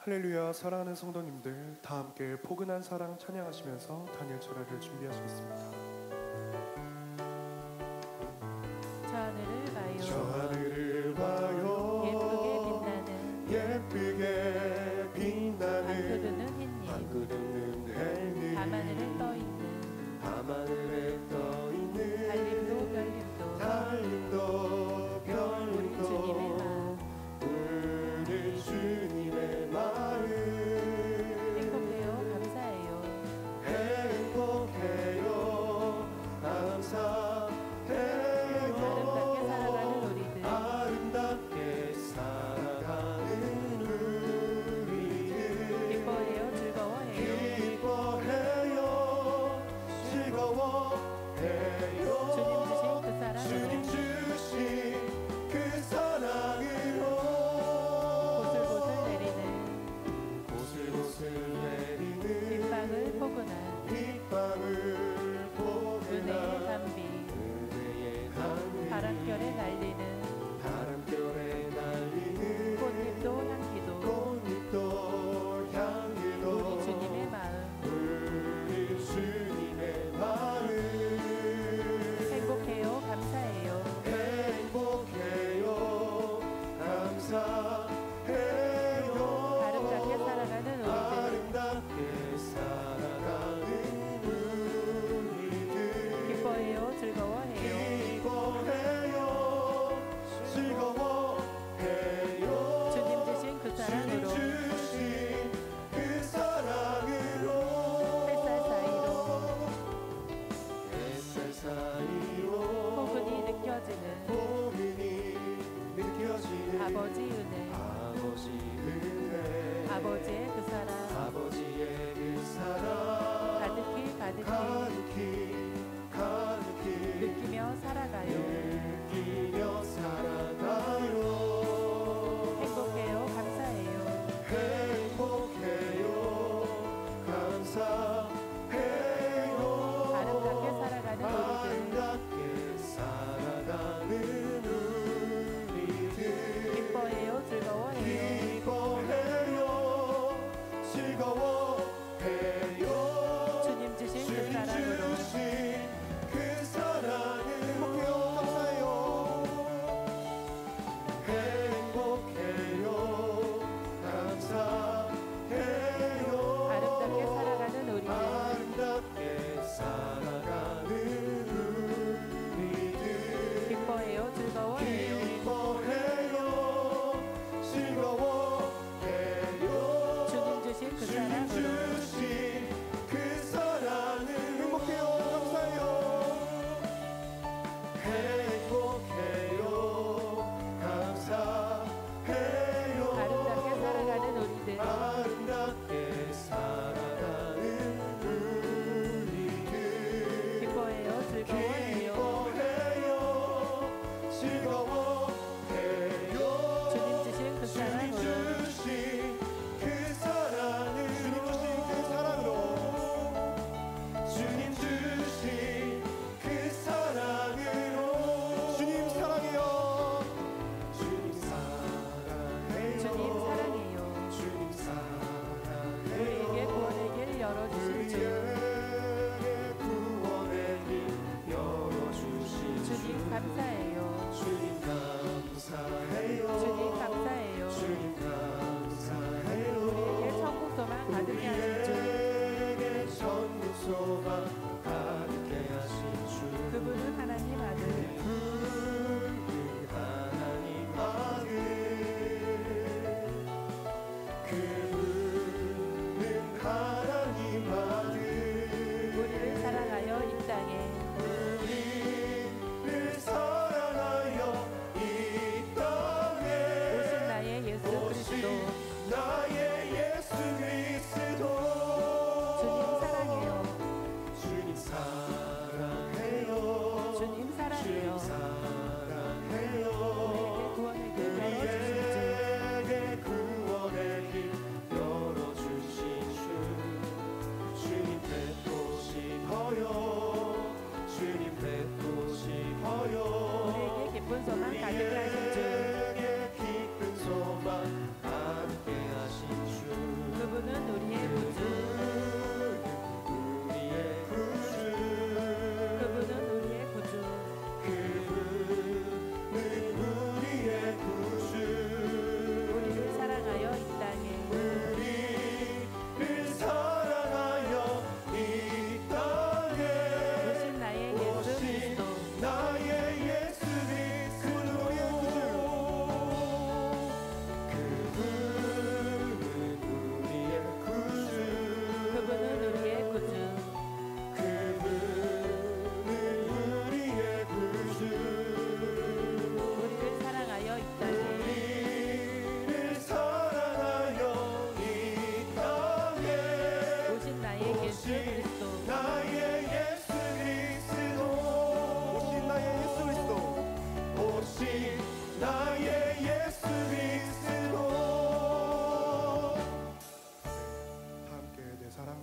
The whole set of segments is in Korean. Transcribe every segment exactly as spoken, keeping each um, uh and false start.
할렐루야. 사랑하는 성도님들, 다 함께 포근한 사랑 찬양하시면서 다니엘 철야를 준비하시겠습니다. 저 하늘을 봐요. 저 하늘을 봐요. 예쁘게 빛나는 예쁘게 빛나는 안그르는 햇님, 안그르는 햇님, 밤하늘에 떠있는 밤하늘에 떠있는 달림도 별림도 달림도 우리 주님의 별림도 마음, 우리 주님의 마음 행복해요. 감사해요. 행복해요. 감사해요. 아름답게 살아가는 우리들,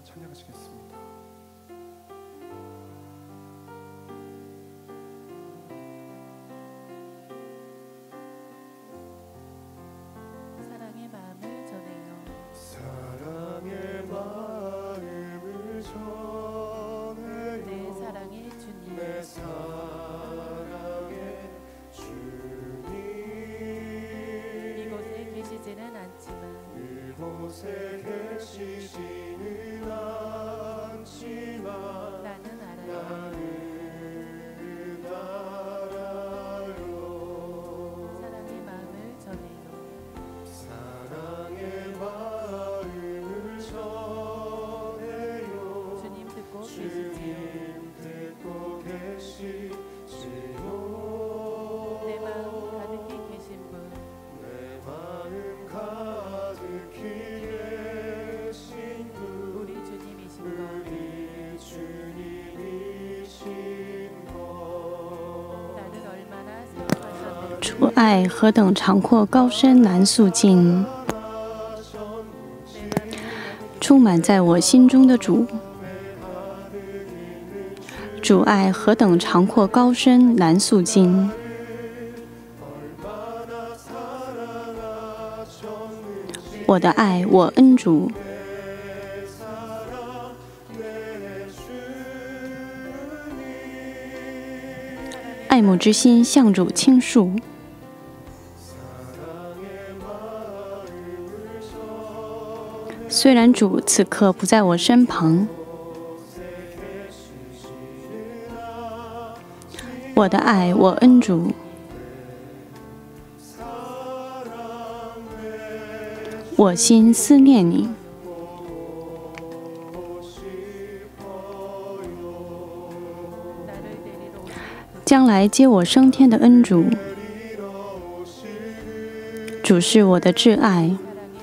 찬양하시겠습니다. 사랑의 마음을 전해요. 사랑의 마음을 전해요. 내 사랑의 주님. 내 사랑의 주님. 이곳에 계시지는 않지만 이곳에 계시지는 않지만 나는 알아요. 나는 알아요. 사랑의 마음을 전해요. 사랑의 마음을 전해요. 주님 듣고 계시지요. 주님 듣고 계시지요. 내 마음 가득히 계신 분. 내 마음 가득히 계신 분 우리 주님이신 것. 우리 주님이신 것. 나를 얼마나 사랑하셨는지. 主爱何等长阔高深难诉尽，充满在我心中的主。主爱何等长阔高深难诉尽，我的爱，我恩主。爱慕之心向主倾诉。虽然主此刻不在我身旁，我的爱，我恩主。我心思念你，将来接我升天的恩主。主是我的挚爱，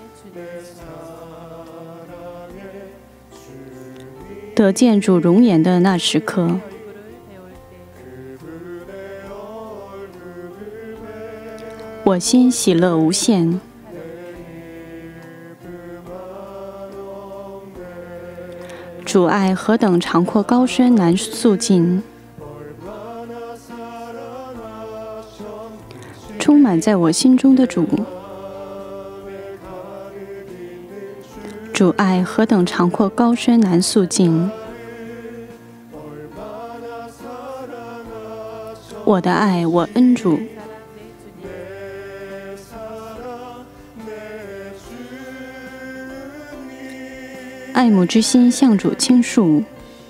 得见主容颜的那时刻，我心喜乐无限。主爱何等长阔高深难诉尽，充满在我心中的主。主爱何等长阔高深难诉尽，我的爱，我恩主。爱慕之心向主倾诉，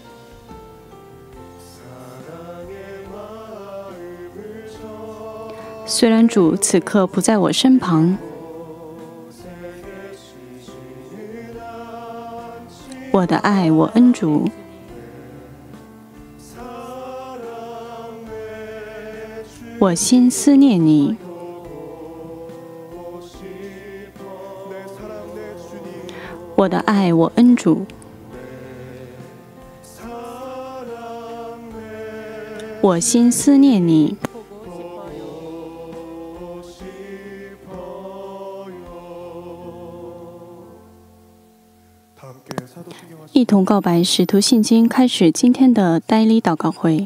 虽然主此刻不在我身旁，我的爱，我恩主。我心思念你，我的爱，我恩主。我心思念你，一同告白《使徒信经》，开始今天的代理祷告会。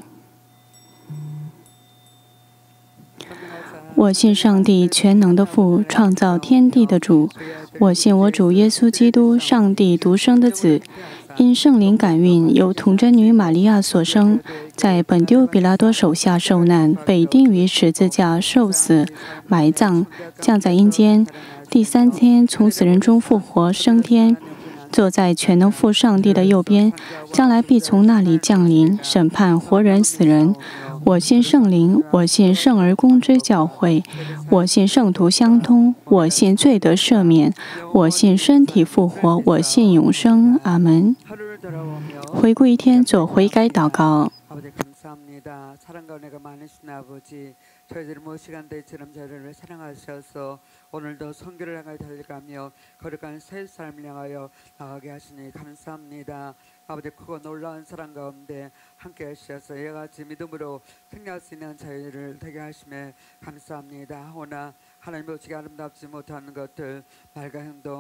我信上帝全能的父，创造天地的主。我信我主耶稣基督，上帝独生的子，因圣灵感孕，由童贞女玛利亚所生，在本丢比拉多手下受难，被钉于十字架，受死，埋葬，降在阴间，第三天从死人中复活，升天，坐在全能父上帝的右边，将来必从那里降临，审判活人死人。我信圣灵，我信圣而公之教会，我信圣徒相通，我信罪得赦免，我信身体复活，我信永生。阿门。回顾一天，做悔改祷告。 저희들을 뭐 시간대처럼 저희를 사랑하셔서 오늘도 선교를 향하여 달려가며 거룩한 새 삶을 향하여 나가게 하시니 감사합니다. 아버지 크고 놀라운 사랑 가운데 함께 하셔서 이같이 믿음으로 승리할 수 있는 저희를 되게 하심에 감사합니다. 오나 하나님 보시기 아름답지 못한 것들 말과 행동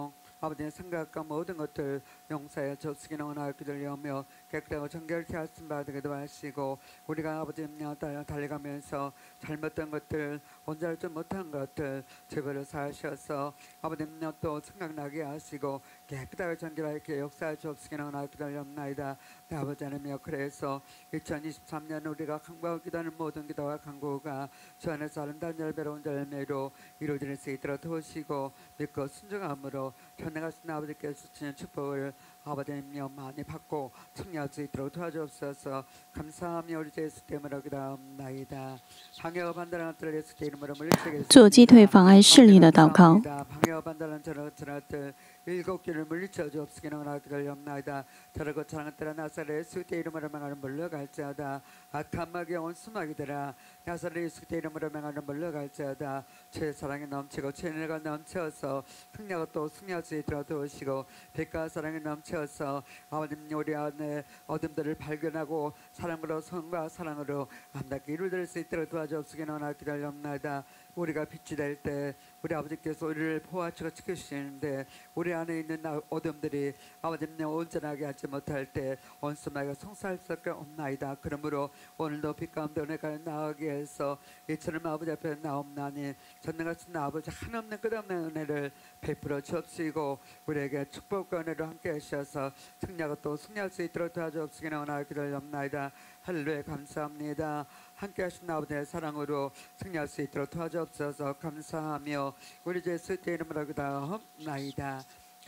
아버지의 생각과 모든 것들 용서해 주시기를 원하여 기도하며 깨끗하고 정결케 하신 바 되기도 하시고 우리가 아버지님 달려가면서 잘못된 것들 온전하지 못한 것들 죄를 사하셔서 아버지님 또 생각나게 하시고 깨끗하게 정결하게 역사해 주시기를 원하여 기도하옵나이다. 네, 아버지 하나님 그래서 이천이십삼 년 우리가 강구하고 기도하는 모든 기도와 강구가 주 안에서 아름다운 열매로운 열매로 이루어질 수 있도록 도우시고 믿고 순종함으로 전능하신 아버지께서 주시는 축복을 아버지님여 많이 받고 승리할 수 있도록 도와주옵소서. 감사하며 우리 예수 이름으로 기도하옵나이다. 방해와 반대하는 것들을 예수 이름으로 물리치겠습니다. 做击退妨碍视力的祷告。 방해와 반대하는 저것들 일곱 개를 물리쳐 주옵시기는 원하옵나이다. 저러고 사랑한 때라 나사렛 예수 이름으로 명하는 물러갈지어다. 악한 마귀 온수마귀들아 나사렛 예수 이름으로 명하는 물러갈지어다. 죄 사랑이 넘치고 죄내가 넘쳐서 승리하고 또 승리할 수 있도록 도우시고 빛과 사랑이 넘쳐서 아버님 우리 안에 어둠들을 발견하고 사랑으로 성과 사랑으로 아름답게 이루어질 수 있도록 도와주옵시기는 원하옵나이다. 우리가 빛이 될 때 우리 아버지께서 우리를 보호하시고 지키시는데 우리 안에 있는 어둠들이 아버지님 온전하게 하지 못할 때 원수마귀가 송사할 수밖에 없나이다. 그러므로 오늘도 빛 가운데 은혜가 나오게 해서 이처럼 아버지 앞에 나옵나니 전능하신 아버지 한없는 끝없는 은혜를 베풀어 주옵시고 우리에게 축복과 은혜로 함께 하셔서 승리하고 또 승리할 수 있도록 도와주옵시기를 원하여 기도하옵나이다. 할렐루야 감사합니다. 함께 하신 아버지의 사랑으로 승리할 수 있도록 도와주옵소서. 감사하며 우리 예수 이름으로 기도하옵나이다.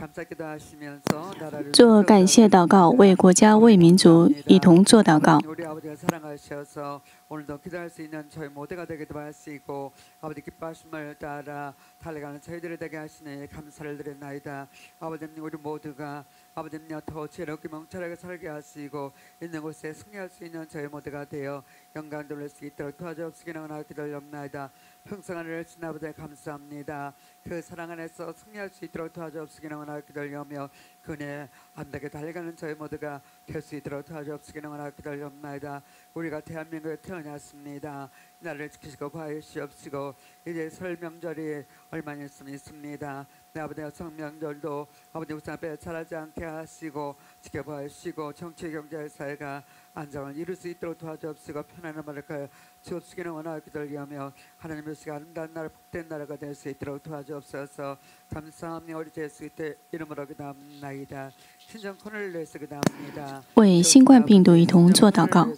做感谢祷告，为国家、为民族一同做祷告。 우리 아버지가 사랑하셔서 오늘도 기도할 수 있는 저희 모두가 되기도 하시고 아버지 기뻐하심을 따라 달려가는 저희들이 되게 하시니 감사를 드리나이다. 아버지님 우리 모두가 아버지님 더 지혜롭게 명철하게 살게 하시고 있는 곳에 승리할 수 있는 저희 모두가 되어 영광 돌릴 수 있도록 도와주옵시기를 원하여 기도하옵나이다. 평생 하늘을 주신 아버지 감사합니다. 그 사랑 안에서 승리할 수 있도록 도와주옵시기를 원하여 기도하며 그네 안되게 달려가는 저희 모두가 될 수 있도록 도와주옵시기를 원하여 기도하옵나이다. 우리가 대한민국에 태어났습니다. 나를 지키시고 봐주시옵시고 이제 설 명절이 얼마 있습니다. 내 아버지의 성명절도 아버지 우상 앞에 차라지 않게 하시고 지켜봐 주시고 정치 경제 사회가 안정을 이룰 수 있도록 도와주옵시고 편안한 말을 주옵시기는 원하여 기도하며 하나님의 시간 아름다운 나라 복된 나라가 될 수 있도록 도와주옵소서. 감사하며 우리 예수 이름으로 기도합니다. 신정 코넬레스 기도합니다. 为新冠病毒一同做祷告。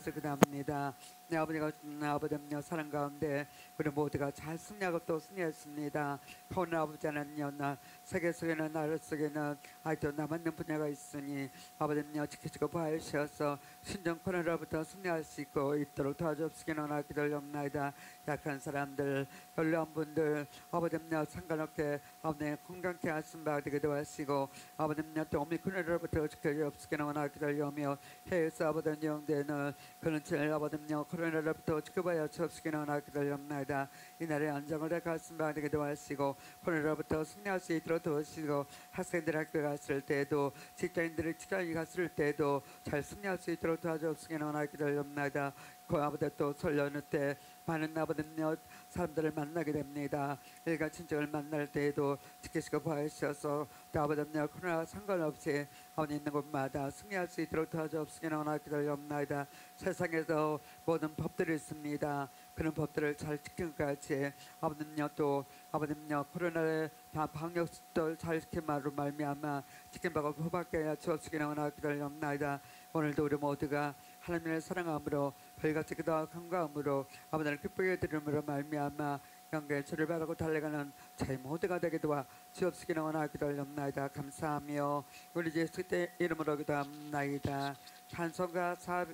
내 아버지가 내 아버지는요 사랑 가운데 우리 모두가 잘 승리하고 또 승리했습니다. 코로나 아버지 하나님요 나 세계 속에는 나라 속에는 아직도 남았는 분야가 있으니 아버지는요 지키시고 봐주셔서 신정 코로나로부터 승리할 수 있고 있도록 도와주옵시기는 원하여 기도하옵나이다. 약한 사람들 연로한 분들 아버지는요 상관없게 아버지 건강케 하신 바 되기도 하시고 아버지는요 또 오미크론으로부터 지켜주옵시기는 원하여 기도하며 해외에서 아버지 영대는 그런 칠 아버지는요 코로나로부터 지켜봐야 주옵시기는 원하여 기도하옵나이다. 이 나라의 안정을 가슴 바 되기도 하시고 코로나로부터 승리할 수 있도록 도우시고 학생들 학교 갔을 때도 직장인들이 직장에 갔을 때도 잘 승리할 수 있도록 도와주옵시기는 원하여 기도하옵나이다. 그 아버지 또 설 연휴 때 많은 아버지는요 사람들을 만나게 됩니다. 일가 친척을 만날 때에도 지키시고 봐주셔서 또 아버지는요 코로나 상관없이 아버지 있는 곳마다 승리할 수 있도록 도와주옵시기는 원하여 기도하옵나이다. 세상에서 모든 법들이 있습니다. 그런 법들을 잘 지키는 것 같이 아버지는요 또 아버지는요 코로나의 방역수칙을 잘 지킴으로 말미암아 지킴바고 후밖에 하여 주옵시기는 원하여 기도하옵나이다. 오늘도 우리 모두가 하나님을 사랑함으로 별같이 기도하고 간구함으로 아버지를 기쁘게 드림으로 말미암아 영광의 주를 바라고 달려가는 저희 모두가 되게 도와 주옵시기는 원하여 기도하옵나이다. 감사하며 우리 예수 이름으로 기도합나이다. 찬송가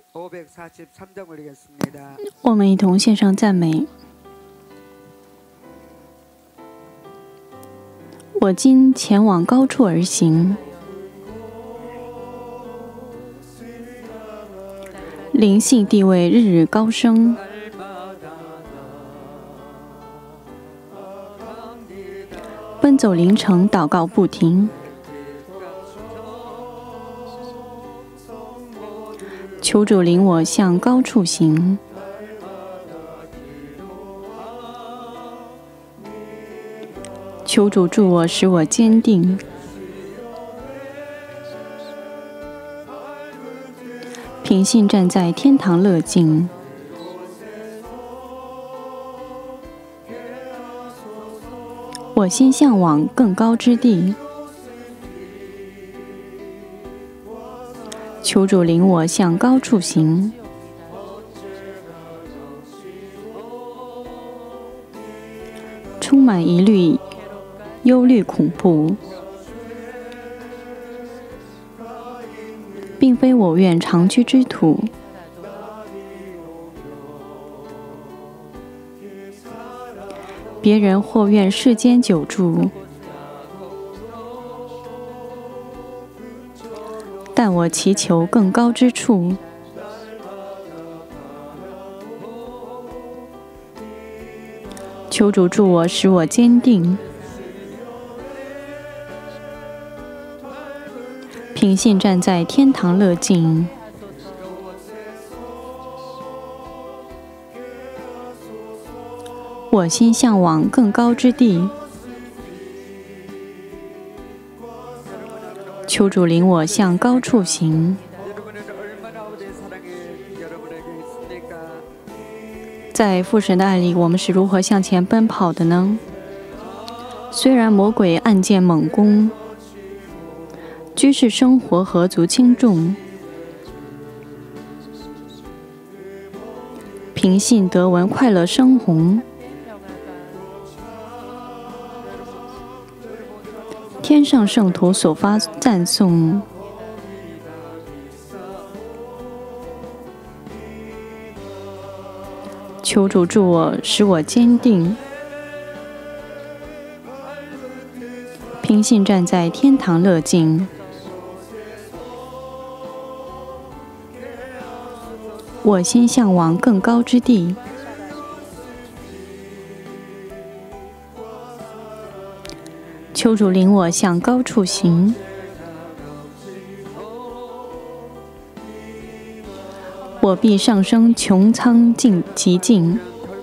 오백사십삼 장 올리겠습니다. 我们一同献上赞美。我今前往高处而行，灵性地位日日高升。奔走灵城，祷告不停。求主领我向高处行。求主助我，使我坚定。 平信站在天堂乐境。我心向往更高之地，求主领我向高处行。充满疑虑、忧虑、恐怖，并非我愿长居之土。别人或愿世间久住，但我祈求更高之处。求主助我，使我坚定。凭信站在天堂乐境。我心向往更高之地，求主领我向高处行。在父神的爱里，我们是如何向前奔跑的呢？虽然魔鬼暗箭猛攻，居士生活何足轻重，凭信得闻快乐生红。天上圣徒所发赞颂，求主助我，使我坚定。凭信站在天堂乐境。我心向往更高之地，求主领我向高处行。我必上升穹苍尽极尽。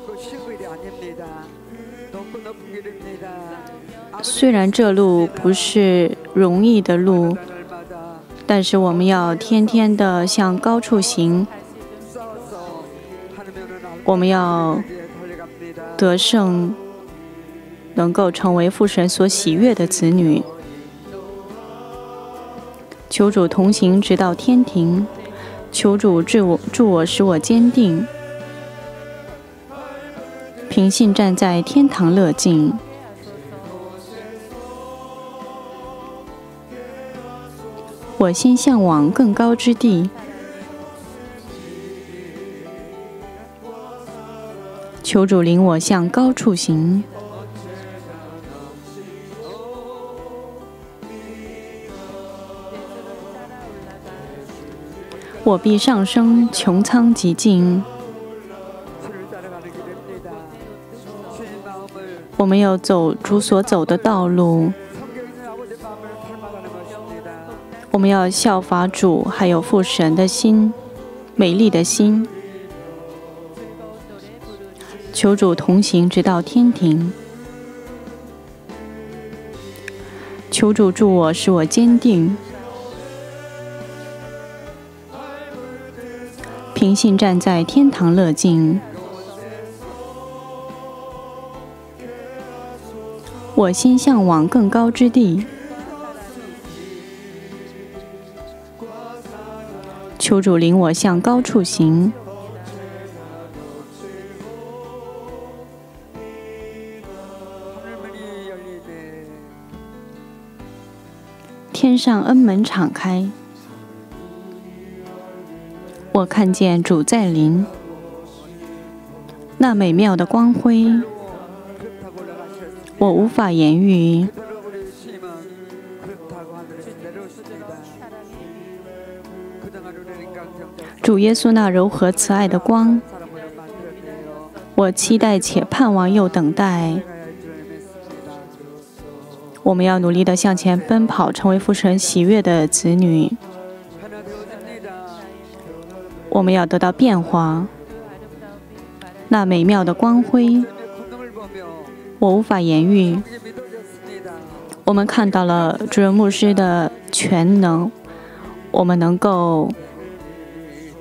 虽然这路不是容易的路，但是我们要天天的向高处行。我们要得胜，能够成为父神所喜悦的子女。求主同行直到天庭，求主助我，助我使我坚定。凭信站在天堂乐境。我心向往更高之地，求主领我向高处行。我必上升穹苍极尽。我们要走主所走的道路，我们要效法主还有父神的心，美丽的心。求主同行直到天庭，求主助我，使我坚定。凭信站在天堂乐境。我心向往更高之地，求主领我向高处行。天上恩门敞开，我看见主在临，那美妙的光辉，我无法言喻。主耶稣那柔和慈爱的光，我期待且盼望又等待。我们要努力地向前奔跑，成为父神喜悦的子女。我们要得到变化，那美妙的光辉，我无法言喻。我们看到了主任牧师的全能，我们能够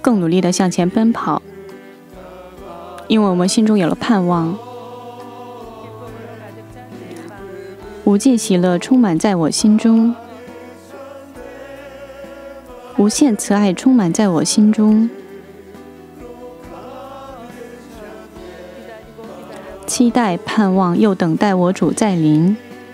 更努力地向前奔跑，因为我们心中有了盼望。无尽喜乐充满在我心中，无限慈爱充满在我心中。期待、盼望又等待我主再临。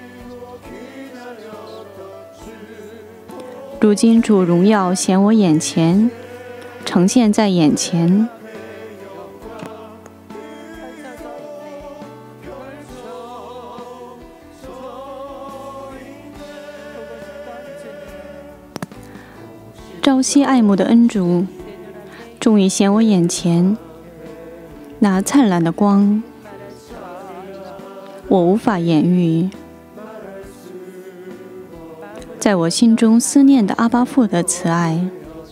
如今主荣耀显我眼前，呈现在眼前。朝夕爱慕的恩主，终于显我眼前，那灿烂的光，我无法言喻。在我心中思念的阿爸父的慈爱，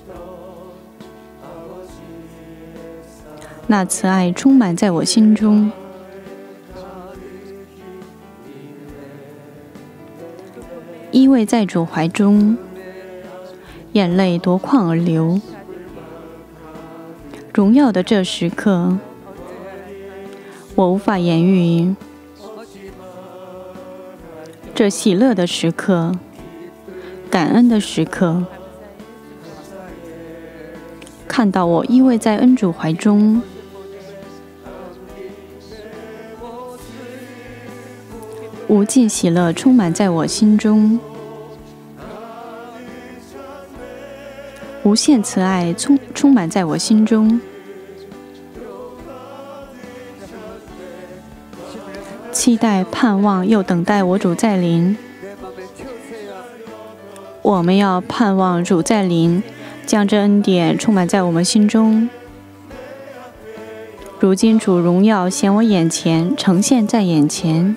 那慈爱充满在我心中。依偎在主怀中，眼泪夺眶而流。荣耀的这时刻，我无法言喻。这喜乐的时刻，感恩的时刻，看到我依偎在恩主怀中，无尽喜乐充满在我心中，无限慈爱充充满在我心中。期待、盼望又等待我主再临。我们要盼望主再临，将这恩典充满在我们心中。如今主荣耀显我眼前，呈现在眼前。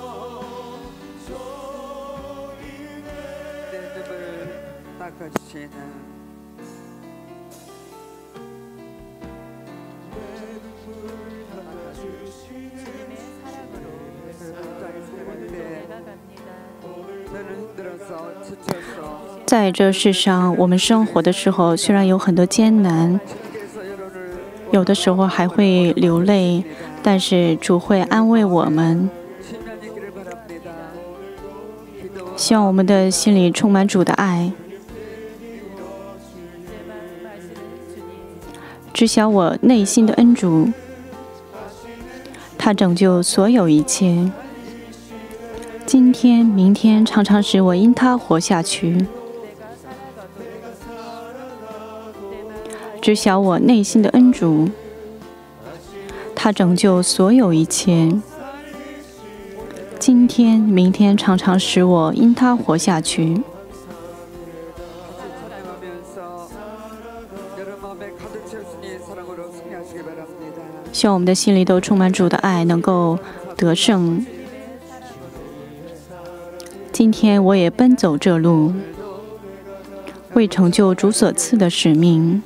在这世上，我们生活的时候，虽然有很多艰难，有的时候还会流泪，但是主会安慰我们。希望我们的心里充满主的爱。知晓我内心的恩主，他拯救所有一切。今天、明天常常使我因他活下去。知晓我内心的恩主，他拯救所有一切。今天、明天常常使我因他活下去。希望我们的心里都充满主的爱，能够得胜。今天我也奔走这路，为成就主所赐的使命。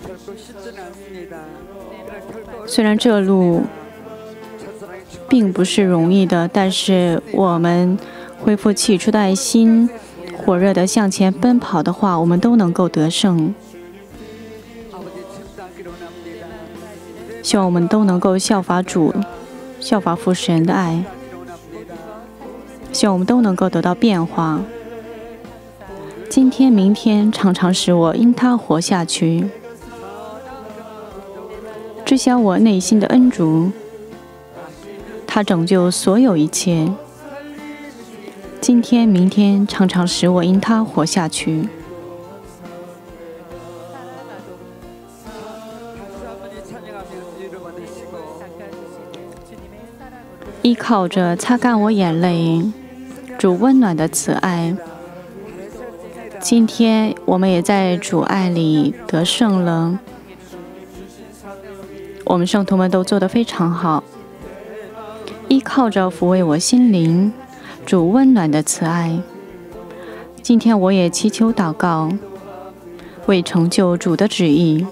虽然这路并不是容易的，但是我们恢复起初的爱心，火热地向前奔跑的话，我们都能够得胜。希望我们都能够效法主，效法父神的爱。希望我们都能够得到变化。今天、明天常常使我因他活下去。知晓我内心的恩主，他拯救所有一切。今天、明天常常使我因他活下去。依靠着擦干我眼泪，主温暖的慈爱。今天我们也在主爱里得胜了。我们圣徒们都做得非常好。依靠着抚慰我心灵，主温暖的慈爱。今天我也祈求祷告，为成就主的旨意。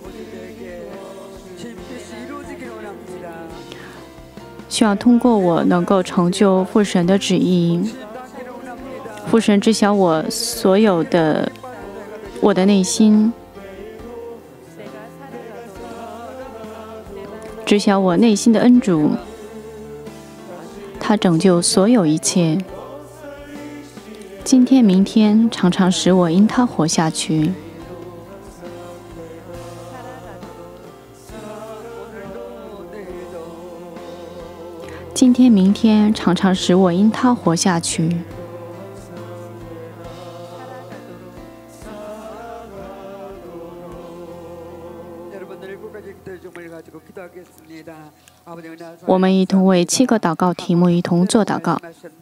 希望通过我能够成就父神的旨意。父神知晓我所有的我的内心。 知晓我内心的恩主，他拯救所有一切。今天、明天常常使我因他活下去。今天、明天常常使我因他活下去。 我们一同为七个祷告题目一同做祷告。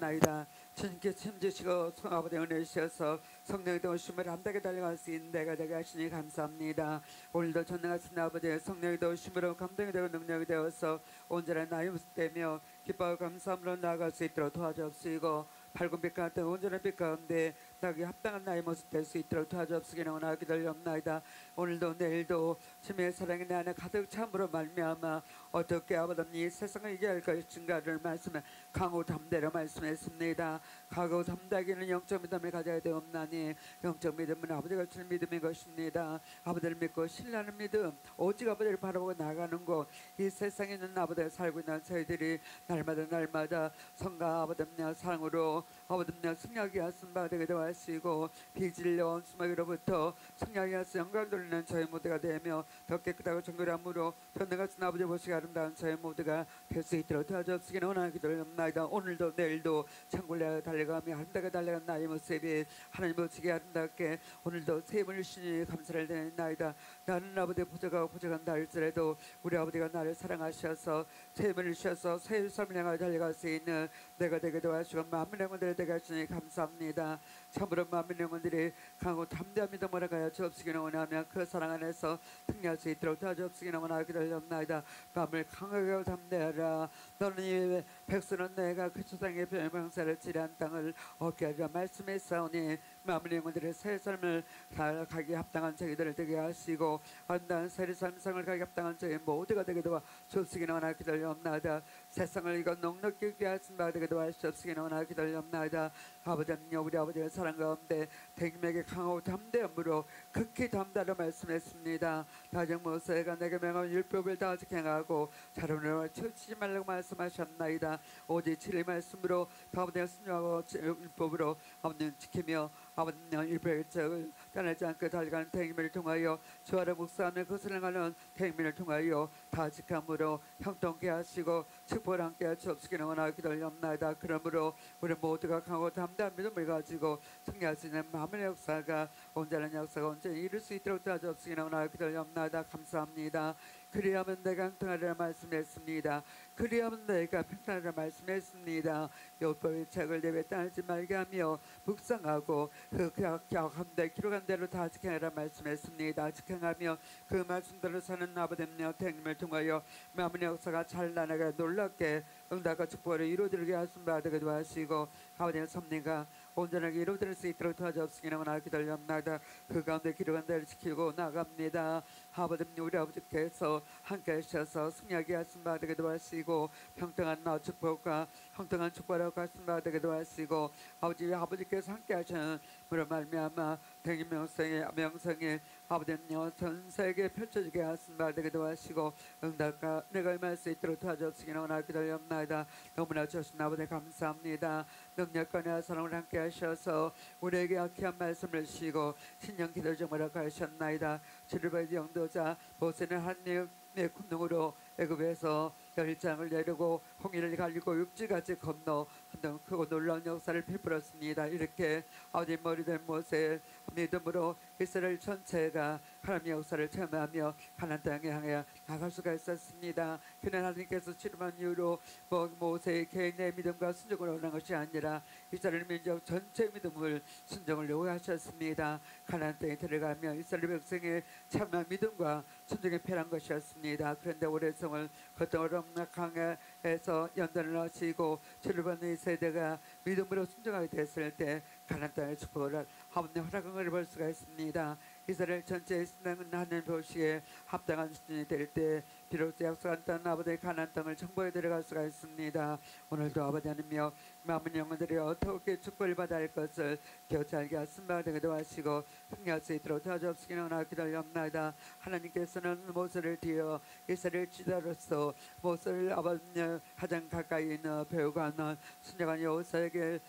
주님께 힘주시고 아버지 은혜 주셔서 성령의 도우심을 함께 달려갈 수 있는 내가 되게 하시니 감사합니다. 오늘도 전능하신 아버지 성령의 도우심으로 감동이 되고 능력이 되어서 온전한 나의 모습 되며 기뻐하고 감사함으로 나아갈 수 있도록 도와주옵시고 밝은 빛 같은 온전한 빛 가운데 나에게 합당한 나의 모습 될 수 있도록 도와주옵시기를 원하기 기다리옵나이다. 오늘도 내일도 주님의 사랑이 내 안에 가득 참으로 말미암아 어떻게 아버지 세상을 이겨야 할 것인가를 말씀해 강호 담대로 말씀했습니다. 강호 담대하기는 영적 믿음을 가져야 되옵나니 영적 믿음은 아버지가 줄 믿음인 것입니다. 아버지를 믿고 신뢰하는 믿음 오직 아버지를 바라보고 나가는 것 이 세상에 있는 아버지가 살고 있는 저희들이 날마다 날마다 성가 아버지의 사랑으로 아버지의 승리하게 하신 바 되게 하시고 비질려온 수마기로부터 승리하게 하신 영광 돌리는 저희 모두가 되며 더 깨끗하고 정결함으로 전능하신 아버지 보시기 아름다운 저희 모두가 될 수 있도록 도와주옵시기를 원하기 기도합니다. 오늘도 내일도 천국을 달려가며 아름답게 달려간 나의 모습이 하나님 보시기에 아름답게 오늘도 세임을 주시니 감사를 드리나이다. 나는 아버지 부족하고 부족한다 할지라도 우리 아버지가 나를 사랑하셔서 세임을 주셔서 새 삶을 향하여 달려갈 수 있는 내가 되게 도와주시고 만민 영혼들을 되게 하시니 감사합니다. 참으로 만민 영혼들이 강하고 담대한 믿음으로 가야 주옵시기를 원하며 그 사랑 안에서 승리할 수 있도록 도와주옵시기를 원하기 기다리옵나이다. 마음을 강하게 담대하라. 너는 이 백성은 내가 그 조상의 명사를 지리한 땅을 얻게 하리라 말씀했사오니 마음의 영혼들의 새 삶을 가기 합당한 저희들을 되게 하시고 아름다운 새 삶을 가기 합당한 저희 모두가 되게 도와 주옵시기를 원하기 기다리옵나이다. 세상을 이거 넉넉히 있게 하신 바 되게 도와 주옵시기를 원하기 기다리옵나이다. 아버지는요 우리 아버지의 사랑 가운데 대님에게 강하고 담대함으로 극히 담대하라 말씀했습니다. 다정 모세가 내게 명한 율법을 다 지켜가고 자손을 치우치지 말라고 말씀하셨나이다. 오직 진리 말씀으로 아버지가 순종하고 율법으로 아버지는 지키며 아버지는 율법을 떠나지 않고 달려가는 대님을 통하여 주하라 묵상하는 것을 행하는 대님을 통하여 다 지kam으로 형통케 하시고 축복을 함께 주옵시기를 원하기 기다리옵나이다. 그러므로 우리 모두가 강하고 담대한 믿음을 가지고 승리할 수 있는 마음의 역사가 온전한 역사가 온전히 이룰 수 있도록 도와주옵시기를 원하기 기다리옵나이다. 감사합니다. 그리하면 내가 형통하리라 말씀했습니다. 그리하면 내가 평탄하리라 말씀했습니다. 율법의 책을 내게 따르지 말게 하며 묵상하고 그 기억한데 기록한 대로 다 지켜내라 말씀했습니다. 지켜가며 그 말씀대로 사는 아버지며 대님을 통하여 마음의 역사가 찬란하게 놀랍게 응답과 축복을 이루어지게 하신 바 되기도 하시고 아버지의 섭리가 온전하게 이루어질 수 있도록 도와주옵시기를 원하기 기다리옵나이다. 그 가운데 기록한 대로 지키고 나갑니다. 아버지 우리 아버지께서 함께 하셔서 승리하게 하신 바 되기도 하시고 평등한 나 축복과 평등한 축복을 하신 바 되기도 하시고 아버지 아버지께서 함께 하시는 물어 말미암아 대인 명성의 명성에 아버지는요 전 세계에 펼쳐지게 하신 바 되기도 하시고 응답과 내가 임할 수 있도록 도와주옵시기를 원하기 기다리옵나이다. 너무나 주신 아버지 감사합니다. 능력과 사랑을 함께 하셔서 우리에게 약한 말씀을 주시고 신령 기도 정말 하셨나이다. 주를 받은 영도자 모세는 하나님의 권능으로 애굽에서 열장을 내리고 홍해를 갈리고 육지같이 건너 한동 크고 놀라운 역사를 베풀었습니다. 이렇게 아버지 머리된 모세 믿음으로 이스라엘 전체가 하나님의 역사를 체험하며 가나안 땅에 향해 나갈 수가 있었습니다. 그는 하나님께서 치름한 이유로 뭐 모세의 개인의 믿음과 순종을 원한 것이 아니라 이스라엘 민족 전체의 믿음을 순종을 요구하셨습니다. 가나안 땅에 들어가며 이스라엘 백성의 참한 믿음과 순종에 패한 것이었습니다. 그런데 오래성을 거듭 강해에서 연단을 하시고 주를 받는 이 세대가 믿음으로 순종하게 됐을 때 가나안 땅의 축복을 하나님의 허락을 볼 수가 있습니다. 이스라엘 전체의 신앙은 하나님 보시기에 합당한 수준이 될 때 비로소 약속한 땅 아버지의 가나안 땅을 정복해 들어갈 수가 있습니다. 오늘도 아버지 하나님여 남은 영혼들이 어떻게 축복을 받아야 할 것을 겨우 알게 하심바 되기도 하시고 승리할 수 있도록 도와주옵시기를 원하기 기도합나이다. 하나님께서는 모세를 뒤어 이스라엘 지도자로서 모세를 아버지 가장 가까이 있는 배우가 하는 순종한 여호사에게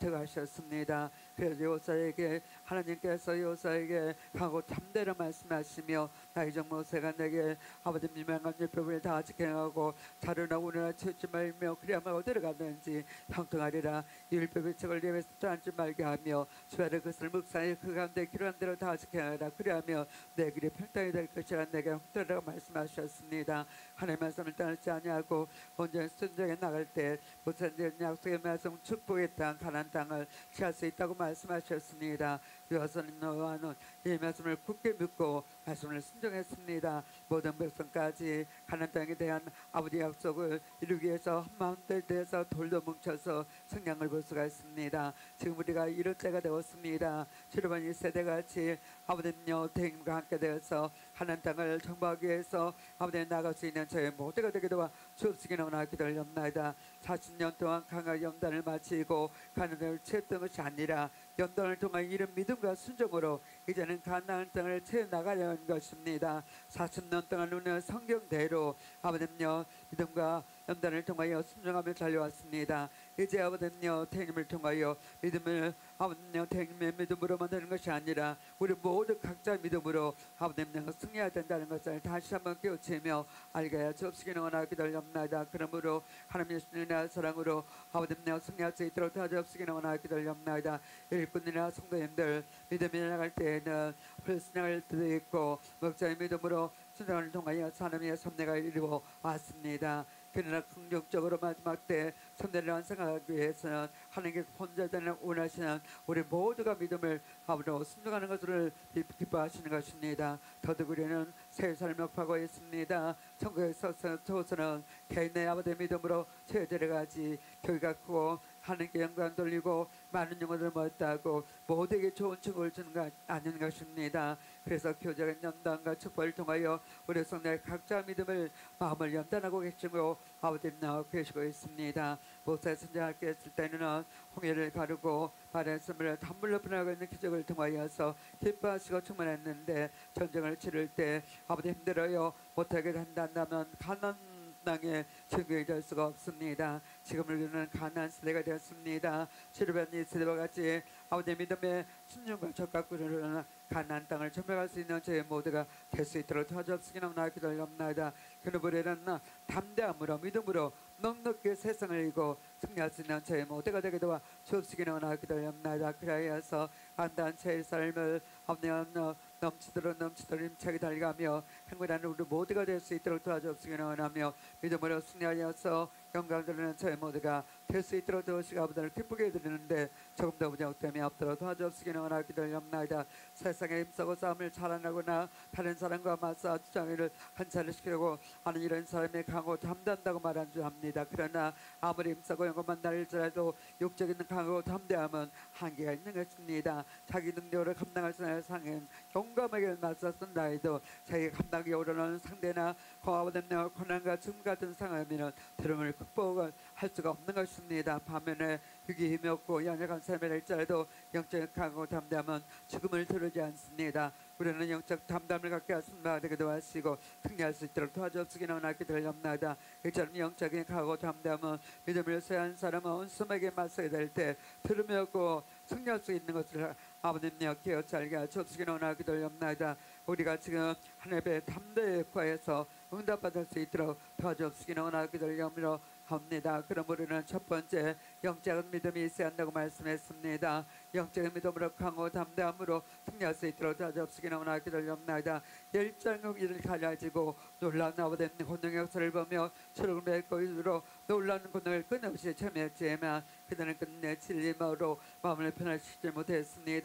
선택하셨습니다. 그래서 여호사에게 하나님께서 여호사에게 강하고 담대로 말씀하시며 나의 종 모세가 내게 아버지 미명한 율법을 다 지켜하고 자르나 우리나 치우지 말며 그리하면 어디로 가든지 형통하리라. 이 율법의 책을 내 입에서 떠나지 말게 하며 주야를 그것을 묵상해 그 가운데 기록한 대로 다 지켜하라. 그리하며 내 길이 평탄이 될 것이라 내게 형통하라고 말씀하셨습니다. 하나님의 말씀을 떠나지 아니하고 온전히 순종해 나갈 때 모세는 약속의 말씀 축복의 땅 가나안 땅을 취할 수 있다고 말씀하셨습니다. 여호수아는 노아는 이 말씀을 굳게 믿고 말씀을 순종했습니다. 모든 백성까지 가나안 땅에 대한 아버지 약속을 이루기 위해서 한마음들 대해서 돌도 뭉쳐서 성량을 볼 수가 있습니다. 지금 우리가 이럴 때가 되었습니다. 주로만 이 세대같이 아버지님여 대님과 함께 되어서 하나님 땅을 정복하기 위해서 아버지님 나갈 수 있는 저희 모두가 되게 도와 주옵시기를 원하기 기도합나이다. 사십 년 동안 강하게 연단을 마치고 가나안 땅을 채웠던 것이 아니라 연단을 통한 이런 믿음과 순종으로 이제는 가나안 땅을 채워 나가려 하는 것입니다. 사십 년 동안 우리는 성경대로 아버지님여 믿음과 연단을 통하여 순종하며 달려왔습니다. 이제 아버지님여 태님을 통하여 믿음을 아버지님여 태님의 믿음으로 만드는 것이 아니라 우리 모두 각자 믿음으로 아버지님여 승리해야 된다는 것을 다시 한번 깨우치며 알게 하여 주옵시기를 원하기 기도합나이다. 그러므로 하나님의 신이나 사랑으로 아버지님여 승리할 수 있도록 도와주옵시기를 원하기 기도합나이다. 일꾼이나 성도님들 믿음이 나갈 때에는 불순종할 때도 있고 목자의 믿음으로 순종을 통하여 하나님의 섭리가 이루어 왔습니다. 그러나 긍정적으로 마지막 때 섭리를 완성하기 위해서는 하나님께 혼자 되는 원하시는 우리 모두가 믿음을 아버지로 순종하는 것을 기뻐하시는 것입니다. 더욱 우리는 새 삶을 목표하고 있습니다. 천국에서 저서는 개인의 아버지의 믿음으로 최저를 가지 교회가 크고 하나님께 영광 돌리고 많은 영혼을 모았다고 모두에게 좋은 축복을 주는 것 아닌 것입니다. 그래서 교제의 연단과 축복을 통하여 우리 성도의 각자 믿음을 마음을 연단하고 계시고 아버지님 나와 계시고 있습니다. 모세 선지자께 했을 때는 홍해를 가르고 바닷물을 단물로 변하고 있는 기적을 통하여서 기뻐하시고 충만했는데 전쟁을 치를 때 아버지 힘들어요 못하게 된다면 가난 땅에 증거가 될 수가 없습니다. 지금 우리는 가나안 세대가 되었습니다. 시르벤 이 세대와 같이 아버지의 믿음의 순종과 적각으로 이루는 가나안 땅을 점령할 수 있는 저희 모두가 될 수 있도록 도와주옵시기를 원하기 기도합나이다. 그러므로는 담대함으로 믿음으로 넉넉히 세상을 이고 승리할 수 있는 저희 모두가 되게 도와 주옵시기를 원하기 기도합나이다. 그리하여서 안다한 저의 삶을 없는 넘치도록 넘치도록 힘차게 달려가며 행복한 우리 모두가 될 수 있도록 도와주옵시기를 원하며 믿음으로 승리하여서 영광 돌리는 저희 모두가 될 수 있도록 도우시고 아버지를 기쁘게 해드리는데 조금 더 부족됨이 없도록 도와주옵시기를 원하기 기도합나이다. 세상에 힘쓰고 싸움을 잘하거나 다른 사람과 맞서 주장을 한차를 시키려고 하는 이런 사람이 강하고 담대한다고 말한 줄 압니다. 그러나 아무리 힘쓰고 영혼만 날릴지라도 육적인 강하고 담대함은 한계가 있는 것입니다. 자기 능력으로 감당할 수 있는 상은 용감하게 맞서선 나이도 자기 감당이 오르는 상대나 고아보다는 고난과 죽음 같은 상황이면 드럼을 극복할 수가 없는 것입니다. 반면에 육이 힘이 없고 연약한 삶을 할지라도 영적 강하고 담대함은 죽음을 두르지 않습니다. 우리는 영적 담담을 갖게 하십니다. 되기도 하시고 승리할 수 있도록 도와주옵시기를 원하기 기도합나이다. 이처럼 영적인 강하고 담대함은 믿음을 소유한 사람은 온순하게 맞서게 될 때 들음이 없고 승리할 수 있는 것을 아버님여 기어치 알게 하옵시기를 원하기 기도합나이다. 우리가 지금 하나님의 담대에 구하여서 응답받을 수 있도록 도와주옵시기를 원하기 기도합니다. 합니다. 그럼 우리는 첫 번째 영적인 믿음이 있어야 한다고 말씀했습니다. 영적인 믿음으로 강하고 담대함으로 승리할 수 있도록 도와주옵시기를 원하기 기도합나이다. 열정의 일을 가지고 놀라운 아버지의 권능의 역사를 보며 철을 맺고 이후로 놀라운 권능을 끊임없이 체험했지만 그들은 끝내 진리마로 마음을 편하시지 못했습니다.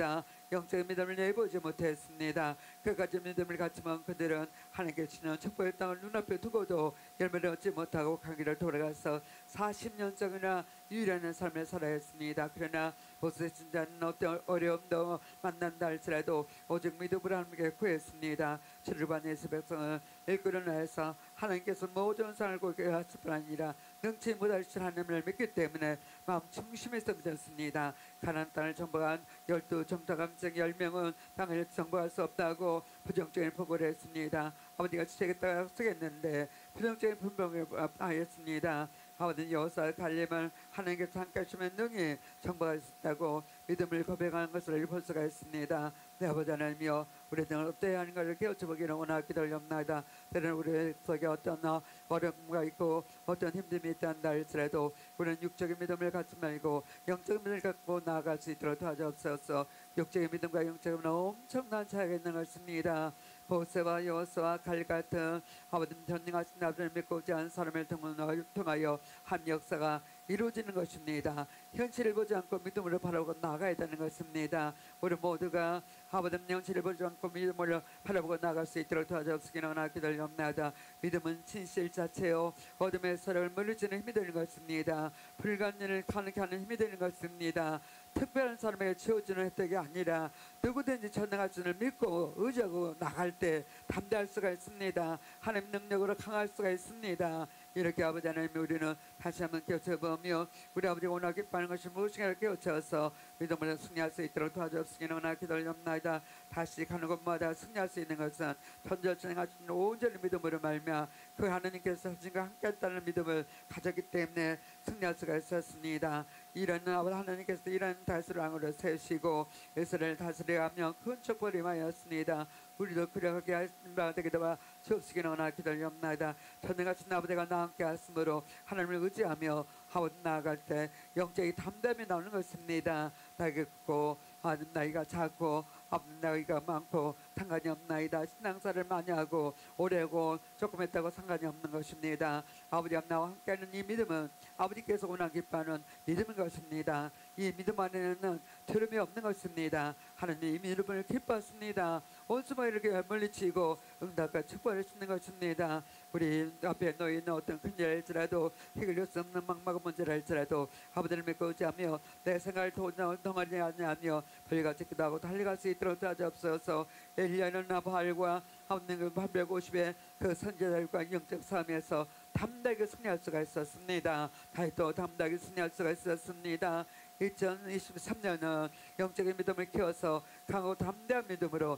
영적인 믿음을 내보지 못했습니다. 그까지 믿음을 갖지만 그들은 하나님께 주시는 축복의 땅을 눈앞에 두고도 열매를 얻지 못하고 가기를 돌아가서 사십 년 정이나 유일한 삶을 살아야 했습니다. 그러나 보스의 자는 어떤 어려움도 만난다 할지라도 오직 믿음으로 하나님께 구했습니다. 주를 받는 예수 백성을 이끌어내 해서 하나님께서 모든 상을 고게 하실 뿐 아니라 능치 못하실 하나님을 믿기 때문에 마음 중심에서 믿었습니다. 가나안 땅을 정복한 열두 정탐감정 열 명은 땅을 정복할 수 없다고 부정적인 보고를 했습니다. 아버지가 지체겠다고 약속했는데 부정적인 분봉을 하였습니다. 아버지는 여호수아 갈렙을 하나님께서 함께 하시면 능히 정복할 수 있다고 믿음을 고백하는 것을 볼 수가 있습니다. 내 아버지 하나님이여 우리들은 어떠해야 하는가를 깨우쳐보기를 원하기 기다립니다. 때로는 우리 속에 어떤 어려움과 있고 어떤 힘듦이 있다는 할지라도 우리는 육적인 믿음을 갖지 말고 영적인 믿음을 갖고 나아갈 수 있도록 도와주옵소서. 육적인 믿음과 영적인 믿음은 엄청난 차이가 있는 것입니다. 모세와 여호수아 갈렙 같은 아버지 전능하신 아버지를 믿고 오지 않은 사람을 통하여 한 역사가 이루어지는 것입니다. 현실을 보지 않고 믿음으로 바라보고 나아가야 되는 것입니다. 우리 모두가 아버지 현실을 보지 않고 믿음으로 바라보고 나아갈 수 있도록 도와주옵시기를 원하기 기다립니다. 믿음은 진실 자체요 어둠의 세력을 물리치는 힘이 되는 것입니다. 불가능을 가능하는 힘이 되는 것입니다. 특별한 사람에게 주어지는 혜택이 아니라 누구든지 전능하신 분을 믿고 의지하고 나갈 때 담대할 수가 있습니다. 하나님 능력으로 강할 수가 있습니다. 이렇게 아버지 하나님 우리는 다시 한번 깨우쳐보며 우리 아버지가 오늘 기뻐하는 것이 무엇인가를 깨우쳐서 믿음으로 승리할 수 있도록 도와주옵시기를 원하기 기다립니다. 다시 가는 곳마다 승리할 수 있는 것은 전절전능하신 온전히 믿음으로 말미암아 그 하나님께서 당신과 함께 했다는 믿음을 가졌기 때문에 승리할 수가 있었습니다. 이런 하나님께서 이런 다스를 왕으로 세우시고 이스라엘 다스려가며 큰 축복을 임하였습니다. 우리도 그렇게 하신바 되게 도와 주옵시기를 원하기 기다립니다. 전능하신 아버지가 나와 함께 하심으로 하나님을 의지하며 아버지 나아갈 때 영적인 담담이 나오는 것입니다. 나이가 아는 나이가 작고 아버지 나이가 많고 상관이 없나이다. 신앙사를 많이 하고 오래고 조금 했다고 상관이 없는 것입니다. 아버지가 나와 함께하는 이 믿음은 아버지께서 원하기 기뻐하는 믿음인 것입니다. 이 믿음 안에는 두려움이 없는 것입니다. 하나님 이 믿음을 기뻐하십니다. 온수마 이렇게 물리치고 응답과 축복을 주는 것입니다. 우리 앞에 놓여있는 어떤 큰일일지라도 해결할 수 없는 막막한 문제를 할지라도 아버지를 믿고 의지하며 내 생활을 동하지 아니하며 벌같이 기도하고 달려갈 수 있도록 도와주옵소서. 엘리야는 나발과 아버님 팔백오십의 그 선지자들과 영적 싸움에서 담대하게 승리할 수가 있었습니다. 다윗도 담대하게 승리할 수가 있었습니다. 이천이십삼 년은 영적인 믿음을 키워서 강하고 담대한 믿음으로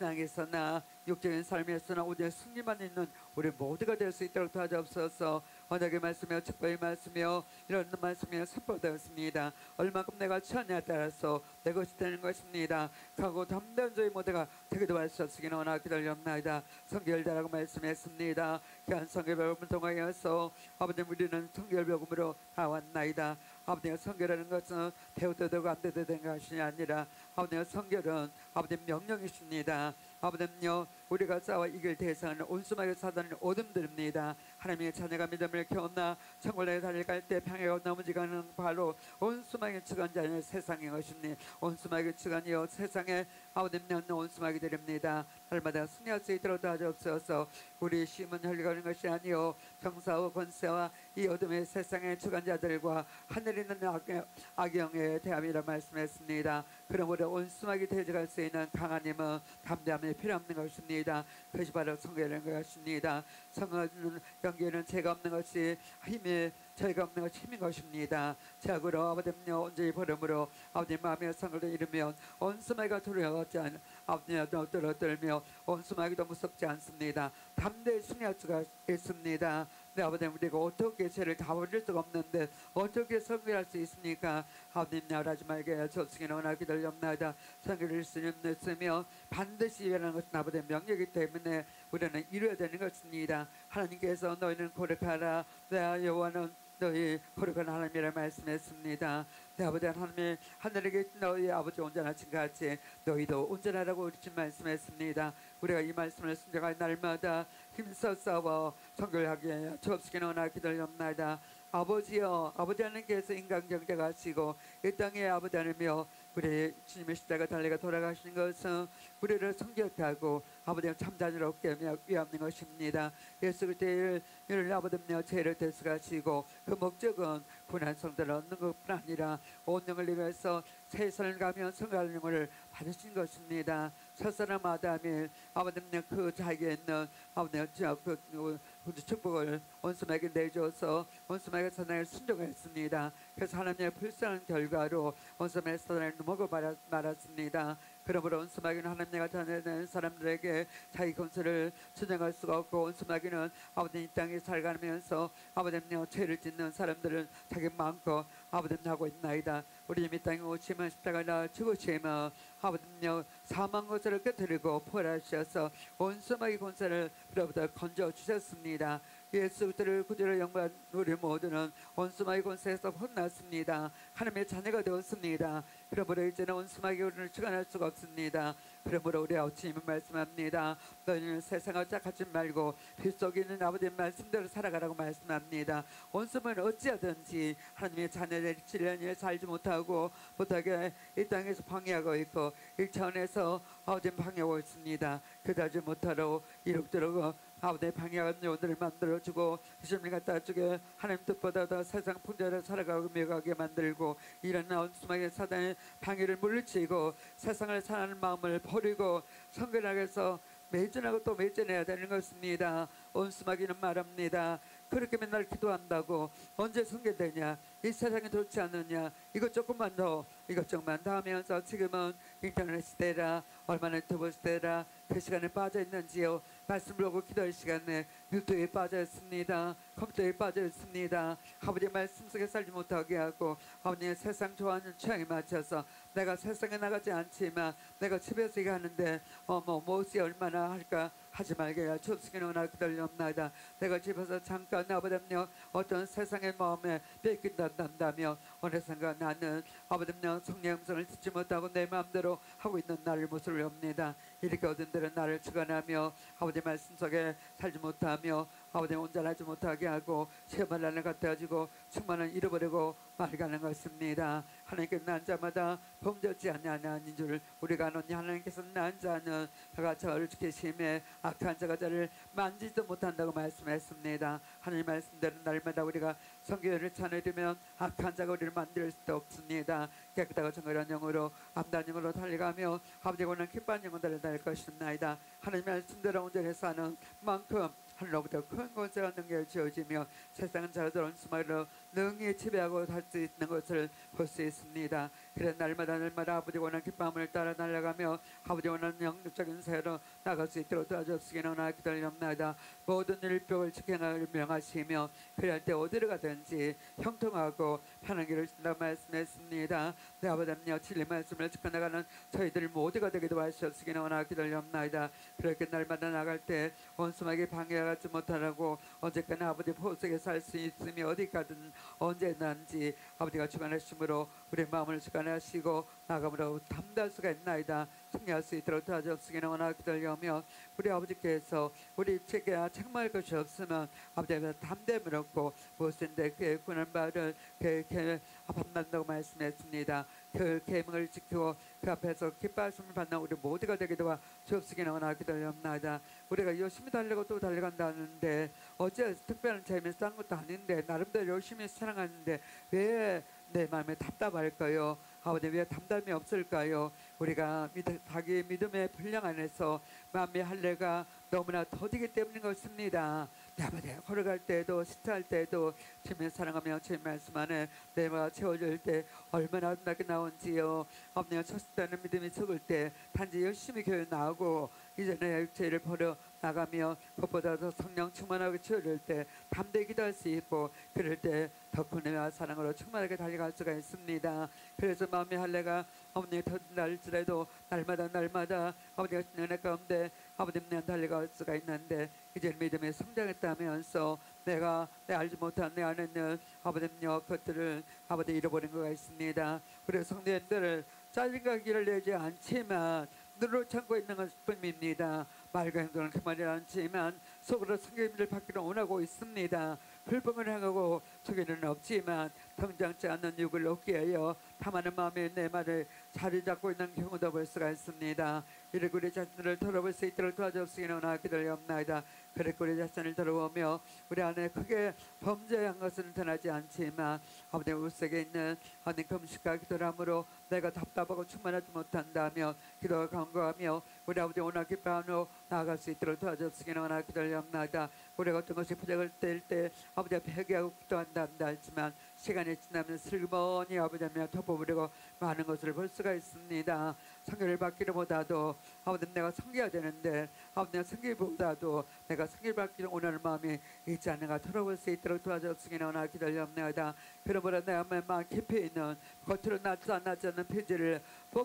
신앙에서나 육적인 삶에서나 오직 승리만 있는 우리 모두가 될 수 있도록 도와주옵소서. 언약의 말씀이며 축복의 말씀이며 이런 말씀이며 선포되었습니다. 얼마큼 내가 취하냐에 따라서 내 것이 되는 것입니다. 강하고 담대한 저희 모두가 되기도 할 수 없으기는 원하기 기다립니다. 성결자라고 말씀했습니다. 귀한 성결복음을 통하여서 아버님 우리는 성결복음으로 나왔나이다. 아버지의 성결하는 것은 되어도 되고 안 되도 되는 것이 아니라 아버지의 성결은 아버지 명령이십니다. 아버지는요 우리가 싸워 이길 대상은 온수마게 사단은 어둠들입니다. 하나님의 자녀가 믿음을 키웠나 천국에 달려갈 때 평야가 넘어지가는 바로 온수마게 주관자는 세상의 것입니다. 온수마게 주관이요 세상에 아버지는 온수마게 드립니다. 날마다 승리할 수 있도록 도와주옵소서. 우리 심은 흘려가는 것이 아니요 정사와 권세와 이 어둠의 세상의 주관자들과 하늘에 있는 악영의 대함이라 말씀했습니다. 그러므로 온수마게 대적할 수 있는 강한 힘은 담대함이 필요 없는 것입니다. 그것이 바로 성결인 것입니다. 성은 연기에는 죄가 없는 것이 힘이 죄가 없는 것이 힘인 것입니다. 자고로 아버지는요 온전히 버림으로 아버지 마음의 성을 이루면 온수마이가 두려워하지 않 아버지도 떨어들며 온수마이도 무섭지 않습니다. 담대히 승리할 수가 있습니다. 네, 아버지 우리가 어떻게 죄를 다 버릴 수가 없는데 어떻게 성결할 수 있습니까? 아버님 나라지 말게 저승에 원하기 기다립니다. 성결일 수는 있으며 반드시 일어나는 것은 아버지의 명령이기 때문에 우리는 이루어야 되는 것입니다. 하나님께서 너희는 고백하라 내 여호와는 너희 거룩한 하나님이라 말씀했습니다. 내 아버지 하나님의 하늘에 계신 너희 아버지 온전하신 같이 너희도 온전하라고 우리 주 말씀했습니다. 우리가 이 말씀을 순종할 날마다 힘써 싸워 성결하게 주옵시기는 원하기 기다립니다. 아버지여 아버지 하나님께서 인간 경제가 하시고 이 땅에 아버지 하나님이여 우리 주님의 십자가 달려가 돌아가신 것은 우리를 성결케 하고 아버지 참자유롭게 위함는 것입니다. 예수 그리스도의 이를 아버지여 죄를 대속하시고 그 목적은 구원한 성도를 얻는 것뿐 아니라 온 영을 위해서 세상을 가면 성갈 영을 받으신 것입니다. 첫사람 아담이 아버지여 그 자기에 있는 아버지여 그, 그, 그 축복을 원수에게 내줘서 원수에게 사단을 순종했습니다. 그래서 하나님의 불쌍한 결과로 원수의 사단을 먹어 말았습니다. 그러므로 원수마귀는 하나님과 자녀된 사람들에게 자기 권세를 주장할 수가 없고 원수마귀는 아버지 이 땅에 살아가면서 아버지여 죄를 짓는 사람들은 자기 마음껏 아버지 하고 있나이다. 우리 이 땅에 오시면 십자가나 죽으시면 아버지여 사망 권세를 깨뜨리고 포괄하셔서 원수마귀 권세를 우리로부터 건져 주셨습니다. 예수 그리스도를 구주로 영광 우리 모두는 원수마귀 권세에서 혼났습니다. 하나님의 자녀가 되었습니다. 그러므로 이제는 원수마귀 우리를 주관할 수가 없습니다. 그러므로 우리 아버지님은 말씀합니다. 너희는 세상을 짝하지 말고 빛 속에 있는 아버지의 말씀대로 살아가라고 말씀합니다. 원수는 어찌하든지 하나님의 자녀들 칠년에 살지 못하고 못하게 이 땅에서 방해하고 있고 일 차원에서 아버지는 방해하고 있습니다. 그다지 못하러 이룩도록 아버지의 방해하는 요들을 만들어주고 주님을 갖다 주게 하나님 뜻보다 더 세상 풍자를 살아가고 매가게 만들고 이런 원수마귀 사단의 방해를 물리치고 세상을 사는 마음을 버리고 성결하게서 매진하고 또 매진해야 되는 것입니다. 원수마귀는 말합니다. 그렇게 맨날 기도한다고 언제 성결되냐, 이 세상이 좋지 않느냐, 이것 조금만 더 이것 조금만 더 하면서 지금은 인터넷 시대라 얼마나 유튜브 시대라 그 시간에 빠져 있는지요. 말씀을 보고 기도할 시간에 유튜브에 빠져 있습니다. 컴퓨터에 빠져 있습니다. 아버지의 말씀 속에 살지 못하게 하고 아버지의 세상 좋아하는 취향에 맞춰서 내가 세상에 나가지 않지만 내가 집에서 하는데 어뭐 무엇이 얼마나 할까 하지 말게 주옵시기는 원하고 기다리옵나이다. 내가 집에서 잠깐 아버지여 어떤 세상의 마음에 뺏긴다며 어느 순간 나는 아버지여 성령의 음성을 듣지 못하고 내 마음대로 하고 있는 나를 모습을 옵니다. 이렇게 얻은 대로 나를 주관하며 아버지 말씀 속에 살지 못하며 아버지 온전하지 못하게 하고 시험을 나를 갖다 가지고 충만을 잃어버리고 말가는 것입니다. 하나님께 난 자마다 범죄하지 아니하는 줄 우리가 아노니 하나님께서 난 자는 그가 저를 지키심에 악한 자가 저를 만지지도 못한다고 말씀했습니다. 하나님 말씀대로 날마다 우리가 성결을 찬양하면 악한 자가 우리를 만들 수도 없습니다. 깨끗하고 정결한 영으로 암단 영으로 달려가며 아버지의 원한 기뻐한 영혼들을 달 것입니다. 하나님 말씀대로 온전히 사는 만큼 하늘로부터 큰 권세와 능력을 주어지며 세상은 자라들어온 수마로 능히 지배하고 살 수 있는 것을 볼 수 있습니다. 그래 날마다 날마다 아버지 원한 기쁨을 따라 날아가며 아버지 원하는 영적인 세로 나갈 수 있도록 도와주시기는 원하기 기다리옵나이다. 모든 일병을 지켜나가를 명하시며 그럴 때 어디로 가든지 형통하고 편한 길을 신다 말씀했습니다. 내 아버지여 진리 말씀을 지켜나가는 저희들 모두가 되게 도와주시기는 원하기 기다리옵나이다. 그렇게 날마다 나갈 때 원수마귀 방해하지 못하라고 언제까지 아버지 보석에 살 수 있으며 어디 가든 언제든지 아버지가 주관하심으로 우리 마음을 주관하시고 나감으로 담대할 수가 있나이다. 승리할 수 있도록 도와주시기는 원하기 기다리오며 우리 아버지께서 우리 책에 책망할 것이 없으면 아버지가 담대함을 얻고 무엇인데 그의 구원한 바를 그의 받는다고 말씀했습니다. 그 계명을 지키고 그 앞에서 기뻐하심을 받는 우리 모두가 되게 도와 주옵시기는 원하기 기다리옵나이다. 우리가 열심히 달리고 또 달려간다는데 어째 특별한 재미를 쌓은 것도 아닌데 나름대로 열심히 사랑하는데 왜 내 마음에 답답할까요? 아버지 왜 담담이 없을까요? 우리가 믿, 자기 믿음의 분량 안에서 마음의 할례가 너무나 더디기 때문인 것입니다. 내 아버지 걸어갈 때도 식사할 때도 주님을 사랑하며 주님 말씀 안에 내 마음이 채워질 때 얼마나 아름답게 나온지요. 아버지가 첫째는 믿음이 적을 때 단지 열심히 교회 나오고 이전에 죄를 버려 나가며 그것보다 더 성령 충만하게 채워질 때 담대히 기도할 수 있고 그럴 때 더 큰 은혜와 사랑으로 충만하게 달려갈 수가 있습니다. 그래서 마음의 할례가 어머니의 터진날지라도 날마다 날마다 아버지가 은혜 가운데 아버지는 달려갈 수가 있는데 이제 믿음에 성장했다면서 내가 내 알지 못한 내 안에 있는 아버지여 것들을 아버지 잃어버린 것가 있습니다. 우리 성도님들을 짜증과 길을 내지 않지만 눈으로 참고 있는 것뿐입니다. 말과 행동은 그만이 않지만 속으로 성경님을 받기를 원하고 있습니다. 불법을 행하고 속에는 없지만 통장치 않는 육을 얻게 하여 탐하는 마음에 내 말을 자리 잡고 있는 경우도 볼 수가 있습니다. 이렇게 우리 자신을 돌아볼 수 있도록 도와주옵시기는 기도하옵나이다. 그렇게 우리 자신을 돌아보며 우리 안에 크게 범죄한 것은 드러나지 않지만 아버지 우리 속에 있는 하나님 금식과 기도함으로 내가 답답하고 충만하지 못한다며 기도가 간구하며 우리 아버지 오늘 기뻐하며 나아갈 수 있도록 도와주옵시기는 기도하옵나이다. 우리가 어떤 것이 부족할 때일 때 아버지 앞에 회개하고 기도한다 했지만 시간이 지나면 슬그머니 아버지 앞에 덮어버리고 많은 것을 볼 수가 있습니다. 성결을 받기보다도 아버지 내가 섬겨야 되는데 아버지 내가 섬기기보다도 내가 성결 받기를 원하는 마음이 있지 않는가 돌아볼 수 있도록 도와주시기는 원하 기다려옵나이다. 그러므로 내 마음 깊이 있는 겉으로 낫지 않지 않는 피지를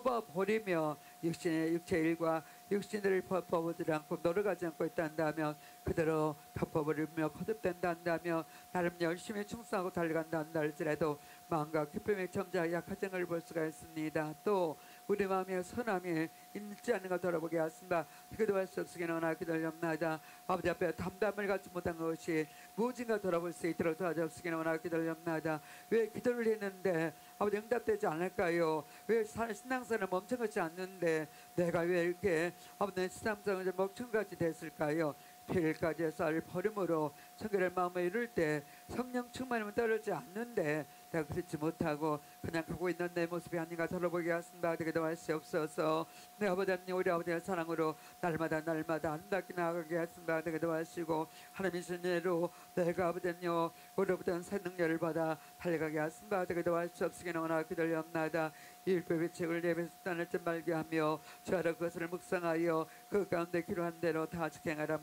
뽑아버리며 육신의 육체의 일과 육신을 덮어보지 않고 노력하지 않고 있다면 그대로 덮어버리며 거듭된다 한다며 나름 열심히 충성하고 달려간다 한다 할지라도 마음과 기쁨의 점자 약하진 걸 볼 수가 있습니다. 또 우리 마음에 선함이 있지 않는가 돌아보게 하신다. 기도할 수 없으기는 원하 기다려옵나이다. 아버지 앞에 담담을 갖지 못한 것이 무엇인가 돌아볼 수 있도록 도와주옵시기는 원하 기다려옵나이다. 왜 기도를 했는데 아버지 응답되지 않을까요? 왜 신앙생활을 멈춘 것이 않는데 내가 왜 이렇게 아버지 신앙생활을 멈춘같이 됐을까요? 필까지 쌀 버림으로 성결의 마음을 이룰 때 성령 충만하면 떨어지지 않는데 내가 그렇지 못하고 그냥 가고 있는 내 모습이 아닌가 돌아보게 하신다. 되게도 할 수 없어서 내 아버지 하나님 우리 아버지의 사랑으로 날마다 날마다 아름답게 나아가게 하신다. 되게도 하시고 하나님의 신뢰로 내가 아버지 하나님 우리로부터 새 능력을 받아 달려가게 하신다. 되게도 할 수 없으기는 원하 기다려옵나이다. 율법의 책을 예배에서 떠날 줄 말게 하며 주하라 그것을 묵상하여 그 가운데 기록한 대로 다 지켜가라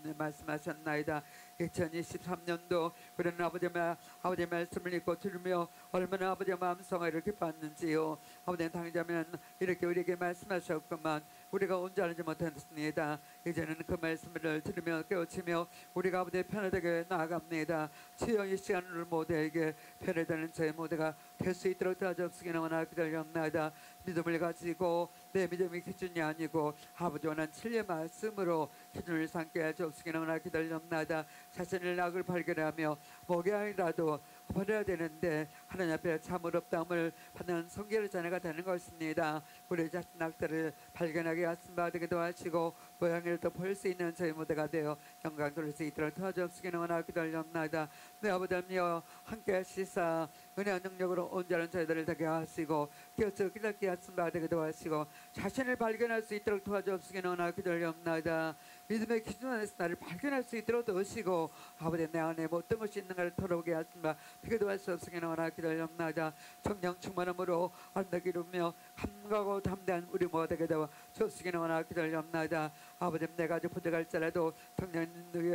말씀하셨나이다. 이천이십삼 년도 우리는 아버지의, 아버지의 말씀을 읽고 들으며 얼마나 아버지의 마음성을 이렇게 받는지요. 아버지는 당자면 이렇게 우리에게 말씀하셨구만 우리가 온전하지 못했습니다. 이제는 그 말씀을 들으며 깨우치며 우리가 아버지의 편하게 나아갑니다. 주여 이 시간을 모두에게 편해되는 저희 모두가 될 수 있도록 도와주옵시기는 원하 기다려옵나이다. 믿음을 가지고 내 믿음이 기준이 아니고 아버지 원한 진리의 말씀으로 기준을 삼게 하옵시기는 원하 기다려옵나이다. 자신의 낙을 발견하며 목이 아니라도 버려야 되는데 하나님 앞에 참을 없다함을 받는 성결의 자녀가 되는 것입니다. 우리 자신 낙들을 발견하게 하신 바 되기도 하시고 모양을 또 볼 수 있는 저희 모두가 되어 영광 돌릴 수 있도록 도와주옵시기는 원하 기다려옵나이다. 내 아버지 하나님여 함께 하시사 은혜와 능력으로 온전한 저희들을 되게 하시고 깨어서 깨닫게 하신 바 되기도 하시고 자신을 발견할 수 있도록 도와주옵시기는 원하 기다려옵나이다. 믿음의 기준 안에서 나를 발견할 수 있도록 도우시고 아버지 내 안에 어떤 것이 있는가를 털어보게 하신 바 그게도 할 수 없으기는 원하 기다려옵나이다. 성령 충만함으로 안되게 이루며 감각하고 담대한 우리 모두에게 되어 주옵시기는 원하 기다려옵나이다. 아버지 내가 아주 부족할지라도 성령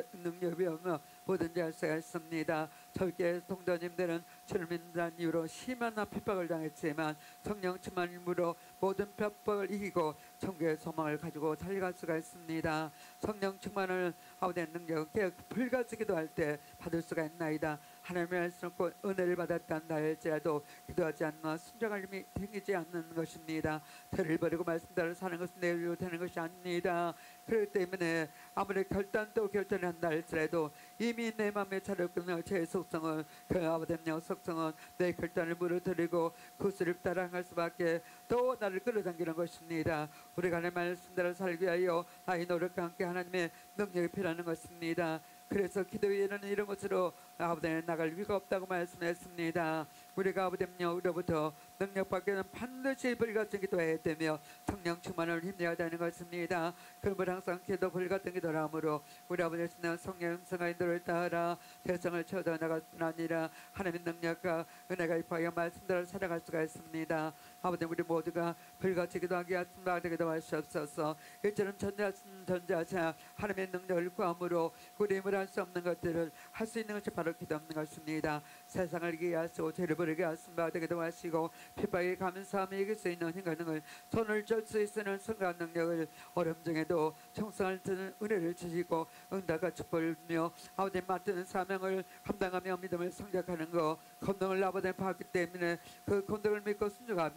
능력이 없며 뭐든지 할 수가 있습니다. 절개 동도님들은 주를 믿는 이유로 심한 핍박을 당했지만 성령 충만함으로 모든 핍박을 이기고 천국의 소망을 가지고 달려갈 수가 있습니다. 성령 충만을 아버지의 능력을 불가지기도 할 때 받을 수가 있나이다. 하나님의 말씀을 은혜를 받았단다 할지라도 기도하지 않나 순종할 힘이 생기지 않는 것입니다. 죄를 버리고 말씀대로 사는 것은 내일로 되는 것이 아닙니다. 그렇기 때문에 아무리 결단도 결단을 한다 할지라도 이미 내 마음에 차렸거나 제 속성은 그 아버지의 속성은 내 결단을 무너뜨리고 그 수를 따라갈 수밖에 또 나를 끌어당기는 것입니다. 우리가 내 말씀대로 살기 위하여 나의 노력과 함께 하나님의 능력이 필요한 것입니다. 그래서 기도 위에는 이런 것으로 아버지는 나갈 위가 없다고 말씀했습니다. 우리가 아버지는요 우리로부터 능력받기는 반드시 불같은 기도해야 되며 성령 충만을 힘내야 되는 것입니다. 그러므로 항상 기도 불같은 기도를 하므로 우리 아버지는 성령 음성의 인도를 따라 대성을 쳐다 나갈 뿐 아니라 하나님의 능력과 은혜가 입하여 말씀대로 살아갈 수가 있습니다. 아버지 우리 모두가 불같이 기도하게 하신다 되기도 하시옵소서. 이처럼 전자하신 전자하사 하나님의 능력을 구함으로 우리 힘을 할 수 없는 것들을 할 수 있는 것이 바로 기도하는 것입니다. 세상을 이기게 하시고 죄를 버리게 하신다 되기도 하시고 핍박에 감사함에 이길 수 있는 힘과 능을 손을 쩔 수 있는 순간 능력을 어려움 중에도 청성할 때는 은혜를 주시고 응답과 축복을 주며 아버지 맡은 사명을 감당하며 믿음을 성장하는 것 권능을 아버지 받기 때문에 그 권능을 믿고 순종하며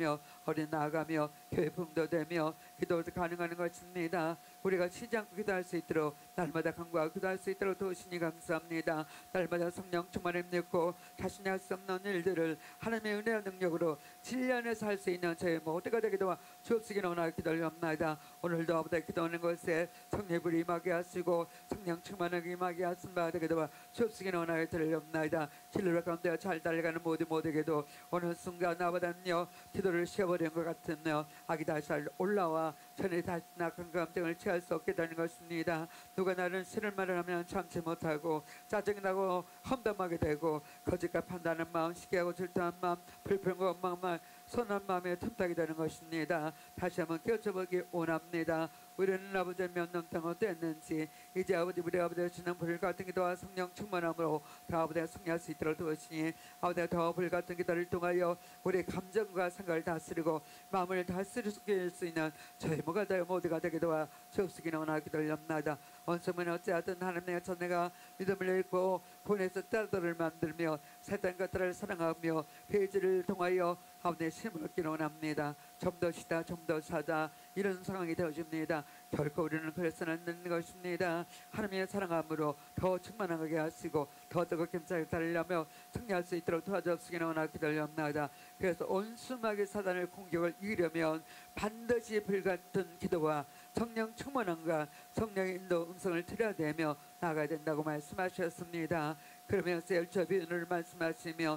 어린 나아가며 교회 붕도 되며 기도도 가능한 것입니다. 우리가 쉬지 않고 기도할 수 있도록 날마다 간구하고 기도할 수 있도록 도우시니 감사합니다. 날마다 성령 충만을 힘냈고 자신이 할 수 없는 일들을 하나님의 은혜와 능력으로 진리 안에서 할 수 있는 저희 모두가 되기도 주옵시기를 원하여 기도합니다. 오늘도 아버지 기도하는 것에 성령의 불이 임하게 하시고 성령 충만하게 임하게 하신 바 되기도 주옵시기를 원하여 드리옵나이다. 진리로 가운데 잘 달려가는 모두 모두에게도 어느 순간 나보다는요 기도를 쉬어버린 것 같으며 악이 다시 올라와 전에 다시 낙한 감정을 취할 수 없게 되는 것입니다. 누가 나는 싫은 말을 하면 참지 못하고 짜증이 나고 험담하게 되고 거짓과 판단하는 마음, 시기하고 질투한 마음, 불평과 원망만 선한 마음에 틈타게 되는 것입니다. 다시 한번 깨워보기 원합니다. 우리는 아버지의 면능 땅 어땠는지 이제 아버지 우리 아버지의 주는 불 같은 기도와 성령 충만함으로 더 아버지가 승리할 수 있도록 도우시니 아버지가 더 불 같은 기도를 통하여 우리 감정과 생각을 다스리고 마음을 다스릴 수 있는 저희 모가 되어 모두가 되기도와 주옵시기를 원하기 돌렵나이다. 원수는 어찌하든 하나님의 전내가 믿음을 잃고 보내서 딸들을 만들며 세상 것들을 사랑하며 페이지를 통하여 아버지의 힘을 얻기를 원합니다. 좀 더 쉬다 좀 더 사다 이런 상황이 되어집니다. 결코 우리는 그래서는 않는 것입니다. 하나님의 사랑함으로 더 충만하게 하시고 더 뜨겁게 힘차게 달리려며 승리할 수 있도록 도와주시기를 원하기 돌렵나이다. 그래서 온순하게 사단의 공격을 이기려면 반드시 불같은 기도와 성령 충만함과 성령의 인도 음성을 들여대며 나가야 된다고 말씀하셨습니다. 그러면서 열처 비유를 말씀하시며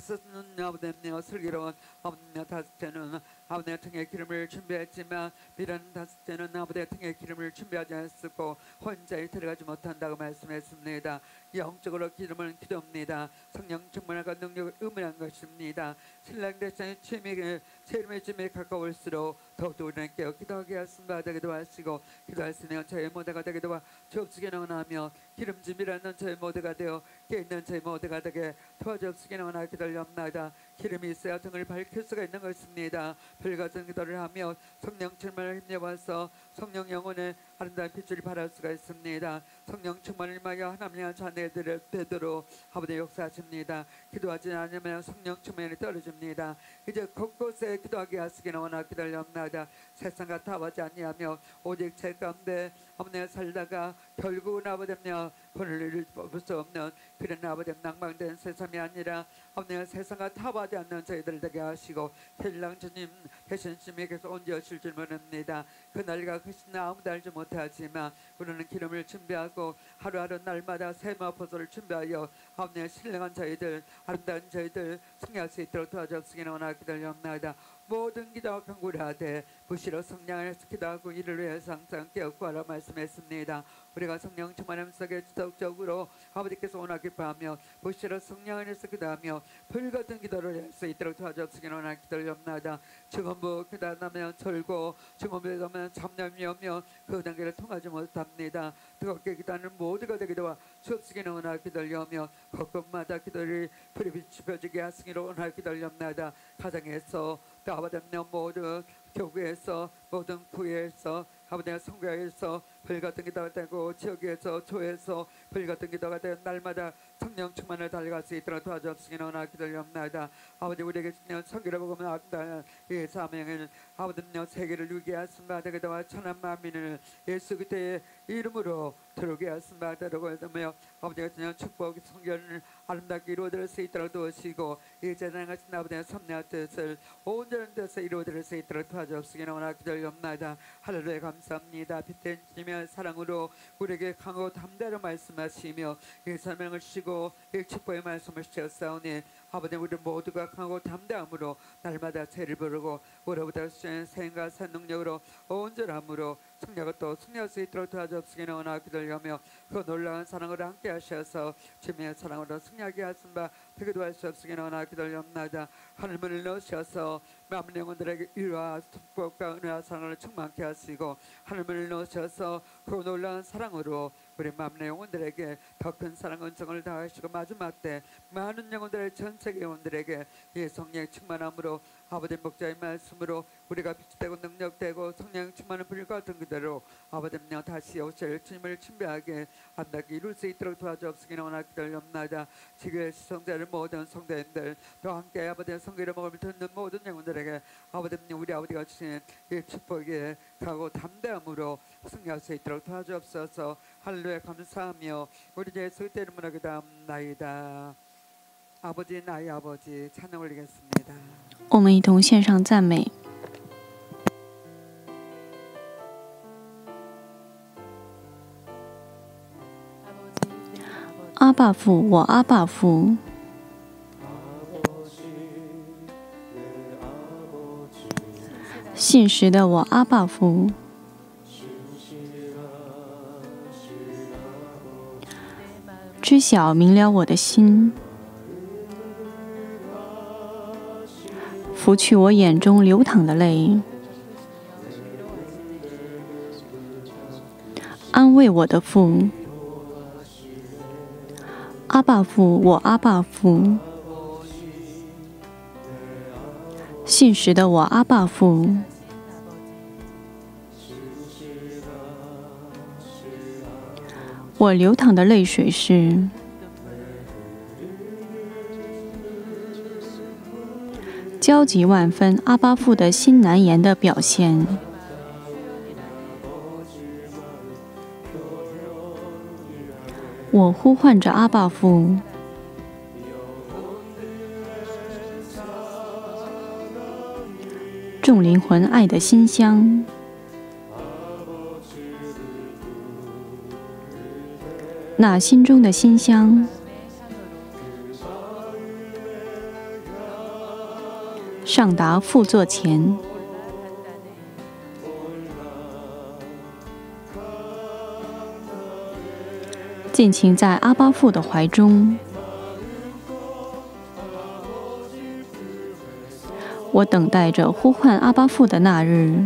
다섯은 아버지며 슬기로운 아버지며 다섯째는 아버지의 등의 기름을 준비했지만 미라는 다섯째는 아버지의 등의 기름을 준비하지 않았고 혼자에 들어가지 못한다고 말씀했습니다. 영적으로 기름은 기도입니다. 성령 충만함과 능력을 의미한 것입니다. 신랑 대신에 취미에 세름의 쯤에 가까울수록 더욱더 우리는 깨어 기도하게 하신 바 되기도 하시고 기도할 수 있는 저희 모두가 되기도 주옵시기를 원하며 기름짐이라는 저희 모두가 되어 깨있는 저희 모두가 되게 도와주옵시기를 원하기 돌렵나이다. 기름이 있어야 등을 밝힐 수가 있는 것입니다. 불같은 기도를 하며 성령 충만을 힘내봐서 성령 영혼의 아름다운 빛을 발할 수가 있습니다. 성령 충만을 임하여 하나님의 자녀들을 되도록 아버지 역사하십니다. 기도하지 않으면 성령 충만이 떨어집니다. 이제 곳곳에 기도하게 하시기를 원하기 돌렵나이다. 세상과 타하지 아니하며 오직 제 가운데 아버지가 살다가 결국은 아버지며 본을 뽑을 수 없는 그런 아버지 낭망된 세상이 아니라 아버지가 세상과 타하지 않는 저희들 되게 하시고 신랑 주님 대신 주님께서 언제 오실 줄 모릅니다. 그날과 그 시나 아무도 알지 못하지만 우리는 기름을 준비하고 하루하루 날마다 세마포도를 준비하여 아버지의 신령한 저희들 아름다운 저희들 승리할 수 있도록 도와주시기를 원하기 돌렵나이다. 모든 기도와 간구를 하되 부시로 성령을 기도하고 이를 위해서 항상 깨어구하라 말씀했습니다. 우리가 성령 충만함 속에 지속적으로 아버지께서 원하기 바하며 부시로 성령을 기도하며 불같은 기도를 할 수 있도록 도와주시기를 원하기 돌렵나이다. 증언부 기도하면 절고 증언부에 가면 잡념이 오며 그 단계를 통하지 못합니다. 뜨겁게 기도하는 모두가 되기도와 주옵시기를 원하기 돌려며 곳곳마다 기도를 불이 비추어지게 하시기를 원하기 돌렵나이다. 가정에서 또 아버지의 모든 교회에서 모든 구회에서 아버지의 성교회에서 불같은 기도가 되고 지역에서 조에서 불같은 기도가 되는 날마다 성령 충만을 달려갈 수 있도록 도와주시기를 원하기 돌렵나이다. 아버지 우리에게 주는 성기를 보면 아름다운 이 사명은 아버지여 세계를 위게 하신 바 되기도와 천한 만민을 예수 그리스도의 이름으로 들어오게 하신 바 되고 있으며 아버지가 주는 축복 성결을 아름답게 이루어질 수 있도록 도우시고 이 재단 같은 아버지의 섭리한 뜻을 온전한 뜻을 이루어질 수 있도록 도와주시기를 원하기 돌렵나이다. 할렐루야 감사합니다. 빛된 주님의 사랑으로 우리에게 강하고 담대로 말씀하시며 이 설명을 주시고 이 축복의 말씀을 주셨사오니 아버지 우리 모두가 강하고 담대함으로 날마다 죄를 부르고 우리보다 수행한 생과 산 능력으로 온전함으로 승리하고 또 승리할 수 있도록 도와주시기를 원하기 돌려며 그 놀라운 사랑으로 함께 하셔서 주님의 사랑으로 승리하게 하신 바 되기도 할 수 없으기를 원하기 돌렵나이다. 하늘문을 넣으셔서 많은 영혼들에게 위로와 축복과 은혜와 사랑을 충만케 하시고 하늘문을 넣으셔서 그 놀라운 사랑으로 우리 많은 영혼들에게 더 큰 사랑 은총을 다하시고 마지막 때 많은 영혼들의 전 세계 영혼들에게 이 성령의 충만함으로 아버지 목자의 말씀으로 우리가 빛이 되고 능력되고 성령 충만한 불과 같은 그대로 아버지는요 다시 오실 주님을 준비하게 안다기 이룰 수 있도록 도와주옵시기를 원하기 기다리옵나이다. 지금 시청자를 모든 성도인들 또 함께 아버지의 성기를 먹음을 듣는 모든 영혼들에게 아버지는 우리 아버지가 주신 이 축복에 가고 담대함으로 승리할 수 있도록 도와주옵소서. 할렐루야 감사하며 우리 예수 이름으로 기도합나이다. 아버지 나의 아버지 찬양 올리겠습니다. 我们一同献上赞美。阿爸父，我阿爸父，信实的我阿爸父，知晓明了我的心，拂去我眼中流淌的泪，安慰我的父。阿爸父，我阿爸父，信实的我阿爸父，我流淌的泪水是焦急万分阿爸父的心难言的表现。我呼唤着阿爸父，众灵魂爱的馨香，那心中的馨香，上达父座前。尽情在阿爸父的怀中，我等待着呼唤阿爸父的那日。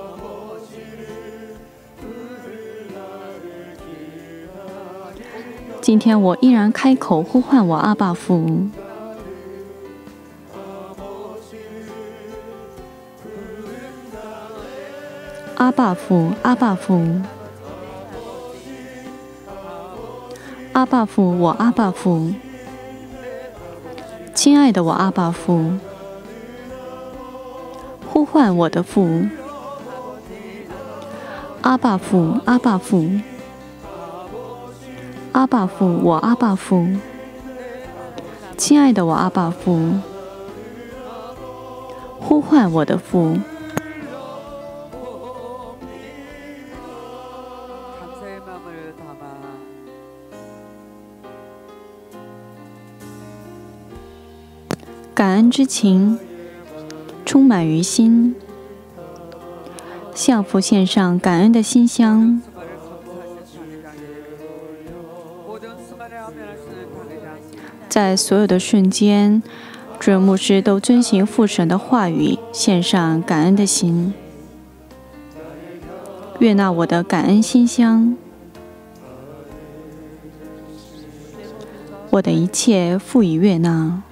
今天我依然开口呼唤我阿爸父，阿爸父，阿爸父。阿爸父，我阿爸父，亲爱的我阿爸父，呼唤我的父，阿爸父，阿爸父，阿爸父，我阿爸父，亲爱的我阿爸父，呼唤我的父。 感恩之情充满于心，向父献上感恩的馨香。在所有的瞬间，主任牧师都遵行父神的话语，献上感恩的心，悦纳我的感恩馨香。我的一切父已悦纳。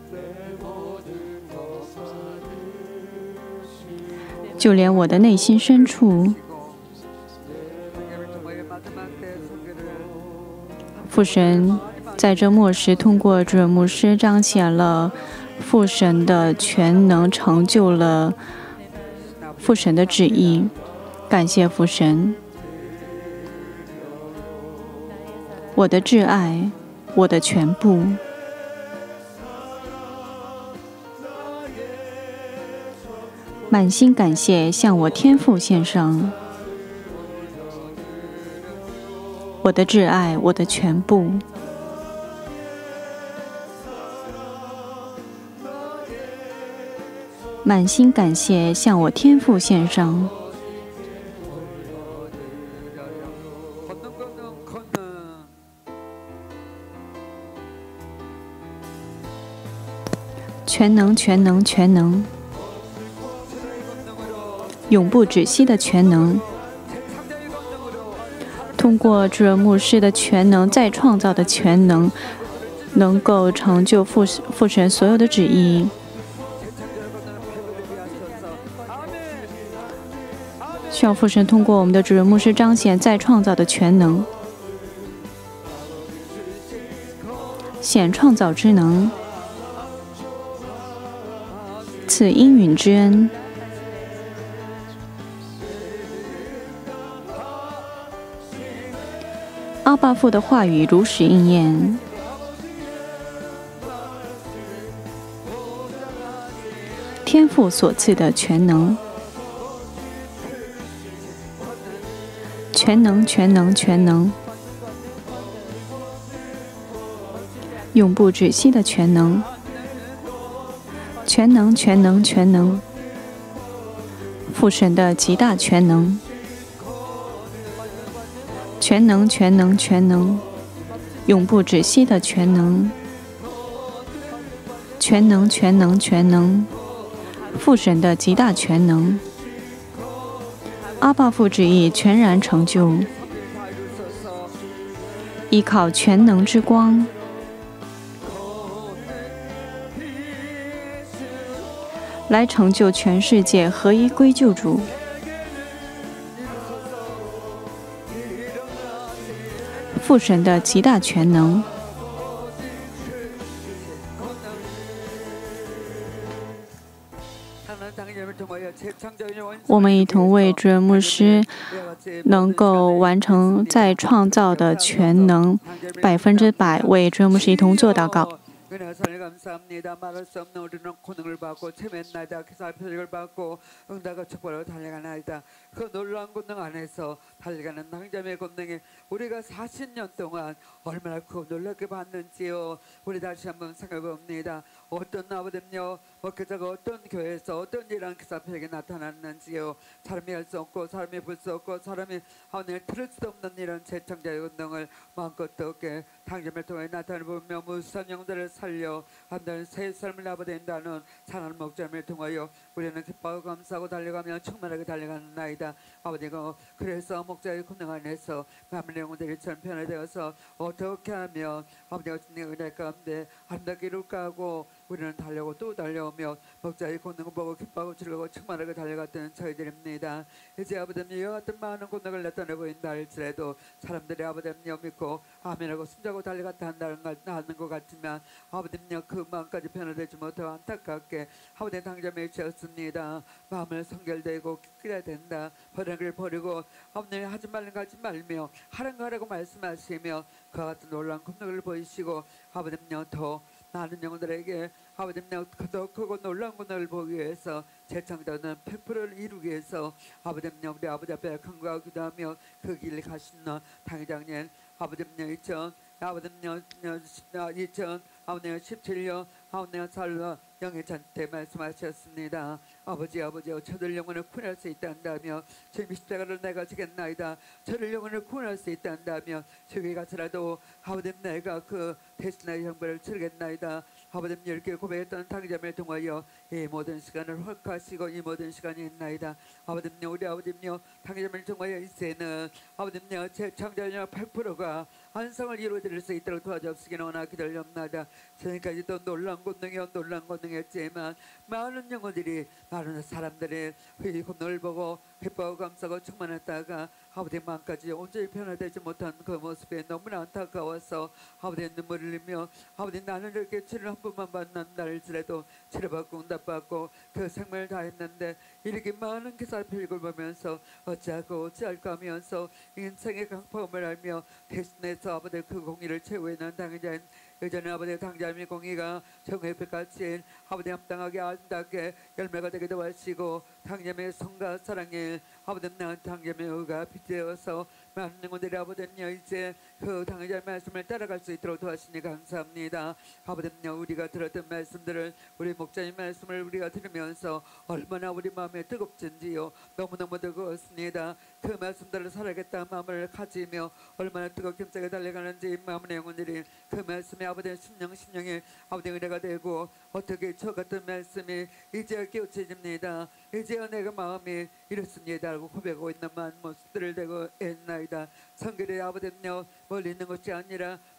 就连我的内心深处，父神在这末时通过主任牧师彰显了父神的全能，成就了父神的旨意。感谢父神，我的挚爱，我的全部。 满心感谢向我天父献上，我的挚爱，我的全部。满心感谢向我天父献上，全能，全能，全能。 永不止息的全能，通过主任牧师的全能，再创造的全能，能够成就父父神所有的旨意。 需要父神通过我们的主任牧师彰显再创造的全能，显创造之能，赐应允之恩。阿爸父的话语如实应验，天父所赐的全能，全能，全能，全能，永不止息的全能，全能，全能，全能，父神的极大全能。全能，全能，全能，永不止息的全能，全能，全能，全能，父神的极大全能，阿爸父旨意全然成就，依靠全能之光，来成就全世界合一归救主。父神的极大全能，我们一同为主任牧师能够完成再创造的全能百分之百，为主任牧师一同做祷告。 은혜와 사랑을 감사합니다. 말할 수 없는 우리는 고능을 받고 체면나이다. 기사 표적을 받고 응답과 축복을 달려가나이다. 그 놀라운 권능 안에서 달려가는 당자의 권능에 우리가 사십 년 동안 얼마나 그 놀랍게 봤는지요. 우리 다시 한번 생각해봅니다. 어떤 아버님요 목회자가 어떤 교회에서 어떤 일한 기사 표적이 나타났는지요. 사람이 할 수 없고 사람이 볼 수 없고 사람이 오늘 들을 수 없는 이런 재창자의 권능을 마음껏 얻게 당점을 통해 나타내보며 무수한 영들을 살려 한다는 새 삶을 나버린다는 찬한 목장을 통하여 우리는 기뻐하고 감사하고 달려가며 충만하게 달려가는 나이다. 아버지가 그래서 목자의 권능 안에서 많은 영혼들이 전편화되어서 어떻게 하면 아버지가 주님의 은혜 가운데 아름답게 이룰까 하고 우리는 달려오고 또 달려오며 목자의 권능을 보고 기뻐하고 즐거워 충만하게 달려갔던 저희들입니다. 이제 아버지님 이와 같은 많은 권능을 나타내 보인다 할지라도 사람들이 아버지님 믿고 아멘하고 숨자고 달려갔다 한다는 것 같지만 아버지님 그 마음까지 변화되지 못하고 안타깝게 아버지 당점에 지었습니다. 마음을 성결되고 끓여야 된다. 버리기를 버리고 아버님 하지 말는 거 하지 말며 하는 거 하라고 말씀하시며 그와 같은 놀라운 권능을 보이시고 아버지님 더 많은 영혼들에게 아버지님 더 크고 놀라운 권능을 보기 위해서 재창자는 백 퍼센트를 이루기 위해서 아버지님 우리 아버지 앞에 간구하고 기도하며 그 길을 가시는 당회장님 아버지님 이천 아버지님 이천 아버지님 십칠 년 아버지님 살로 영의 잔때 말씀하셨습니다. 아버지 아버지여 저들 영혼을 구원할 수 있다 한다며 주님 십자가를 내가 지겠나이다. 저들 영혼을 구원할 수 있다 한다며 저기 가서라도 아버님 내가 그 대신의 형벌을 치르겠나이다. 아버님 이렇게 고백했던 당자를 통하여 이 모든 시간을 헐크하시고 이 모든 시간이 있나이다. 아버님요 우리 아버님요 당자를 통하여 이제는 아버님요 제 창자녀 백 퍼센트가 안성을 이루어드릴 수 있도록 도와주옵시기를 원하기 기다렸나이다. 지금까지도 놀란 권능이요 놀란 권능이었지만 많은 영혼들이 많은 사람들의 이 권능을 보고 기뻐하고 감사하고 충만했다가 아버지 마음까지 온전히 변화되지 못한 그 모습에 너무나 안타까워서 아버지 눈물을 흘리며 아버지 나는 이렇게 치료를 한 번만 받는다 할지라도 치료받고 응답받고 그 생명을 다했는데 이렇게 많은 기사를 펼고 보면서 어찌하고 어찌할까 하면서 인생의 강포함을 알며 대신해서 아버지 그 공의를 채우는 당자인 예전에 아버지 당자의 공의가 정의 빛같이 아버지 합당하게 아름답게 열매가 되게 도와주시고 당자의 성과 사랑에 아버지 나은 당자의 의가 빛되어서 많은 영혼들이 아버지는요 이제 그 당자의 말씀을 따라갈 수 있도록 도와주시니 감사합니다. 아버지는요 우리가 들었던 말씀들을 우리 목자의 말씀을 우리가 들으면서 얼마나 우리 마음에 뜨겁든지요 너무너무 뜨거웠습니다. 그 말씀들을 살아겠다 마음을 가지며 얼마나 뜨겁게 힘차게 달려가는지 마음의 영혼들이 그 말씀이 아버지의 심령 심령에 아버지의 은혜가 되고 어떻게 저 같은 말씀이 이제 깨우쳐집니다. 이제야 내가 마음이 이렇습니다 하고 고백하고 있는 많은 모습들을 대고 애나이다. 성결의 아버지는요 멀리 있는 것이 아니라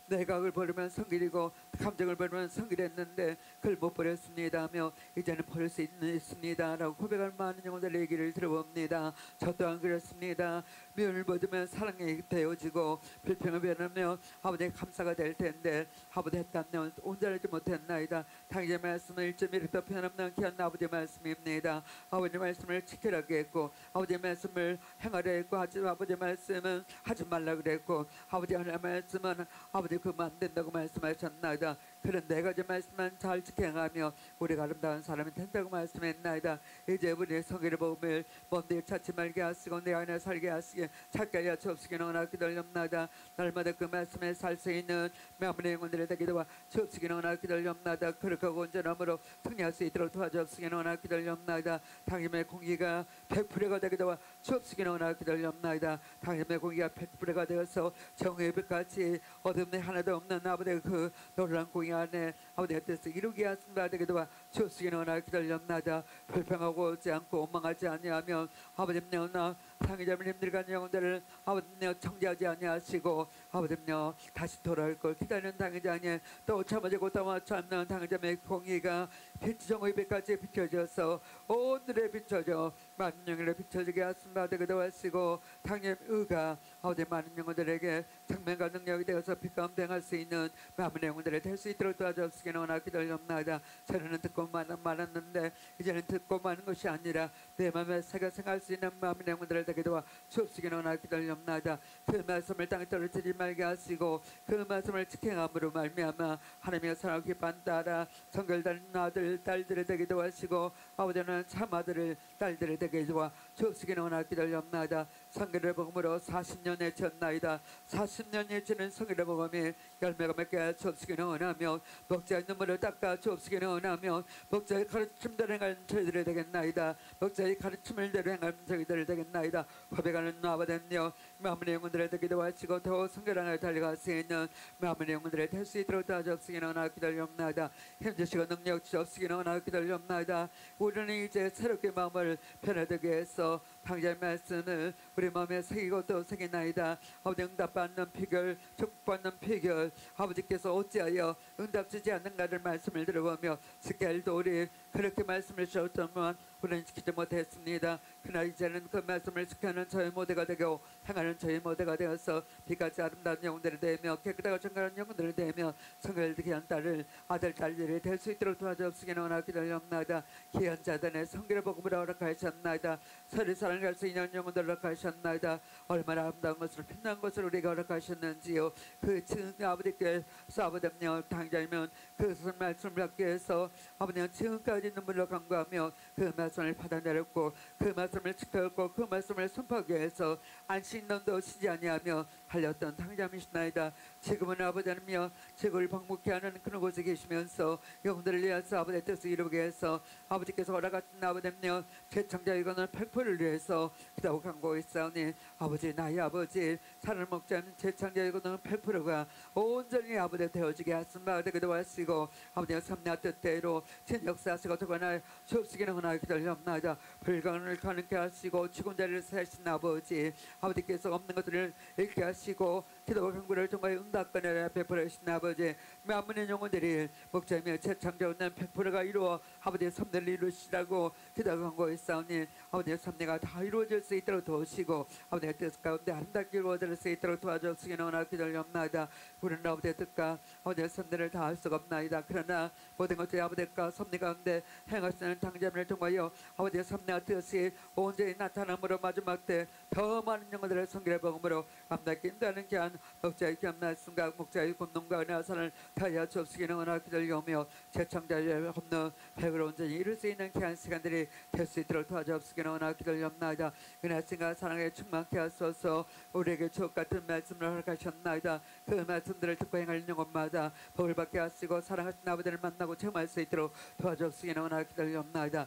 내각을 버리면 성길이고 감정을 버리면 성길했는데 그걸 못 버렸습니다 하며 이제는 버릴 수 있습니다 라고 고백할 많은 영혼들의 얘기를 들어봅니다. 저 또한 그렇습니다. 미움을 받으면 사랑이 되어지고 불평을 변하며 아버지의 감사가 될 텐데 아버지 했다면 온전하지 못했나이다. 당신의 말씀을 일점 일도 변함없는 귀한 아버지의 말씀입니다. 아버지의 말씀을 지키라 했고 아버지의 말씀을 행하라 했고 하지 아버지의 말씀은 하지 말라 그랬고 아버지 하나님의 말씀은 아버지 그만 안 된다고 말씀하셨나이다. 그런 네 가지 말씀만 잘 지켜가며 우리가 아름다운 사람이 된다고 말씀했나이다. 이제 우리의 성의를 보면 먼데 찾지 말게 하시고 내 안에 살게 하시게 찾게 하여 주옵시기는 기다렸나이다. 날마다 그 말씀에 살 수 있는 마음의 영혼들의 되기도와 주옵시기는 기다렸나이다. 그렇고 온전함으로 승리할 수 있도록 도와주옵시기는 기다렸나이다. 당임의 공기가 백 퍼센트가 되기도와 주옵시기는 기다렸나이다. 당임의 공기가 백 퍼센트가 되어서 정의의 빛같이 어둠이 하나도 없는 아버지의 그 놀라운 공기 안에 아버지의 뜻을 이루게 하신다 되기도와 주옵시기는 기다렸나이다. 불평하고 오지 않고 원망하지 아니하며 아버지님 나 상의자님 힘들간 영혼들을 아버지님 청지하지 아니하시고 아버지님 다시 돌아올 걸 기다리는 당의자님 또 참아지고 또 참는 당의자의 공의가 빛 정의 빛까지 비춰져서 오늘에 비춰져 많은 영혼을 비춰지게 하신다 되기도 하시고 당의 의가 아버지 많은 영혼들에게 생명과 능력이 되어서 빛 가운데 행할 수 있는 많은 영혼들을 될 수 있도록 도와주옵시기는 원하 기다렸나이다. 전에는 듣고 말았는데 이제는 듣고 마는 것이 아니라 내 마음에 새겨 생할 수 있는 많은 영혼들을 되게 도와 주옵시기는 원하 기다렸나이다. 그 말씀을 땅에 떨어뜨리지 말게 하시고 그 말씀을 지켜함으로 말미암아 하나님의 사랑을 기뻐한 따라 성결된 아들 딸들을 되게 도와시고 아버지는 참 아들을 딸들을 되게 도와 주옵시기는 원하 기다렸나이다. 성결을 복음으로 사십 년에 졌나이다. 사십 년이 지는 성결의 복음이 열매가 맺게 주옵시기는 원하며 목자의 눈물을 닦아 주옵시기는 원하며 목자의 가르침대로 행하는 저희들이 되겠나이다. 목자의 가르침을 대로 행하는 저희들이 되겠나이다. 고백하는 아버지여 마음의 영혼들의 되기도 하시고 더 성결하게 달려갈 수 있는 마음의 영혼들의 될 수 있도록 도와주옵시기는 원하 기다렸나이다. 힘주시고 능력 주옵시기는 원하 기다렸나이다. 우리는 이제 새롭게 마음을 변화되게 해서 당자의 말씀을 우리 마음에 새기고 또 새기나이다. 아버지 응답받는 비결 축복받는 비결 아버지께서 어찌하여 응답주지 않는가를 말씀을 들어보며 스켈도 우리 그렇게 말씀을 주셨지만 우리는 지키지 못했습니다. 그러나 이제는 그 말씀을 지켜하는 저희 모두가 되고 행하는 저희 모두가 되어서 빛같이 아름다운 영혼들이 되며 깨끗하고 정갈한 영혼들이 되며 성결되게 한 딸을 아들 딸들이 될 수 있도록 도와주옵시기는 원하 기다렸나이다. 귀한 자단의 성결의 복음을 허락하셨나이다. 서로 사랑할 수 있는 영혼들을 허락하셨나이다. 얼마나 아름다운 것을 빛난 것을 우리가 허락하셨는지요. 그 지금 아버지께서 아버지며 당자이면 그 말씀을 받기 위해서 아버지는 지금까지 눈물로 간구하며 그 말씀을 받아내렸고 그 말씀을 지켰고 그 말씀을 선포하기 위해서 안식년도 쉬지 아니하며 달렸던 당자이시나이다. 지금은 아버지는며 지구를 방목해 하는 그런 곳에 계시면서 영혼들을 위해서 아버지의 뜻을 이루게 해서 아버지께서 허락하신 아버지며 제창자 이거는 백 퍼센트를 위해서 기도하고 간구하고 있사오니 아버지 나의 아버지 산을 먹지 않는 제창자 이거는 백 퍼센트가 온전히 아버지 되어지게 하신다. 되기도 하시고 아버지의 삼냐 뜻대로 진역사하시고 저거나 주옵시기는 하나 기다렸나이다. 불가능을 가능케 하시고 죽은 자리를 사신 아버지 아버지께서 없는 것들을 읽게 하시고 기도와 간구를 정말 응답권을 베풀어 주신 아버지 많은 영혼들이 목자이며 재창자 없는 백 퍼센트가 이루어 아버지의 섭리를 이루시라고 기도와 간구에 싸우니 아버지의 섭리가 다 이루어질 수 있도록 도우시고 아버지의 뜻 가운데 아름답게 이루어질 수 있도록 도와주시기는 원하 기다렸나이다. 우리는 아버지의 뜻과 아버지의 섭리를 다 할 수가 없나이다. 그러나 모든 것들이 아버지과 섭리 가운데 행하시는 당자를 통하여 아버지의 섭리와 뜻이 온전히 나타남으로 마지막 때 더 많은 영혼들의 성결의 복음으로 감당하게 인도하는 귀한 목자의 귀한 말씀과 목자의 권능과 은혜와선을 다하여 주옵시기는 원하 기다리오며 제창자의 없는 백을 온전히 이룰 수 있는 귀한 시간들이 될 수 있도록 도와주옵시기는 원하 기다리옵나이다. 은혜와 사랑에 충만케 하소서. 우리에게 주옥 같은 말씀을 허락하셨나이다. 그 말씀들을 듣고 행하는 영혼마다 복을 받게 하시고 사랑하신 아버지를 만나고 체험할 수 있도록 도와주옵시기는 원하 기다리옵나이다.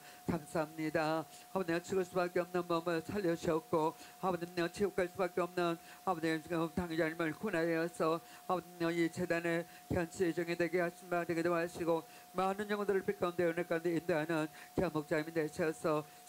감사합니다. 아버지가 죽을 수밖에 없는 몸을 살려주셨고 아버지는 지옥 갈 수밖에 없는 아버지의 당자님을 구원하여서 아버지는 이 재단의 현실 정이 되게 하신 바 되기도 하시고 많은 영혼들을 빛 가운데 은혜 가운데 인도하는 귀한 목자님이 되셔서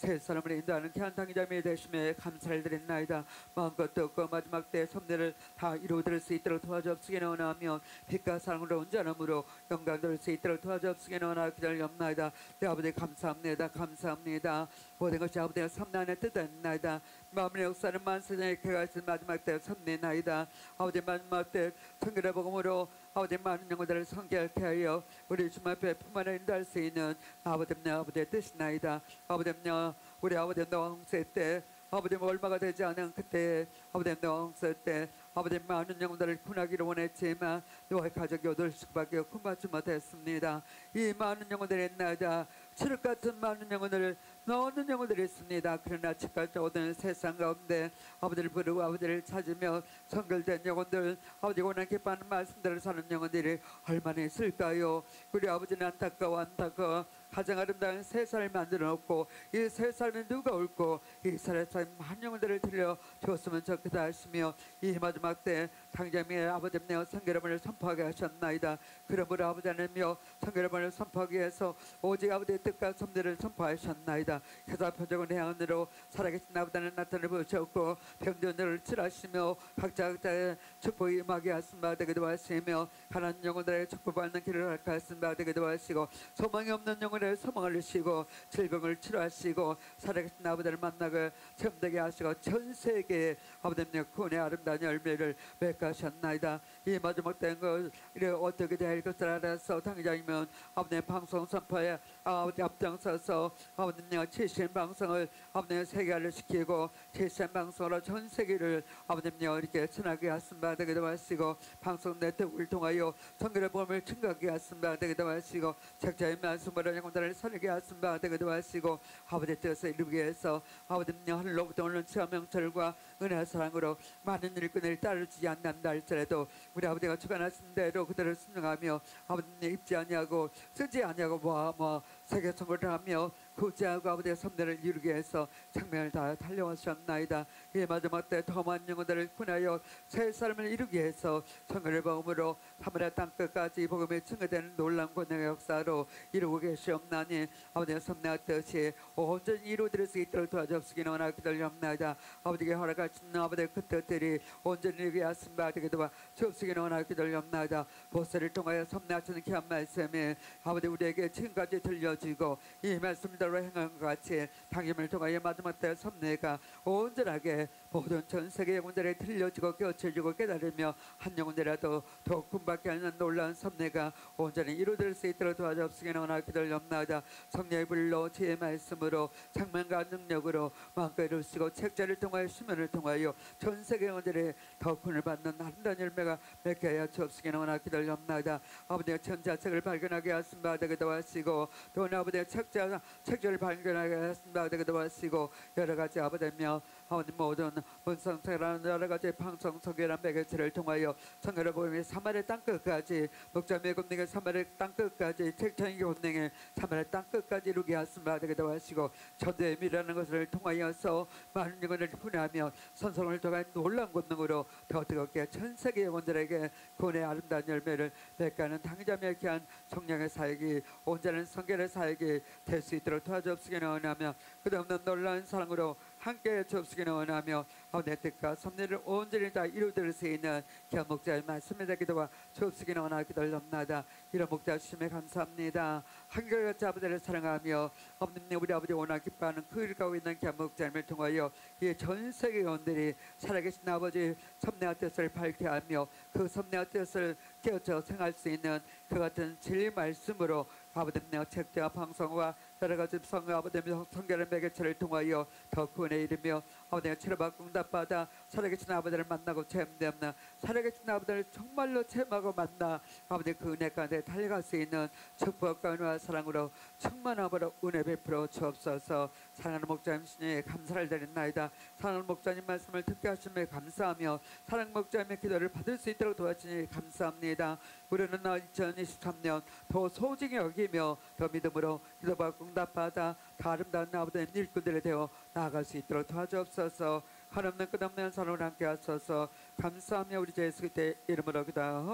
세 사람을 인도하는 귀한 당자매 되심에 감사를 드렸나이다. 마음껏 듣고 마지막 때 섭리를 다 이루어드릴 수 있도록 도와주옵시기를 원하며 빛과 사랑으로 온전함으로 영광 돌릴 수 있도록 도와주옵시기를 원하고 기다렸나이다. 내 아버지 감사합니다. 감사합니다. 모든 것이 아버지의 삼난의 뜻이나이다. 마음의 역사는 만세전에 그가 있을 마지막 때 섭리나이다. 아버지 마지막 때 성결의 복음으로 아버지 많은 영혼들을 성결케 하여 우리 주님 앞에 품 안에 인도할 수 있는 아버지 아버지의 뜻이나이다. 아버지 우리 아버지 노홍세 때 아버지 얼마가 되지 않은 그때 아버지 노홍세 때 아버지 많은 영혼들을 구하기를 원했지만 너의 가족이 얻을 수밖에 구하지 못했습니다. 이 많은 영혼들이 있나이다. 칠흑 같은 많은 영혼을 넣는 영혼들이 있습니다. 그러나 지금까지 오는 세상 가운데 아버지를 부르고 아버지를 찾으며 성결된 영혼들 아버지 원한 기뻐하는 말씀들을 사는 영혼들이 얼마나 있을까요? 우리 아버지는 안타까워 안타까워 가장 아름다운 세 살을 만들어 놓고 이 세 살은 누가 옳고 이 살의 삶 한 영혼들을 들려 주었으면 좋겠다 하시며 이 마지막 때 당장에 아버지의 성결함을 선포하게 하셨나이다. 그러므로 아버지 하나님이여 성결함을 선포하기 위해서 오직 아버지의 뜻과 섭리를 선포하셨나이다. 그래서 표적은 해안으로 살아계신 아버지는 나타내 보셨고 병전을 칠하시며 각자 각자의 축복이 임하게 하신 바 되기도 하시며 가난한 영혼들에게 축복받는 길을 할까 하신 바 되기도 하시고 소망이 없는 영혼의 소망을 주시고 질병을 치료하시고 살아계신 아버지를 만나고 체험되게 하시고 전 세계에 아버지의 구원의 아름다운 열매를 맺으셨나이다. 이 마지막 된 것 어떻게 될 것을 알아서 당장이면 아버지의 방송 선포에 아버지 앞장서서 아버지의 최신 방송을 아버지의 세계화를 시키고 최신 방송으로 전 세계를 아버지의 이렇게 전하게 하신 바 되기도 하시고 방송 네트워크를 통하여 성결의 복음을 증거하게 하신 바 되기도 하시고 책자의 말씀으로 영혼들을 살게 하신 바 되기도 하시고 아버지의 뜻을 이루기 위해서 아버지의 하늘로부터 오는 지화명철과 은혜와 사랑으로 많은 일꾼을 따르지 않는다 할지라도 우리 아버지가 주관하신 대로 그들을 순종하며 아버지의 입지 아니하고 쓰지 아니하고 모아 모아 세계 선물을 하며 구제하고 아버지의 섭리를 이루기 위해서 생명을 다 달려오셨나이다. 이 마지막 때 더 많은 영혼들을 구하여 새 삶을 이루기 위해서 성결의 복음으로 하늘의 땅끝까지 복음이 증거되는 놀라운 권능의 역사로 이루고 계시옵나니 아버지의 섭리와 뜻이 온전히 이루어질 수 있도록 도와주옵시기를 원하고 기다리옵나이다. 아버지께 허락하신 아버지의 그 뜻들이 온전히 이루게 하신 바 되기도 주옵시기를 원하고 기다리옵나이다. 보세를 통하여 섭리하시는 귀한 말씀이 아버지 우리에게 지금까지 들려지고 이 말씀대로 행한 것 같이 당임을 통하여 마지막 때 섭리가 온전하게 모든 전 세계 영혼들에 들려지고 깨우쳐지고 깨달으며 한 영혼이라도 더욱 군밖에 하는 놀라운 섭리가 온전히 이루어질 수 있도록 도와주옵시기를 원하고 기다리옵나이다. 성령의 불로 지혜의 말씀으로 장면과 능력으로 마음껏 이루시고 책자를 통하여 수면을 통하여 전 세계 영혼들이 더 군을 받는 아름다운 열매가 맺게 하여 주옵시기를 원하고 기다리옵나이다. 아버지의 천자책을 발견하게 하신 바 되기도 하시고 또 아버지의 책자 책자를 발견하게 하신 바 되기도 하시고 여러 가지 아버지며 아버님 모든 본성체라는 여러 가지 방송 성결한 매개체를 통하여 성결의 복음이 사마리아 땅끝까지 목자의 권능의 사마리아 땅끝까지 책창의 권능의 사마리아 땅끝까지 이루게 하신 바 되기도 하시고 전도의 미라는 것을 통하여서 많은 영혼을 분해하며 선성을 통한 놀라운 권능으로 더 뜨겁게 전 세계 영혼들에게 구원의 아름다운 열매를 맺가는 당자매 귀한 성령의 사역이 온전한 성결의 사역이 될 수 있도록 도와주옵시기를 원하며 끝없는 놀라운 사랑으로 함께 주옵시기를 원하며 아버지의 뜻과 섭리를 온전히 다 이루어질 수 있는 귀한 목자의 말씀에 대해 기도와 주옵시기를 원하고 기도합니다. 이런 목자 주심에 감사합니다. 한결같이 아버지를 사랑하며 아버님 우리 아버지 원하 기뻐하는 그 일 가고 있는 귀한 목자님을 통하여 이 전 세계 영혼들이 살아계신 아버지 섭리와 뜻을 밝혀하며 그 섭리와 뜻을 깨우쳐 생활할 수 있는 그 같은 진리 말씀으로 아버지의 책자와 방송과 여러 가지 성과 아버지의 성결의 매개체를 통하여 더 구원에 이르며 아버지의 치료받고 응답받아 살아계신 아버지를 만나고 체험되었나 살아계신 아버지를 정말로 체험하고 만나 아버지 그 은혜 가운데 달려갈 수 있는 축복과 은혜와 사랑으로 충만함으로 은혜 베풀어 주옵소서. 사랑하는 목자님 신에 감사를 드립나이다. 사랑하는 목자님 말씀을 듣게 하심에 감사하며 사랑하는 목자님의 기도를 받을 수 있도록 도와주니 감사합니다. 우리는 이천이십삼 년 더 소중히 여기며 더 믿음으로 기도받고 응답받아 더 아름다운 아버지의 일꾼들이 되어 나아갈 수 있도록 도와주옵소서. 한없는 끝없는 사랑을 함께 하소서. 감사하며 우리 주 예수 그리스도의 이름으로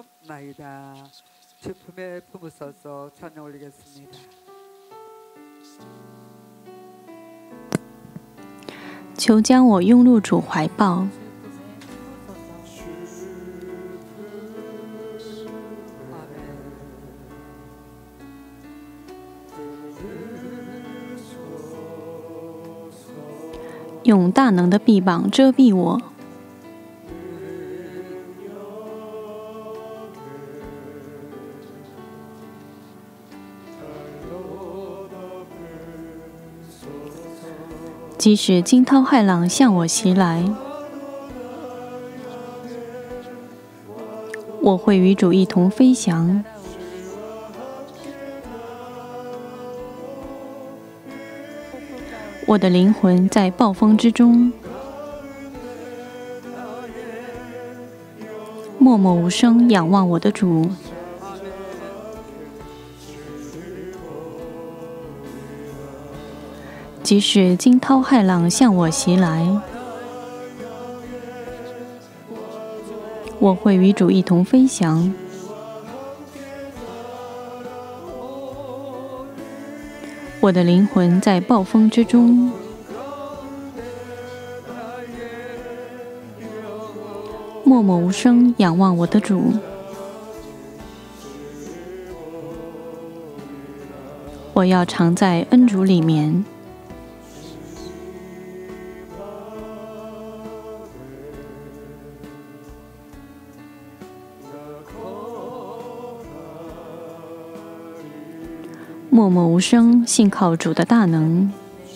기도하옵나이다. 주 품에 품으소서. 찬양 올리겠습니다. 求将我拥入主怀抱。用大能的臂膀遮蔽我。即使惊涛骇浪向我袭来，我会与主一同飞翔。我的灵魂在暴风之中，默默无声仰望我的主。即使惊涛骇浪向我袭来，我会与主一同飞翔。我的灵魂在暴风之中，默默无声仰望我的主。我要常在恩主里面。默默无声，信靠主的大能。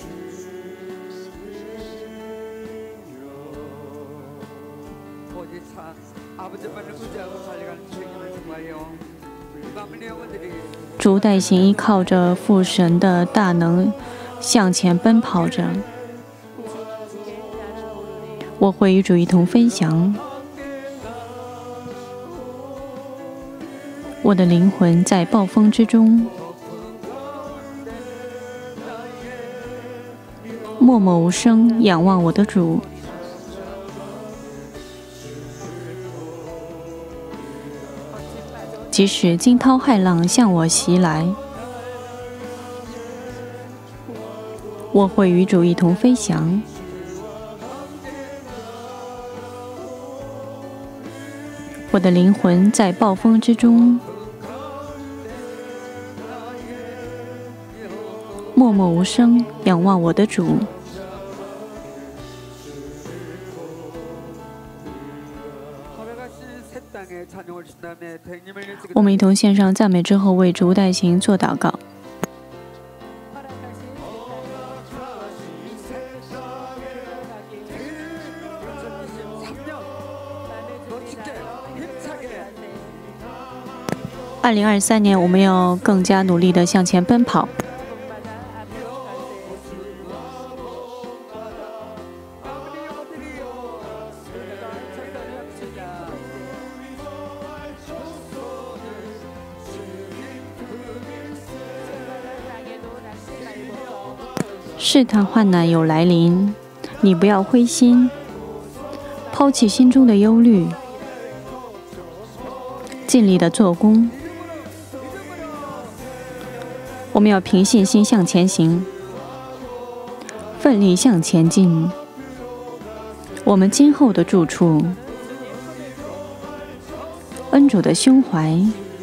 主带行依靠着父神的大能向前奔跑着，我会与主一同飞翔。我的灵魂在暴风之中，默默无声仰望我的主。即使惊涛骇浪向我袭来，我会与主一同飞翔。我的灵魂在暴风之中，默默无声仰望我的主。我们一同献上赞美之后，为主代行做祷告。二零二三年，我们要更加努力地向前奔跑。试探患难有来临，你不要灰心，抛弃心中的忧虑，尽力的做工。我们要凭信心向前行，奋力向前进。我们今后的住处，恩主的胸怀，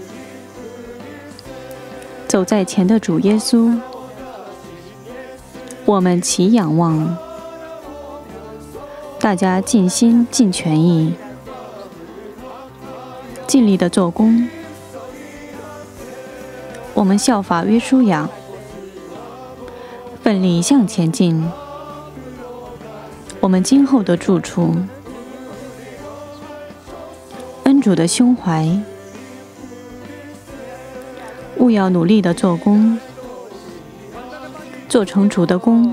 走在前的主耶稣。我们齐仰望，大家尽心尽全意，尽力的做工。我们效法约书亚，奋力向前进。我们今后的住处，恩主的胸怀，务要努力的做工，做成主的工。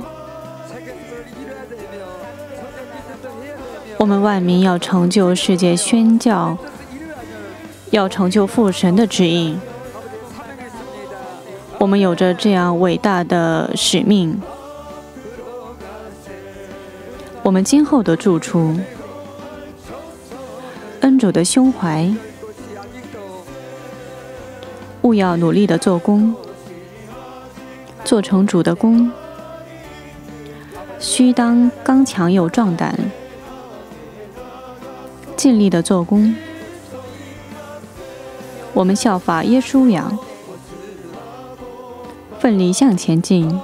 我们万民要成就世界宣教，要成就父神的旨意。我们有着这样伟大的使命。我们今后的住处，恩主的胸怀，务要努力的做工，做成主的工。 须当刚强有壮胆，尽力的做工。我们效法耶稣样，奋力向前进。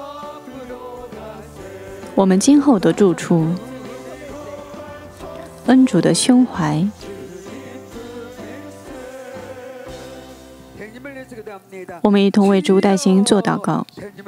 我们今后的住处，恩主的胸怀。我们一同为主代行做祷告。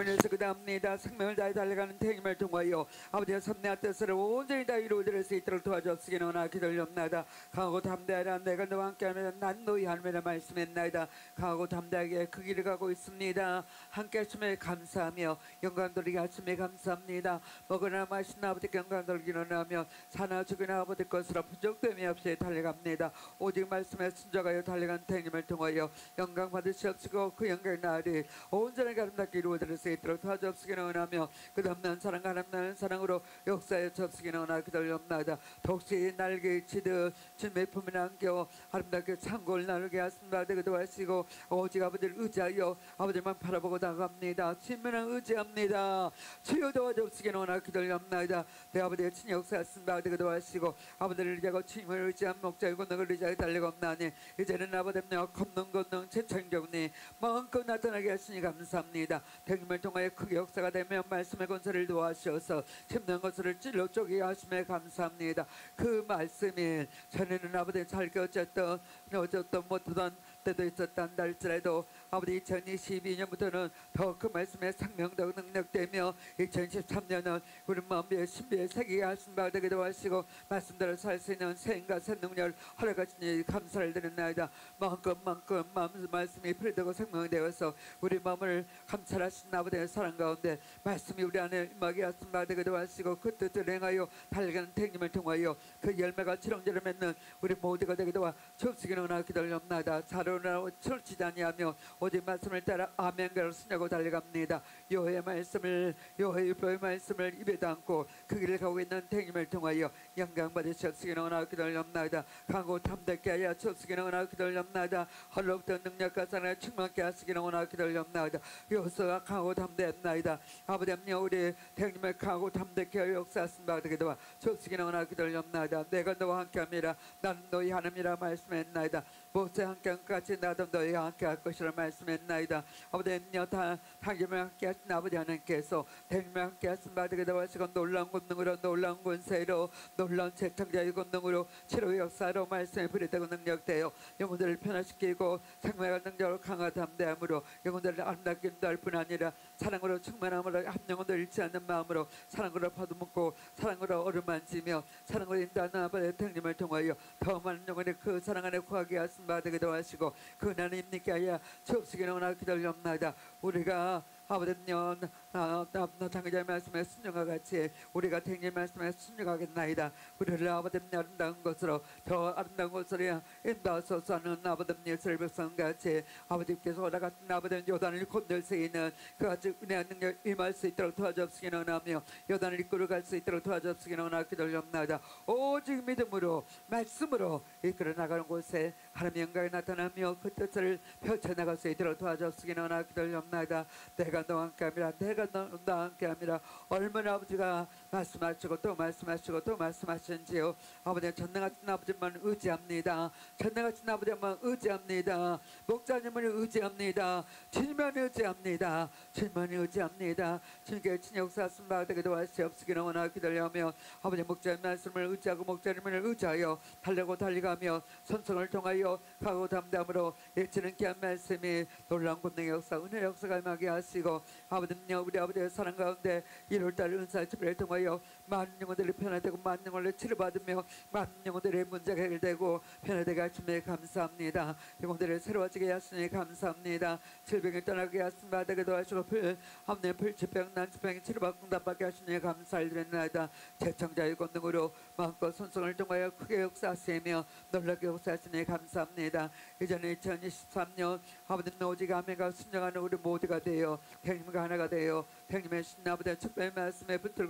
생명을 다해 달려가는 태임을 통하여 아버지의 선내한 뜻을 온전히 다 이루어질 수 있도록 도와주옵시기는 원하 기도합나이다. 강하고 담대하라 내가 너와 함께하면 난 너희 하나님의 말씀했나이다. 강하고 담대하게 그 길을 가고 있습니다. 함께 하심에 감사하며 영광 돌리게 하심에 감사합니다. 먹으나 마시나 아버지께 영광 돌리기는 하며 사나 죽이나 아버지 것으로 부족됨이 없이 달려갑니다. 오직 말씀에 순종하여 달려간 태임을 통하여 영광 받으시옵시고 그 영광의 날이 온전히 아름답게 이루어질 수 있도록 도와주옵시기는 원하며 그 담난 사랑과 남는 사랑으로 역사에 접수기는 원하 기다렸나이다. 독시 날개 치듯 주님의 품에 안겨 아름답게 창고를 나누게 하십니다. 되기도 하시고 오직 아버지를 의지하여 아버지만 바라보고 나갑니다. 주님만 의지합니다. 주여 도와주옵시기는 원하 기다렸나이다. 내 아버지의 친히 역사하십니다. 되기도 하시고 아버지를 의지하고 주님을 의지한 목자의 권능을 의지하여 달려갑나니 이제는 아버지며 걷는 권능 최창경니 마음껏 나타나게 하시니 감사합니다. 대님을 통하여 크게 역사가 되며 말씀의 권세를 도와주셔서 힘든 것을 찔러 쪼개 하심에 감사합니다. 그 말씀이 전에는 아버지 잘 깨어졌던 어쨌든 못하던 때도 있었단 날지라도 아버지 이천이십이 년부터는 더 그 말씀의 생명도 능력되며 이천십삼 년은 우리 마음의 신비의 세계에 하신 바 되기도 하시고 말씀대로 살 수 있는 생과 생능력을 허락하시니 감사를 드렸나이다. 마음껏 마음껏 마음 말씀이 풀되고 생명이 되어서 우리 마음을 감찰하신 아버지의 사랑 가운데 말씀이 우리 안에 임하게 하신 바 되기도 하시고 그 뜻을 행하여 달려가는 태님을 통하여 그 열매가 지렁지를 맺는 우리 모두가 되기도 하 주옵시기는 원하 기다렸나이다. 자로나 철치지 아니하며 오직 말씀을 따라 아멘가로 쓰냐고 달려갑니다. 여호와의 말씀을 여호와의 율법의 말씀을 입에 담고 그 길을 가고 있는 태님을 통하여 영광 받으시옵시기는 원하 기다렸나이다. 강고 탐대케 하여 주옵시기는 원하 기다렸나이다. 헐로부터 능력과 사랑에 충만케 하시기는 원하 기다렸나이다. 여호수아가 강고 담대했나이다. 아버지 하나님 우리 태님을 강고 담대케 하여 역사하신 바 되기도 하 주옵시기는 원하 기다렸나이다. 내가 너와 함께함이라 나는 너희 하나님이라 말씀했나이다. 모세 함께한 같이 나도 너희와 함께할 것이라 말씀했나이다. 아버지 다 하나님을 함께하신 아버지 하나님께서 태님을 함께하신 바 되기도 하시고 놀라운 권능으로 놀라운 권세로 놀라운 재창자의 권능으로 치료의 역사로 말씀에 부리되고 능력되어 영혼들을 변화시키고 생명의 능력으로 강화 담대함으로 영혼들을 아름답게 인도할 뿐 아니라 사랑으로 충만함으로 한 영혼도 잃지 않는 마음으로 사랑으로 파도먹고 사랑으로 어루만지며 사랑으로 인도하는 아버지의 태님을 통하여 더 많은 영혼의 그 사랑 안에 구하게 하신 바 되기도 하시고 그 하나님께 하여 주옵시기는 원하 기다렸나이다. 우리가 아버지여 당자의 말씀에 순종과 같이 우리가 태님 말씀에 순종하겠나이다. 우리를 아버지여 아름다운 것으로 더 아름다운 것으로 인도하소서 하는 아버지여 예수의 백성같이 아버지께서 허락하신 아버지여 요단을 건널 수 있는 그같이 은혜한 능력 임할 수 있도록 도와주옵시기는 원하며 요단을 이끌어 갈 수 있도록 도와주옵시기는 원하 기다렸나이다. 오직 믿음으로 말씀으로 이끌어 나가는 곳에 하나님의 영광이 나타나며 그 뜻을 펼쳐나갈 수 있도록 도와주옵시기는 원하 기다렸나이다. 내가 너와 함께함이라 내가 너와 함께함이라 얼마나 아버지가 말씀하시고 또 말씀하시고 또 말씀하시는지요. 아버지 전능하신 아버지만 의지합니다. 전능하신 아버지만 의지합니다. 목자님을 의지합니다. 주님만 의지합니다. 주님만 의지합니다. 주님께 친역사하신 바 되기도 하시옵시기는 원하 기다려하며 아버지 목자의 말씀을 의지하고 목자님을 의지하여 달려고 달려가며 선성을 통하여 가고 담담으로 예치는 귀한 말씀이 놀라운 권능의 역사 은혜 역사가 임하게 하시고 아버지여 우리 아버지의 사랑 가운데 일월달 은사의 집회를 통하여 많은 영혼들이 변화되고 많은 영혼을 치료받으며 많은 영혼들의 문제가 해결되고 변화되게 하시니 감사합니다. 영혼들을 새로워지게 하시니 감사합니다. 질병을 떠나게 하신 바 되기도 하시고 불 암내 불치병 난치병 치료받고 응답받게 하시니 감사를 드립니다. 재청자의 권능으로 마음껏 손성을 통하여 크게 역사하시며 놀랍게 역사하시니 감사합니다. 이제는 이천이십삼 년 아버지는 오직 아멘과 순종하는 우리 모두가 되어 태님과 하나가 되어 태님의 신아버지의 축복의 말씀에 붙들고 달리고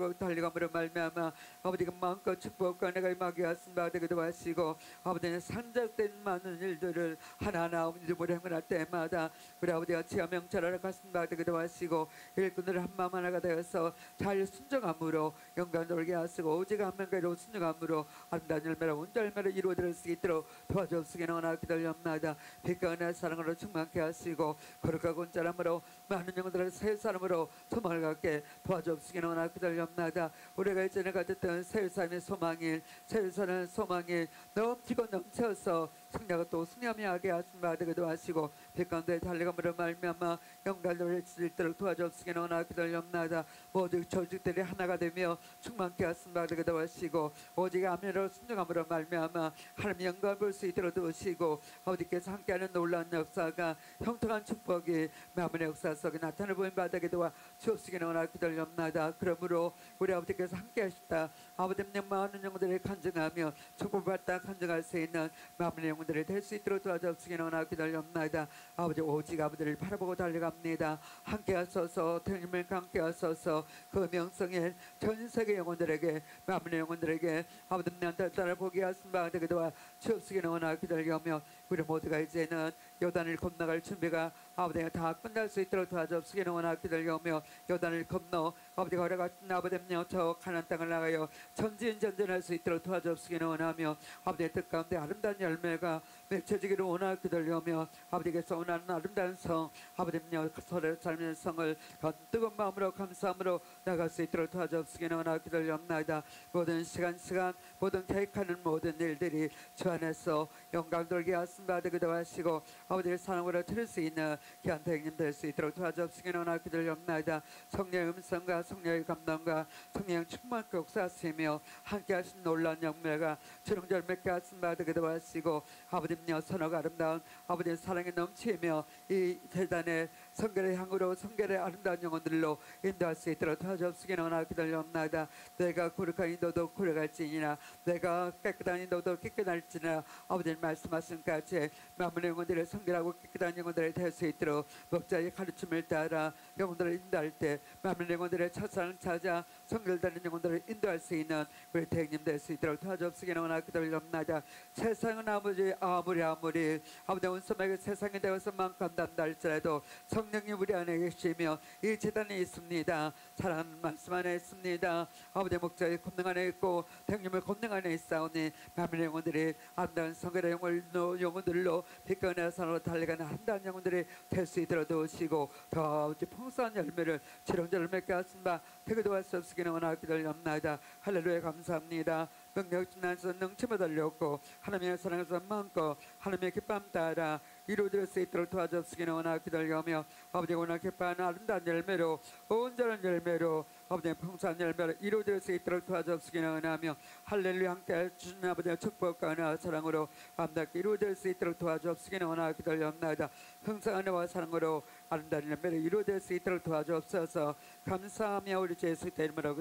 달려감으로 말미암아 아버지가 마음껏 축복과 내가 임하게 하신 바 되기도 하시고 아버지는 산적된 많은 일들을 하나하나 아버지를 행할 때마다 우리 아버지가 지하 명철하러 가신 바 되기도 하시고 일꾼들 한마음 하나가 되어서 잘 순종함으로 영광 돌게 하시고 오직 한 명가로 순종함으로 아름다운 열매로 온 열매로 이루어질 수 있도록 도와주옵시기 원하옵나이다. 기다려옵나이다. 빛과 은혜의 사랑으로 충만케 하시고 거룩하고 온전함으로 많은 영혼들을 새 사람으로 소망을 갖게 도와주옵시기 원하옵나이다. 기다려옵나이다. 우리가 이전에 가졌던 새 삶의 소망일 새 삶의 소망일 넘치고 넘쳐서 승리하고 또 승리하게 하신 바 되기도 하시고 빛 가운데 달려감으로 말미암아 영광을 수 있도록 도와주옵시기 원하옵나이다. 기다려옵나이다. 모두 조직들이 하나가 되며 충만케 하신 바 되기도 하시고 오직 아멘으로 순종함으로 말미암아 하나님 영광을 볼 수 있도록 도우시고 아버지께서 함께하는 놀라운 역사가 형통한 축복이 아멘의 역사 속에 나타나 보인 바 되기도 주옵시기 원하옵나이다. 기다려옵나이다. 그러므로 우리 아버지께서 함께하시다 아버지님 많은 영혼들을 간증하며 축복받다 간증할 수 있는 많은 영혼들이 될 수 있도록 도와주옵시기 원하옵나이다. 기다려옵나이다. 아버지 오직 아버지를 바라보고 달려갑니다. 함께하소서 주님을 함께하소서 그 명성에 전 세계 영혼들에게 많은 영혼들에게 아버지님한테 따라보게 하신 바 되기도 주옵시기 원하옵나이다. 기다려오며 우리 모두가 이제는 요단을 건너갈 준비가 아버지가 다 끝날 수 있도록 도와주옵시기 원하옵나이다. 기다려오며 요단을 건너 아버지가 허락하신 아버지님 저 가나안 땅을 나가여 전진전전할 수 있도록 도와주옵시기 원하며 아버지의 뜻 가운데 아름다운 열매가 맺혀지기를 원하옵나이다. 기다려오며 아버지께서 원하는 아름다운 성 아버지님 서로 삶의 성을 뜨거운 마음으로 감사함으로 나갈 수 있도록 도와주옵시기 원하옵나이다. 기다려옵나이다. 모든 시간 시간 모든 계획하는 모든 일들이 주 안에서 영광 돌게 하신 바 되기도 하시고 아버지의 사랑으로 들을 수 있는 귀한 대행님 될 수 있도록 도와주옵시기 원하옵나이다. 기다려옵나이다. 성령의 음성과 성령의 감동과 성령 충만케 역사하시며 함께하신 놀라운 영매가 주렁절 맺게 하신 바 되기도 하시고 아버지님 선호가 아름다운 아버지의 사랑에 넘치며 이 대단의 성결의 향으로 성결의 아름다운 영혼들로 인도할 수 있도록 도와주옵시기 원하옵나이다. 기다려옵나이다. 내가 거룩한 인도도 거룩할지니라 내가 깨끗한 인도도 깨끗할지니라 아버지의 말씀하신 같이 많은 영혼들의 성결하고 깨끗한 영혼들이 될 수 있도록 목자의 가르침을 따라 영혼들을 인도할 때 많은 영혼들의 첫사랑 찾아 성결되는 영혼들을 인도할 수 있는 우리 대행님 될 수 있도록 도와주옵시기 원하옵나이다. 기다려옵나이다. 세상은 아버지 아무리 아무리 아버지 온섬에게 세상에 대해서 만감단다 할지라도 성령님 우리 안에 계시며 이 재단에 있습니다. 사랑하는 말씀 안에 있습니다. 아버지 목자의 권능 안에 있고 대행님의 권능 안에 있사오니 많은 영혼들이 아름다운 성결의 영혼들로, 영혼들로 빛과 은혜의 산으로 달려가는 아름다운 영혼들이 될 수 있도록 도우시고 더 아버지 풍성한 열매를 지렁저를 맺게 하신 바 되기도 할 수 없으기는 원하옵나이다. 기다려옵나이다. 할렐루야 감사합니다. 능력 지나서 능치마 달렸고 하나님의 사랑에서 마음껏 하나님의 기쁨 따라 이루어질 수 있도록 도와주옵시기는 원하옵나이다. 기다려오며 아버지 오늘 기뻐하는 아름다운 열매로 온전한 열매로 아버지의 풍성한 열매로 이루어질 수 있도록 도와주옵시기는 원하며 할렐루야 함께 주신 아버지의 축복과 은혜와 사랑으로 아름답게 이루어질 수 있도록 도와주옵시기는 원하옵나이다. 기다려옵나이다. 풍성한 은혜와 사랑으로 아름다운 열매로 이루어질 수 있도록 도와주옵소서. 감사하며 우리 주 예수 이름으로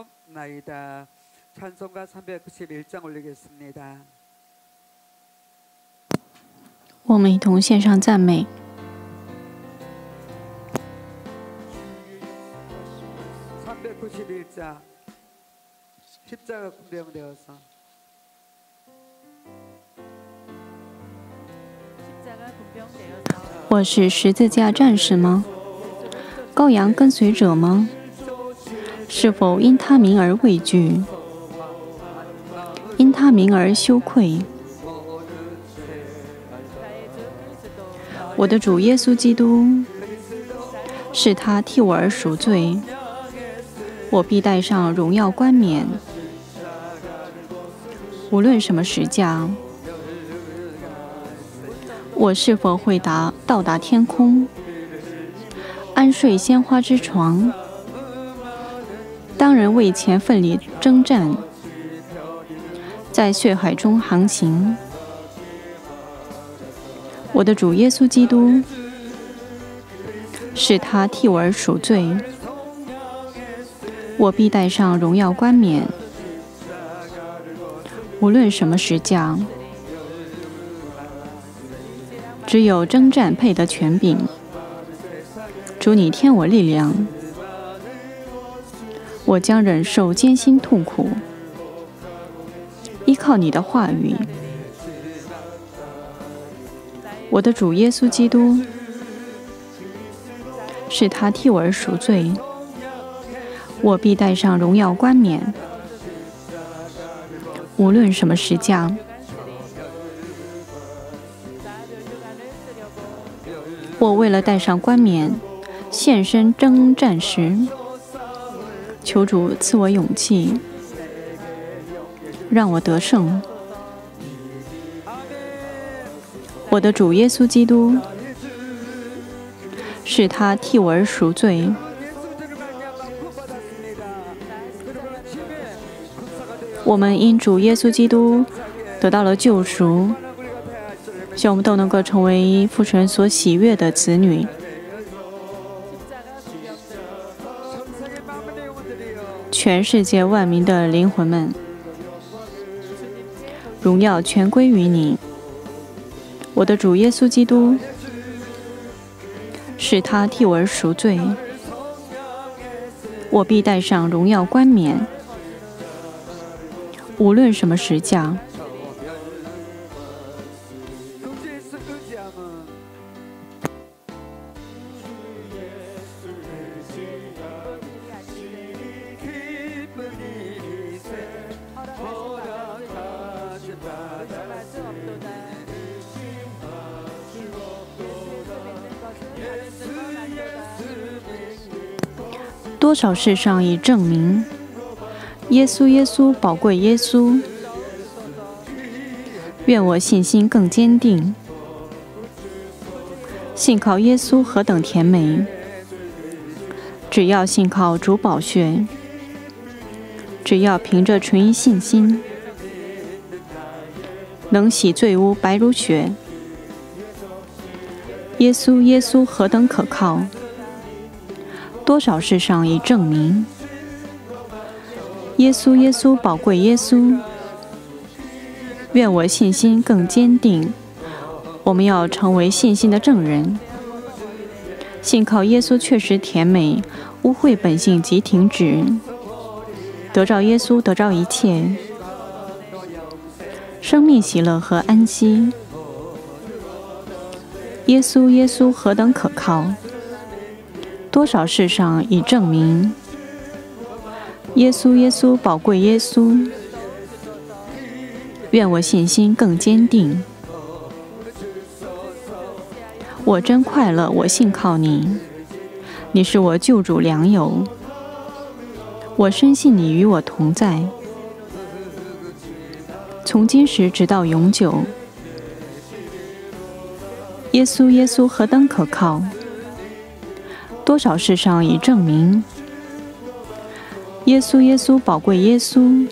기도하옵나이다. 찬송가 삼백구십일 장 올리겠습니다. 我们一同献上赞美。 삼백구십일 장 십자가 군병되어서 십자가 군병되어서 我是十字架战士吗？羔羊跟随者吗？是否因他名而畏惧？因他名而羞愧？ 我的主耶稣基督，是他替我而赎罪，我必戴上荣耀冠冕。无论什么时价，我是否会达到达天空，安睡鲜花之床？当人为钱奋力征战，在血海中航行。 我的主耶稣基督，是他替我而赎罪，我必戴上荣耀冠冕。无论什么时价，只有征战配得权柄。主你添我力量， 我将忍受艰辛痛苦，依靠你的话语。我的主耶稣基督，是他替我而赎罪，我必戴上荣耀冠冕，无论什么时价。我为了戴上冠冕，现身征战时，求主赐我勇气，让我得胜。我的主耶稣基督，是他替我而赎罪，我们因主耶稣基督得到了救赎，希望我们都能够成为父神所喜悦的子女。全世界万民的灵魂们，荣耀全归于你。我的主耶稣基督，是他替我而赎罪，我必戴上荣耀冠冕，无论什么时价。多少事上已证明，耶稣耶稣宝贵耶稣，愿我信心更坚定。信靠耶稣何等甜美！只要信靠主宝血，只要凭着纯一信心，能洗罪污白如雪。耶稣耶稣何等可靠！多少事上已证明，耶稣耶稣宝贵耶稣，愿我信心更坚定。我们要成为信心的证人。信靠耶稣确实甜美，污秽本性即停止。得着耶稣，得着一切生命、喜乐和安息。耶稣耶稣何等可靠！多少事上已证明，耶稣耶稣宝贵耶稣，愿我信心更坚定。我真快乐，我信靠你，你是我救主良友，我深信你与我同在，从今时直到永久。耶稣耶稣何等可靠！多少事上已证明，耶稣耶稣宝贵耶稣，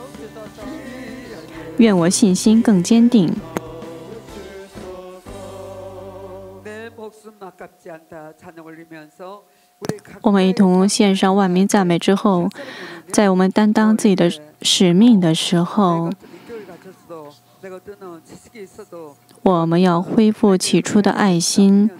愿我信心更坚定。我们一同献上万民赞美之后，在我们担当自己的使命的时候，我们要恢复起初的爱心。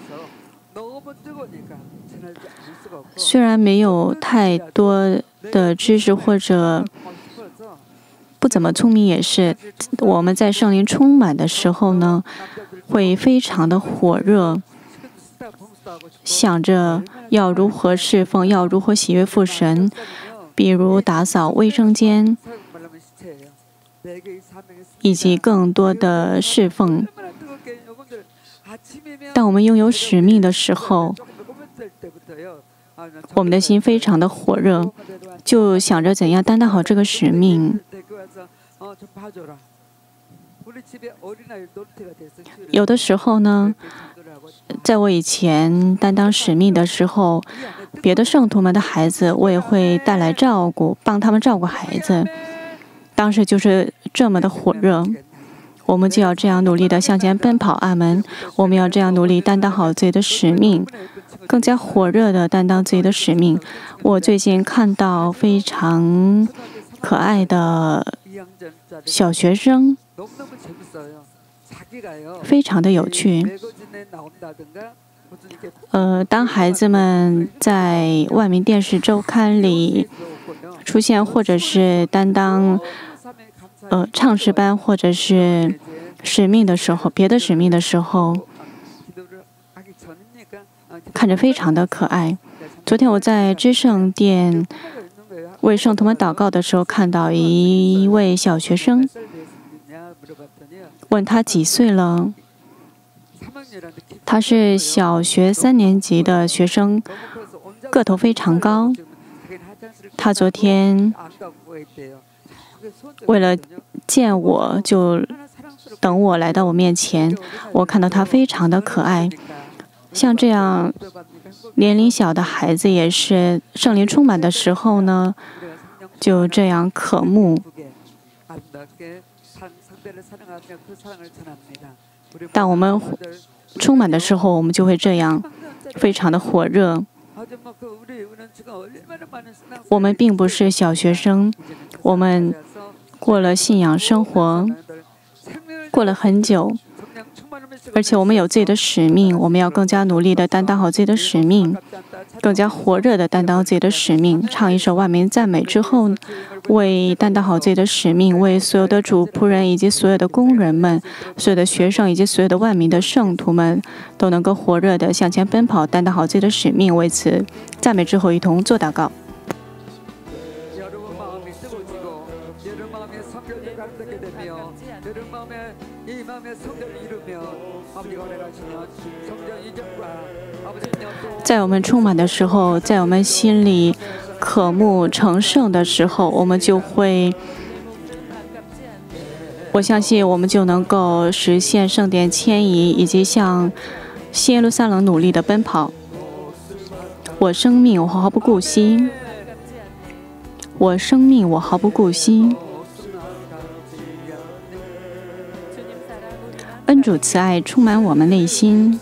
虽然没有太多的知识或者不怎么聪明，也是我们在圣灵充满的时候呢，会非常的火热，想着要如何侍奉，要如何喜悦父神，比如打扫卫生间，以及更多的侍奉。当我们拥有使命的时候，我们的心非常的火热，就想着怎样担当好这个使命。有的时候呢，在我以前担当使命的时候，别的圣徒们的孩子我也会带来照顾，帮他们照顾孩子。当时就是这么的火热，我们就要这样努力的向前奔跑。阿门！我们要这样努力担当好自己的使命，更加火热的担当自己的使命。我最近看到非常可爱的小学生，非常的有趣。 呃，当孩子们在万民电视周刊里出现，或者是担当呃唱诗班或者是使命的时候，别的使命的时候，看着非常的可爱。昨天我在知圣殿为圣徒们祷告的时候，看到一位小学生，问他几岁了。他是小学三年级的学生，个头非常高。他昨天为了见我，就等我来到我面前。我看到他非常的可爱。像这样年龄小的孩子，也是圣灵充满的时候呢，就这样渴慕。当我们充满的时候，我们就会这样非常的火热。我们并不是小学生，我们过了信仰生活，过了很久，而且我们有自己的使命，我们要更加努力地担当好自己的使命，更加火热地担当自己的使命。唱一首万民赞美之后，为担当好自己的使命，为所有的主仆人以及所有的工人们、所有的学生以及所有的万民的圣徒们都能够火热地向前奔跑，担当好自己的使命。为此，赞美之后一同做祷告。在我们充满的时候，在我们心里渴慕成圣的时候，我们就会，我相信我们就能够实现圣殿迁移，以及向新耶路撒冷努力的奔跑。我生命我毫不顾惜，我生命我毫不顾惜。恩主慈爱充满我们内心，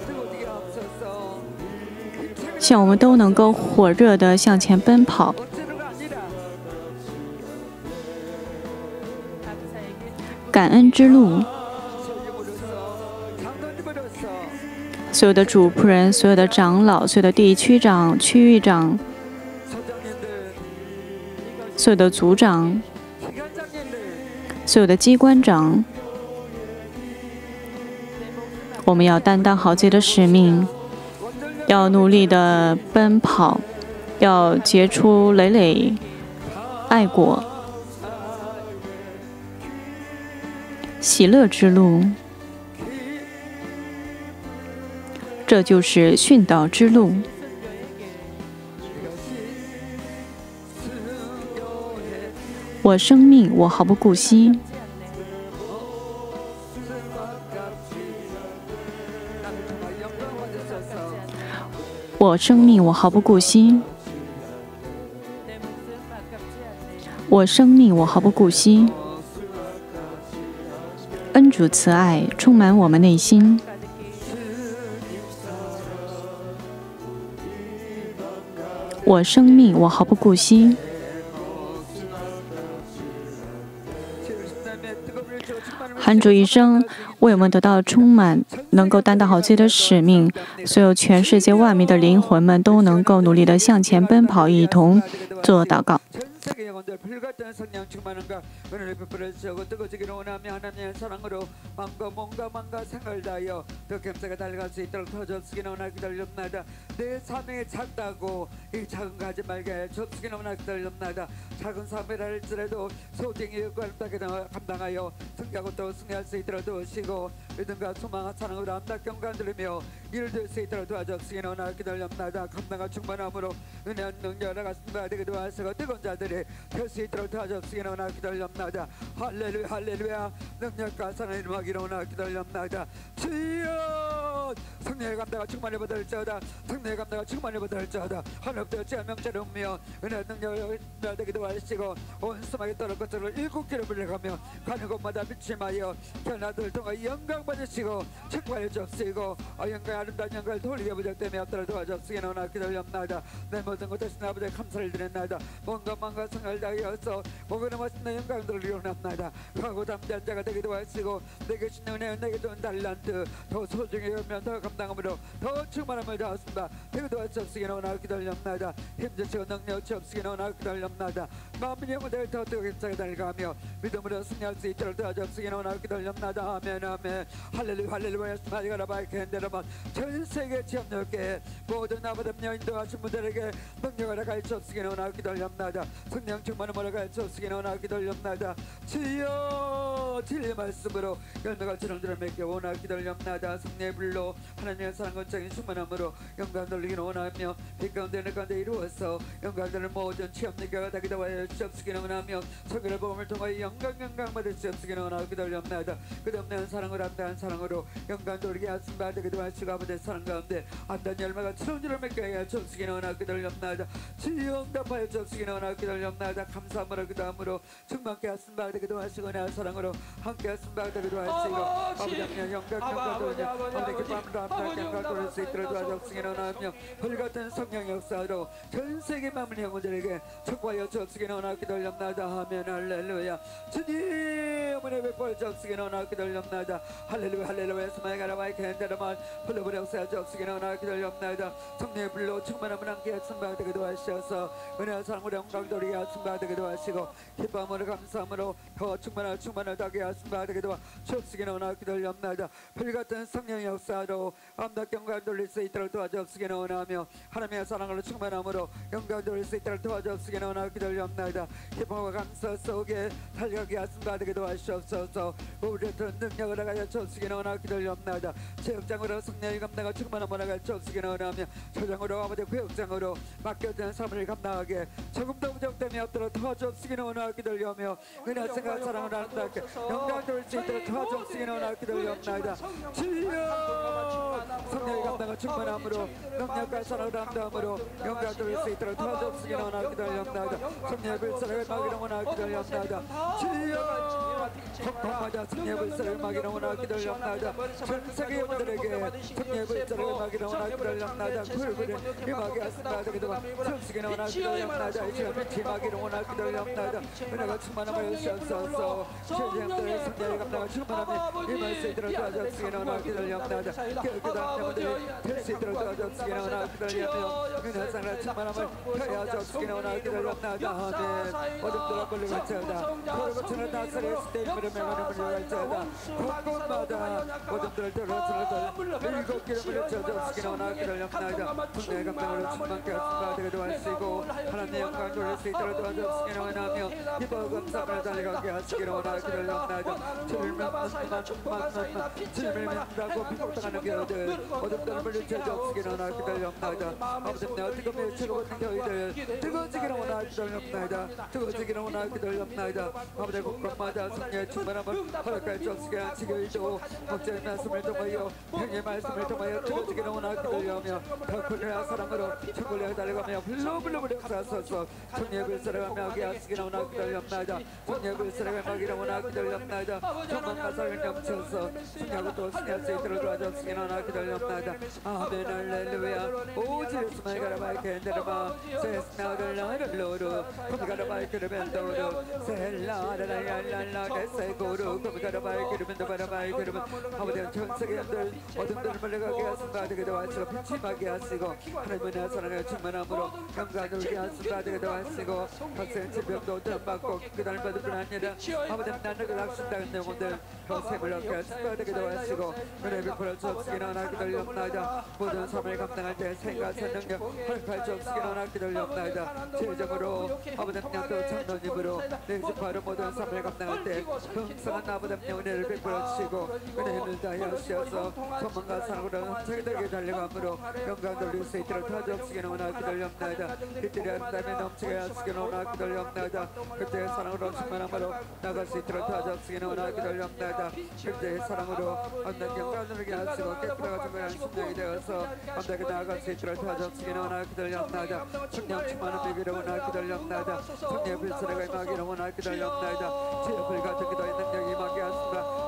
希望我们都能够火热地向前奔跑。感恩之路，所有的主仆人、所有的长老、所有的地区长、区域长、所有的组长、所有的机关长，我们要担当好自己的使命，要努力的奔跑，要结出累累爱果。喜乐之路，这就是殉道之路。我生命我毫不顾惜，我生命我毫不顾惜，我生命我毫不顾惜。恩主慈爱充满我们内心，我生命我毫不顾惜。喊主一声，为我们得到充满，能够担当好自己的使命。所有全世界万民的灵魂们都能够努力地向前奔跑，一同做祷告。 세계 영혼들 불같은 성령 충만함과 은혜를 베풀어주시고 뜨거워지기를 원하며 하나님의 사랑으로 마음과 몸과 마음과 생각을 다하여 더 감사가 달려갈 수 있도록 도와주시기를 원하기 달렵나이다. 내 사명이 작다고 이 작은 거 하지 말게 접수기를 원하기 달렵나이다. 작은 사명이라 할지라도 소중히 역할을 감당하여 승리하고 또 승리할 수 있도록 도우시고 믿음과 소망과 사랑으로 안답게 경관들으며 일을 될 수 있도록 도와주시기를 원하기 달렵나이다. 감당과 충만함으로 은혜와 능력을 가슴과 되게 도와주시고 뜨거운 자들이 될 수 있도록 도와주시기를 원하기 달렵나이다. 할렐루야 할렐루야 능력과 사랑을 이루기를 원하기 달렵나이다. 주여 성령의 감당과 충만을 받을지어다. 성령의 감당과 충만을 받을지어다. 하늘부터 제 명제를 옮며 은혜와 능력을 되게 도와주시고 온 수막에 떨어질 것들을 일곱 개를 불려가며 가는 곳마다 비침하여 견아들 통해 영광 받으시고 축복을 주시고 영광 아름다운 영광을 돌리게 부족되며 앞들어 도와주시기를 원하기 달렵나이다. 내 모든 것 대신 아버지의 감사를 드렸나이다. 뭔가 뭔가 성을 다하여서 목으로 멋있는 영광들을 이루었나이다. 하고 담대한 자가 되기도 하시고 내게 주는 은혜 내게 준 달란트 더 소중히 오면 더 감당함으로 더 충만함을 다하신다. 태그도 할수 없으게 너나 기다렸나이다. 힘주시고 능력치 없으게 너나 기다렸나이다. 마음의 영혼들 더 뜨겁게 차게 달려가며 믿음으로 승리할 수 있도록 도와주옵시게 너나 기다렸나이다. 아멘 아멘. 할렐루야 할렐루야. 마지가라 바이켄데라만 전 세계 지역넓게 모든 나보다 인도하신 분들에게 능력을 가르쳐주시게 너나 기다렸나이다. 성령 충만함을 가르쳐주시게 너나 기다렸나이다. 주여 진리 말씀으로 열매가 지렁들을 맺게 원하 기다렸나이다. 성령의 불로 하나님의 사랑과 정의 충만함으로 영광 돌리기를 원하며 빛 가운데 내 가운데 이루어서 영광들을 모든 취업니까 다기다 와여 주옵시기를 원하며 성결의 복음을 통하여 영광 영광 받을 주옵시기를 원하고 기다렸나이다. 끝없는 사랑을 안다한 사랑으로 영광 돌리게 하신 바 되기도 하시고 아버지의 사랑 가운데 안단 열매가 치렁지를 맺게 하여 주옵시기를 원하고 기다렸나이다. 주여 응답하여 주옵시기를 원하고 기다렸나이다. 감사함으로 그 다음으로 충만케 하신 바 되기도 하시고 내 사랑으로 함께 하신 바 되기도 하시고 아버지 하나님 영광 영광 돌리며 아버지 기쁨으로 함께 영광 돌릴 수 있도록 도와주옵시기를 원하며 불같은 성령 역사로 전 세계 만물 영혼들에게 축복하여 주옵시기를 원하고 기다렸나이다. 아멘 할렐루야. 주님 은혜 베풀어 주옵시기를 원하고 기다렸나이다. 할렐루야 할렐루야. 스마이가라 마이켄데라만 불러버려 역사여 주옵시기를 원하고 기다렸나이다. 성령의 불로 충만함을 함께 하신 바 되기도 하셔서 은혜와 사랑으로 영광 돌리게 하신 바 되기도 하시고 기쁨으로 감사함으로 더 충만한 충만을 다게 하신 바 되기도 주옵시기를 원하고 기다렸나이다. 불같은 성령의 역사로 아름답게 영광 돌릴 수 있도록 도와주옵시기를 원하며 하나님의 사랑으로 충만함으로 영광 돌릴 수 있도록 도와주옵시기를 원하고 기다렸나이다. 기쁨과 감사 속에 달려가게 하신 바 되기도 하시옵소서. 우리의 능력을 가져 주옵시기를 원하고 기다렸나이다. 체육장으로 성령의 감당을 충만함을 가져 주옵시기를 원하며 초장으로 아버지 구역장으로 맡겨진 삶을 감당하게 조금 더 부족됨이 없도록 도와주옵시기를 원하고 기다려며 은혜 생각 사랑을 아름답게 영광 돌릴 수 있도록 도와주옵시기를 원하고 기다렸나이다. 주여 성령의 감당을 충만함으로 능력과 사랑을 아름다움으로 영광 돌릴 수 있도록 도와주옵시기를 원하고 기다렸나이다. 성령의 불사를 막이를 원하고 기다렸나이다. 주여 폭풍마다 성령의 불사를 막이를 원하고 기다렸나이다. 전 세계 영혼들에게 성령의 불사를 막이를 원하고 기다렸나이다. 굴굴이 임하게 하신다 되기도 주옵시기를 원하고 기다렸나이다. 이 시간 빛이 임하기를 원하고 기다렸나이다. 은혜가 충만함을 주옵소서. 주님들의 성령의 감당을 충만함에 임할 수 있도록 도와주옵시기를 원하고 기다렸나이다. 깨끗한 영혼들이 될 수 있도록 도와주옵시기를 원하고 기다렸며 은혜 사랑을 충만함을 하여 주옵시기를 원하고 기다렸나이다. 아멘. 어둠들아 물러갈지어다. 돌고치는 다스릴 때문에 명하는 물러갈지어다. 곳곳마다 어둠들을 들어들어들 일곱 길을 물려주옵시기를 원하고 기다렸나이다. 성령의 감당으로 충만케 하신바 되기도 하시고 하나님의 영광 돌릴 수 있도록 도와주옵시기를 원하며 기뻐 감사함을 달려가게 하시기를 원하고 기다렸나이다. 주를 만나만 충만만 주님을 믿는다고 비폭당하는 교회들 어둠들을 물려주옵시기를 원하고 기다렸나이다. 아버지 내 뜨거움에 즐거웠던 교회들 뜨거워지기를 원하고 기다렸나이다. 뜨거워지기를 원하고 기다렸나이다. 아버지 곳곳마다 성령의 충만함을 허락할 수 없게 한 지교이도 목자의 말씀을 통하여 평의 말씀을 통하여 뜨거워지기를 원하고 기다려며 더 큰의 사랑으로 천국을 달려가며 불러 불러 불러 사소서 성령의 불사를 하게 하시기를 원하고 기다렸나이다. 성령의 불사를 하기를 원하고 기다렸나이다. 정말 가사를 넘쳐서 성령을 또 승리할 수 있도록 도와주시기를 원하고 기다렸나이다. 아멘 할렐루야. 오지 예수만 가라바이켄데라마 세스나를 나를로루 컴가라바이크르벤도루 셀라라라랄랄라 데세고루 컴가라바이크르벤도 바라바이크르벤 아버지 전 세계인들 어둠들을 물러가게 하신 바 되기도 하시고 빛이 임하게 하시고 하나님의 사랑을 충만함으로 영광을 돌게 하신 바 되기도 하시고 각세의 질병도 전받고 그날 받을 뿐 아니라 아버지 나를 낙심당한 영혼들 더 샘을 얻게 하신 바 되기도 하시고 은혜 베풀어 주옵시기를 원하고 기다렸나이다. 모든 삶을 감당할 때 생각 선능력 허락할 주옵시기를 원하고 기다렸나이다. 제적으로 아버지 또 천노님으로 내 집바로 모든 삶을 감당할 때 풍성한 아버지 은혜를 베풀어 주시고 은혜를 다하여 주셔서 소망과 사랑으로 함께되게 달려감으로 영광 돌릴 수 있도록 도와주옵시기를 원하고 기다렸나이다. 이들이 아름다움에 넘치게 하시기를 원하고 기다렸나이다. 그때의 사랑으로 충만함으로 나갈 수 있도록 도와주옵시기를 원하고 기다렸나이다. 그때의 사랑으로 아름다운 영광을 누리게 하시고 깨끗하고 정결한 심령이 되어서 아름답게 나아갈 수 있도록 도와주옵시기를 원하고 기다렸나이다. 성령 충만한 비비를 원하고 기다렸나이다. 성령의 불사를 임하기를 원하고 기다렸나이다. 주의 불같은 기도의 능력이 임하게 하신다. 그기도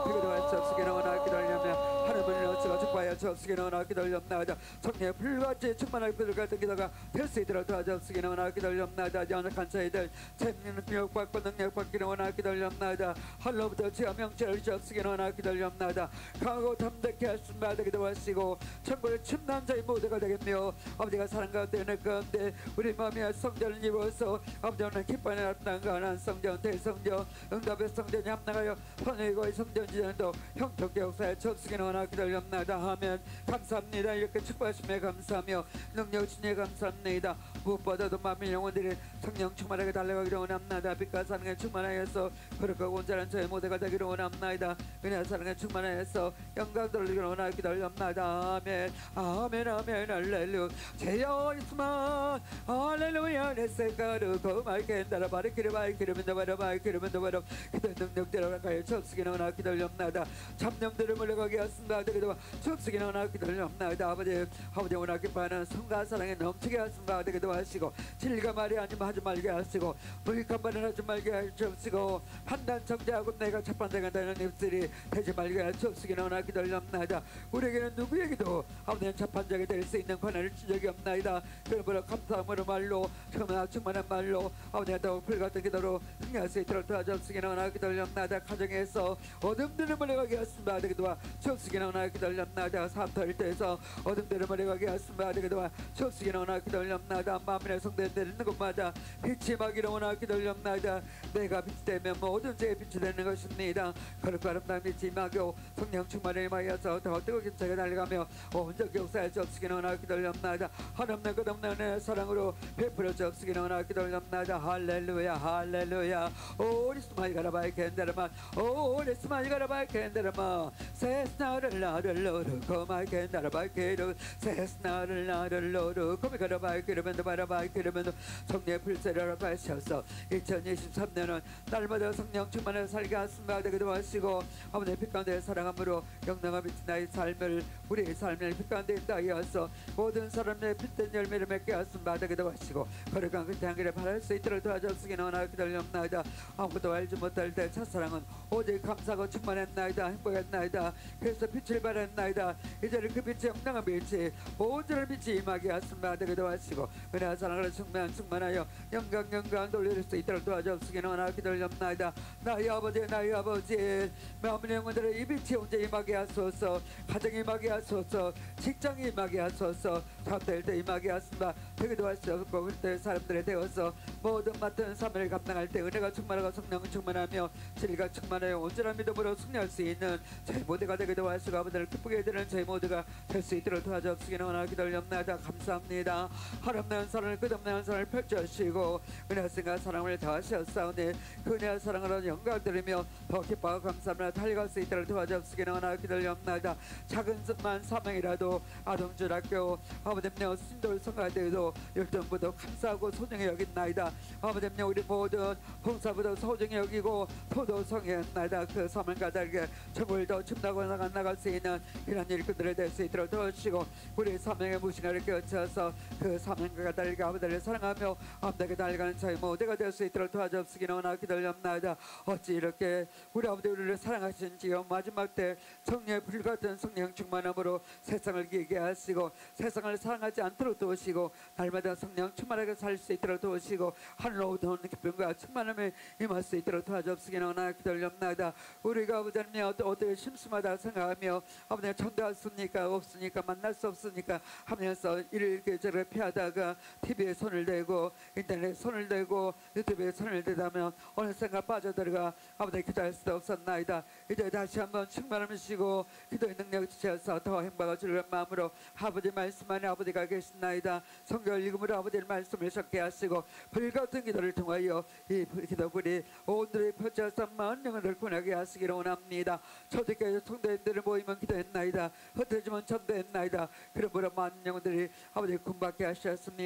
주옵시기를 원하여 기다리며 하나님을 넣어주가 축복하여 주옵시기를 원하여 기다리옵나이다. 성령의 불같이 충만하게 불 같은 기도가 될 수 있도록 도와주옵시기를 원하여 기다리옵나이다. 연약한 저희들 재밌는 교육받고 능력받기를 원하여 기다리옵나이다. 하늘로부터 지하 명체를 주옵시기를 원하여 기다리옵나이다. 강하고 담대케 하심을 받게 도와주시고 천국의 침난 자의 모두가 되겠며 아버지가 사랑 가운데 내 가운데 우리 마음의 성전을 이루어서 아버지 오늘 기뻐하는 합당한 성전 대성전 응답의 성전이 합당하여 선의고의 성전 지전도 형통케 역사에 접수기는 원하여 기다리옵나이다. 아멘. 감사합니다. 이렇게 축복하심에 감사하며 능력 주님에 감사합니다. 무엇보다도 만민 영혼들이 성령 충만하게 달려가기를 원합나이다. 빛과 사랑에 충만하여서 거룩하고 온전한 저의 모두가 되기를 원합나이다. 은혜와 사랑에 충만하여서 영광 돌리기를 원하여 기다리옵나이다. 아멘. 아멘 아멘 할렐루야. 제여 있으면 할렐루야. 내 색깔을 거마이게 따라 바리키를 바이키를 더 바라 바이키를 더 바라 그들 능력대로 가여 접수기는 원하여 기다리옵나이다. 참념들을 물러가게 하신다. 되기도 접수기는 원하여 기다리옵나이다. 아버지 아버지 원하여 기뻐하는 성과 사랑에 넘치게 하신다. 되기도 하시고 진리가 말이 아니면 하지 말게 하시고 무익한 말은 하지 말게 하시고 판단 정죄하고 내가 재판당한다는 입술이 되지 말게 하시기는 원하여 기다리옵나이다. 우리에게는 누구에게도 아버지는 재판장이 될 수 있는 권한을 준 적이 없나이다. 그러므로 감사함으로 말로 정말 충만한 말로 아버지가 더욱 불같은 기도로 승리할 수 있도록 도와주시기는 원하여 기다리옵나이다. 가정에서 어둠들을 멀어가게 하신다. 되기도와 주옵시기는 원하여 기다리옵나이다. 사업할 때에서 어둠들을 멀어가게 하신다. 되기도와 주옵시기는 원하여 기다리옵나이다. 마음의 성대들 있는 곳마다 빛이 임하기를 원하여 기다리옵나이다. 내가 빛이 되면 모든 죄의 빛이 되는 것입니다. 거룩과 아름다운 빛이 임하고 성령 충만에 임하여서 더 뜨겁게 차게 달려가며 온전히 역사에 주옵시기는 원하여 기다리옵나이다. 한없는 끝없는 은혜의 사랑으로 베풀어 주옵시기는 원하여 기다리옵나이다. 할렐루야 할렐루야. 오리 스마이 가라바이 캔데르만 오리 스마이 가라바이 캔데르만 세스나를 나를 노르 고마이 캔데르바이 캔데르 세스나를 나를 노르 고마이 가라바이 캔데르 바라바이 캔데르 성령의 불세를 하셔서 이천이십삼 년은 날마다 성령 충만을 살게 하심과 되기도 하시고 아버지의 빛 가운데 사랑함으로 영광을 비친 나의 삶을 우리의 삶을 빛 가운데 있다 하여서 모든 사람의 빛된 열매를 맺게 하심과 되기도 하시고 거룩한 그 향기를 바랄 수 있도록 도와주시기는 원하여 기다리옵나이다. 아무것도 알지 못할 때 첫사랑은 오직 감사하고 충만했나이다. 행복했나이다. 그래서 빛을 발했나이다. 이제는 그 빛의 영광의 빛이 온전한 빛이 임하게 하심과 되기도 하시고 은혜와 사랑으로 충만 충만하여 영광 영광 돌릴 수 있도록 도와주시기는 원하여 기다리옵나이다. 나의 아버지 나의 아버지 마음의 영혼들의 이 빛이 온전히 임하게 하소서. 가정이 임하게 하소서. 직장이 임하게 하소서. 사업될 때 임하게 하신다. 되기도 하시옵고 그때 사람들에 되어서 모든 맡은 사명을 감당할 때 은혜가 충만하고 성령은 충만하며 진리가 충만하여 온전한 믿음으로 승리할 수 있는 저희 모두가 되기도 하시고 아버지를 기쁘게 해드리는 저희 모두가 될 수 있도록 도와주시기는 원하여 기다리옵나이다. 감사합니다. 하나님의 사랑을 끝없는 사랑을 펼쳐주시고 은혜와 사랑을 더하셨사오니 그 은혜와 사랑으로 영광 드리며 더 기뻐하고 감사하며 달려갈 수 있도록 도와주시기는 원하여 기다리옵나이다. 작은 것만 사명이라도 아동주학교 아버지님 신돌 성가대도 열정부도 감사하고 소중히 여긴나이다. 아버지님 우리 모든 봉사부도 소중히 여기고 토도 성했나이다. 그 사명과 다르게 정을 더 춤나고 나가 나갈 수 있는 이런 일꾼들을 될 수 있도록 도와주시고 우리 사명의 무신화를 깨우쳐서 그 사명과 다르게 아버지를 사랑하며 아버지에게 달려가는 저희 모두가 될 수 있도록 도와주시기는 원하여 기다리옵나이다. 어찌 이렇게 우리 아버지 우리를 사랑하신지요. 마지막 때 성령의 불같은 성령 충만함으로 세상을 기게 하시고 세상을 사랑하지 않도록 도우시고 날마다 성령 충만하게 살 수 있도록 도우시고 하늘로 오던 기쁨과 충만함에 임할 수 있도록 도와주시기는 원하여 기다리옵나이다. 우리가 아버지님 어떻게 심심하다 생각하며 아버지 전도할 수 없으니까 없으니까 만날 수 없으니까 하면서 이렇게 저렇게 피하다가 티비에 손을 대고 인터넷에 손을 대고 유튜브에 손을 대다면 어느샌가 빠져들어가 아버지 기도할 수도 없었나이다. 이제 다시 한번 충만하시고 기도의 능력 주셔서 더 행복하고 즐거운 마음으로 아버지 말씀 안에 아버지가 계신나이다. 성경 읽음으로 아버지의 말씀을 적게 하시고 불같은 기도를 통하여 이 기도불이 오늘의 펼쳐서 마은 영혼을 구원하게 하시기를 원합니다. 초대교회 성도님들을 모이면 기도했나이다. 흩어지면 전도했나이다. 그러므로 많은 영혼들이 아버지 구원받게 하셨습니다.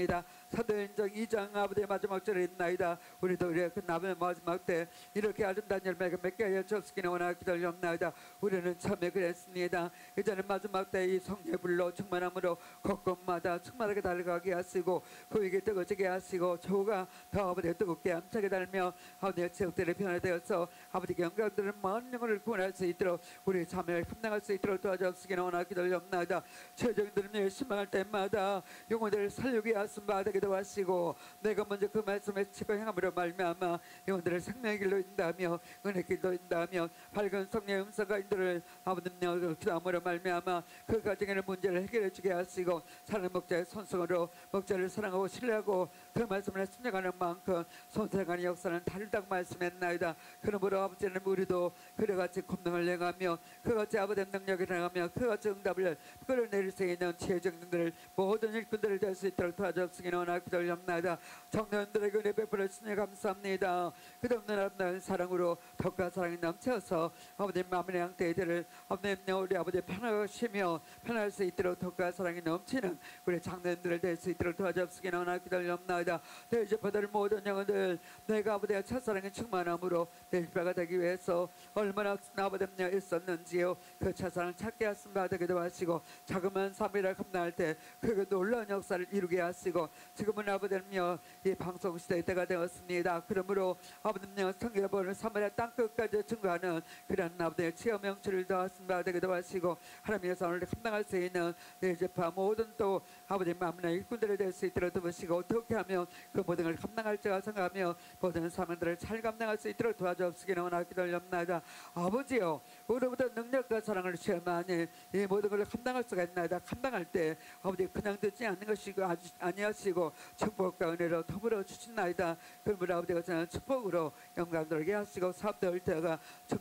있습니다. 사도행전 이 장 아버지의 마지막 절에 있나이다. 우리도 우리의 그 남의 마지막 때 이렇게 아름다운 열매가 맺게 하여 주옵시기를 원하여 기도하옵나이다. 우리는 처음에 그랬습니다. 이제는 마지막 때 이 성령의 불로 충만함으로 곳곳마다 충만하게 달려가게 하시고 그에게 뜨거워지게 하시고 저우가 더 아버지의 뜨겁게 함차게 달며 아버지의 지역들이 변화되어서 아버지의 영광들을 많은 영혼을 구원할 수 있도록 우리의 자매를 감당할 수 있도록 도와주옵시기를 원하여 기도하옵나이다. 최종들을 위해 신망할 때마다 영혼들을 살리게 하심 받게 하시고 내가 먼저 그 말씀에 치고 행함으로 말미암아 영혼들을 생명의 길로 인도하며 은혜의 길로 인도하며 밝은 성령의 음성과 인도를 아버지님 기도함으로 말미암아 그 가정의 문제를 해결해 주게 하시고 사는 목자의 손성으로 목자를 사랑하고 신뢰하고 그 말씀을 순종하는 만큼 손생하는 역사는 다르다고 말씀했나이다. 그러므로 아버지는 우리도 그래같이 권능을 행하며 그같이 아버지의 능력을 행하며 그같이 응답을 끌어내릴 수 있는 지혜정들을 모든 일꾼들을 될 수 있도록 도와주옵시기를 원하여 기도합나이다. 청년들에게 은혜 베풀어 주시니 감사합니다. 끝없는 아름다운 사랑으로 덕과 사랑이 넘쳐서 아버지 마음의 양떼들을 아버지 우리 아버지 편하시며 편할 수 있도록 덕과 사랑이 넘치는 우리 장년들을 될 수 있도록 도와주옵시기를 원하여 기도합나이다. 내 집파들 모든 영혼들 내가 아버지의 첫사랑의 충만함으로 내 집파가 되기 위해서 얼마나 아버지며 있었는지요. 그 첫사랑을 찾게 하심 받게 하시고 자그마한 삶을 감당할 때 그 놀라운 역사를 이루게 하시고 지금은 아버지며 이 방송 시대의 때가 되었습니다. 그러므로 아버지며 성경을 보는 사마리아 땅끝까지 증거하는 그런 아버지의 체험 명치를 더하신 받게 하시고 하나님의 선을 감당할 수 있는 내 집파 모든 또 아버지 마음의 일꾼들이 될 수 있도록 도우시고 어떻게 하면 그 모든 걸 감당할지가 생각하며 모든 사명들을 잘 감당할 수 있도록 도와주옵시기를 원하여 기도합나이다. 아버지요 우리보다 능력과 사랑을 체험하니 이 모든 걸 감당할 수가 있나이다. 감당할 때 아버지 그냥 듣지 않는 것이고 아니하시고 축복과 은혜로 더불어 주신나이다. 그러므로 아버지가 저는 축복으로 영광 들게 하시고 사업될 때가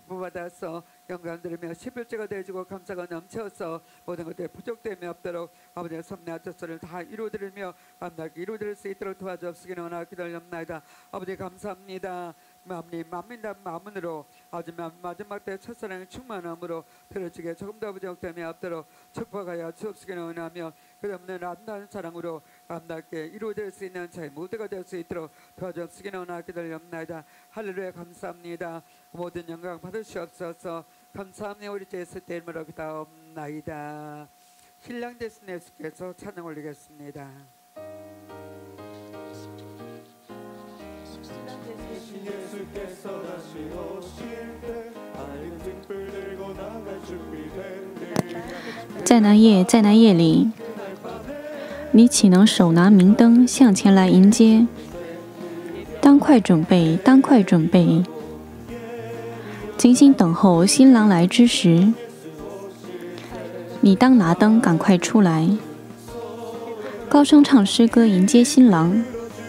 축복받아서 영광 들으며 십일째가 되어지고 감사가 넘쳐서 모든 것들이 부족됨이 없도록 아버지의 섭리 아처소를 다 이루어드리며 감당하게 이루어드릴 수 있도록 도와주옵시기를 원하여 기도합나이다. 아버지 감사합니다. 마음이 만민단 마음으로 아버지 마지막 때 첫사랑의 충만함으로 들어지게 조금 더 아버지 역됨이 없도록 축복하여 주옵시기를 원하며 끝없는 아름다운 사랑으로 아름답게 이루어질 수 있는 저희 모두가 될 수 있도록 도와주옵시기를 원하여 기도합나이다. 할렐루야 감사합니다. 모든 영광 받으시옵소서. 감사합니다. 우리 주 예수 이름으로 기도합나이다. 신랑 되신 예수께서 찬양 올리겠습니다. 예수께서 다시 오실 때 밝은 등불 들고 나갈 준비된 일 在那夜，在那夜里，你岂能手拿明灯向前来迎接？当快准备，当快准备，精心等候新郎来之时，你当拿灯赶快出来，高声唱诗歌迎接新郎。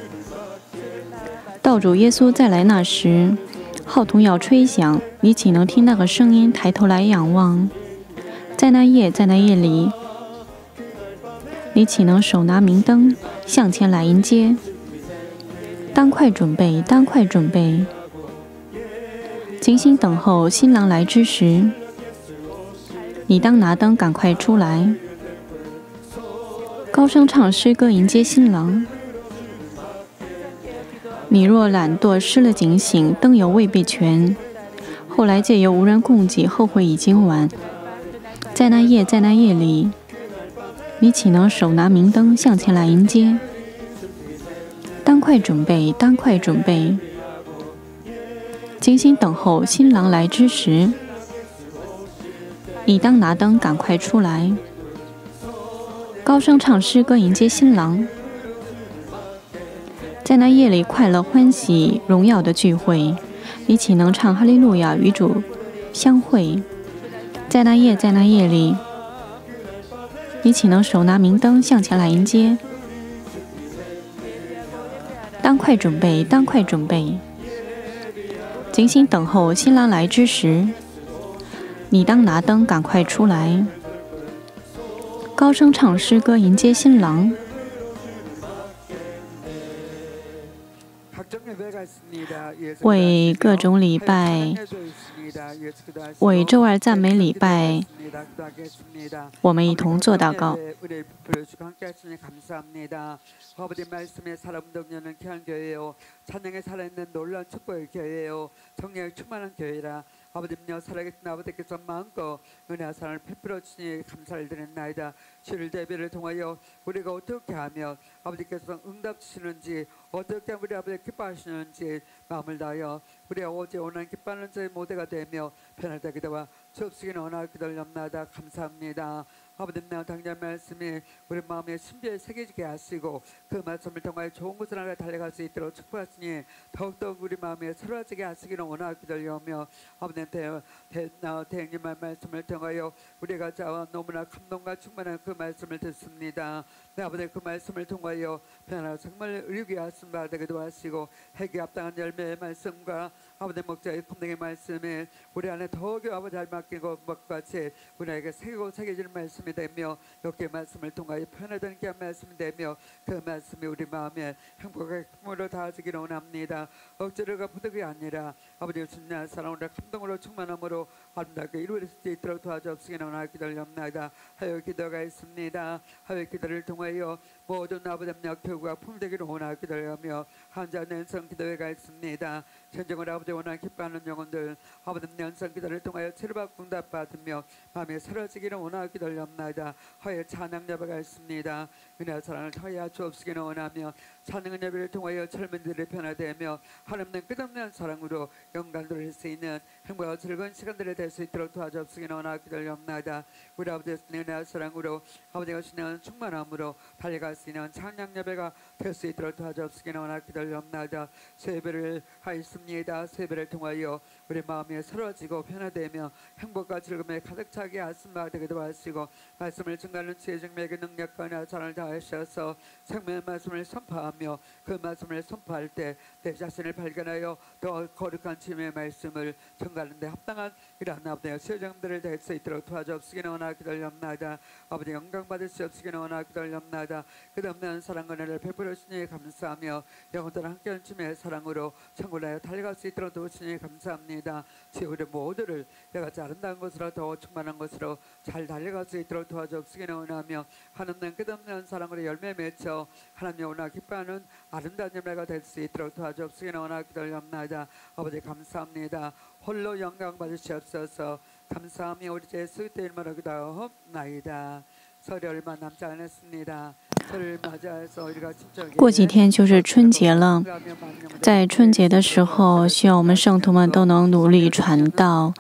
道主耶稣再来那时，号筒要吹响，你岂能听那个声音抬头来仰望？在那夜，在那夜里，你岂能手拿明灯向前来迎接？当快准备，当快准备，精心等候新郎来之时，你当拿灯赶快出来，高声唱诗歌迎接新郎。你若懒惰失了警醒，灯油未必全，后来借由无人供给，后悔已经晚。在那夜，在那夜里，你岂能手拿明灯向前来迎接？当快准备，当快准备，精心等候新郎来之时，你当拿灯赶快出来，高声唱诗歌迎接新郎。在那夜里快乐欢喜荣耀的聚会，你岂能唱哈利路亚与主相会？在那夜，在那夜里，你岂能手拿明灯向前来迎接？当快准备，当快准备，精心等候新郎来之时，你当拿灯赶快出来，高声唱诗歌迎接新郎。 为各种礼拜，为周二赞美礼拜，我们一同做祷告。 아버지 말씀의 살아운동하는 귀한 교회요 찬양에 살아있는 놀라운 축복의 교회요 정령에 충만한 교회라 아버지여 살아계신 아버지께서 마음껏 은혜와 사랑을 베풀어 주시니 감사를 드렸나이다. 주일 예배를 통하여 우리가 어떻게 하면 아버지께서 응답 주시는지 어떻게 우리 아버지 기뻐하시는지 마음을 다하여 우리가 어제 오늘 기뻐하는 저희 모두가 되며 편하게 기도와 주옵시기는 원하기 기도합나이다. 감사합니다. 아버지 내 당장 말씀이 우리 마음에 신비에 새겨지게 하시고 그 말씀을 통하여 좋은 곳을 하나 달려갈 수 있도록 축복하시니 더욱더 우리 마음에 새로워지게 하시기를 원하기 기도하며 아버지 대행님의 말씀을 통하여 우리가 자와 너무나 감동과 충만한 그 말씀을 듣습니다. 네, 아버지 그 말씀을 통하여 편안하고 정말 의롭게 하신 바 되기도 하시고 핵에 합당한 열매의 말씀과 아버지 목자의 검증의 말씀에 우리 안에 더욱이 아버지 잘 맡긴 것과 같이 우리에게 새기고 새겨지는 말씀이 되며 여기에 말씀을 통하여 편하던 귀한 말씀이 되며 그 말씀이 우리 마음에 행복의 힘으로 닿아지기를 원합니다. 억지로가 부득이 아니라 아버지 주님 사랑으로 감동으로 충만함으로 아름답게 이루어질 수 있도록 도와주옵시기를 원하기 기도합니다. 하여 기도가 있습니다. 하여 기도를 통하여 모든 아버지 교구가 품되기를 원하기 기도하며 한자 nen성 기도회가 있습니다. 전쟁을 아버지 원하는 기뻐하는 영혼들 아버지 nen성 기도를 통하여 치료받고 응답받으며 마음에 새로워지기를 원하기 기도합니다. 하여 찬양 예배가 있습니다. 은혜와 사랑을 더하여 주옵시기를 원하며 찬양 예배를 통하여 젊은이들이 변화되며 하나님의 끝없는 사랑으로 영광 돌릴 수 있는 행복과 즐거운 시간들이 될 수 있도록 도와주옵시기를 원하기 기도합니다. 우리 아버지의 은혜와 사랑으로 아버지가 주시는 충만함으로 달려갈 수 있는 찬양 예배가 될 수 있도록 도와주옵시기를 원하기 기도합니다. 세배를 하였습니다. 세배를 통하여 우리 마음이 새로워지고 변화되며 행복과 즐거움에 가득 차게 하심바 되기도 하시고 말씀을 증가하는 지혜 증명의 능력과 은혜와 사랑을 다하셔서 생명의 말씀을 선포하며 그 말씀을 선포할 때 내 자신을 발견하여 더 거룩한 주님의 말씀을 증가하는 데 합당한 이러한 아버지의 세정들을 될 수 있도록 도와주옵시기를 원하기 기도합니다. 아버지 영광 받으시옵시기를 원하기 기도합니다. 끝없는 사랑과 은혜를 베풀어 주시니 감사하며 영원토록 함께하는 주님의 사랑으로 천국을 하여 달려갈 수 있도록 도우시니 감사합니다. 주 우리 모두를 내가 아름다운 것으로 더 충만한 것으로 잘 달려갈 수 있도록 도와주옵시기를 원하며 하나님의 끝없는 사랑으로 열매 맺혀 하나님 영원하 기뻐하는 아름다운 열매가 될 수 있도록 도와주옵시기를 원하기 기도합니다. 아버지 감사합니다. 홀로 영광 받으시옵소서. 감사하며 우리 제 예수 그리스도의 이름으로 기도하옵나이다. 설이 얼마 남지 않았습니다. 过几天就是春节了，在春节的时候，希望我们圣徒们都能努力传道，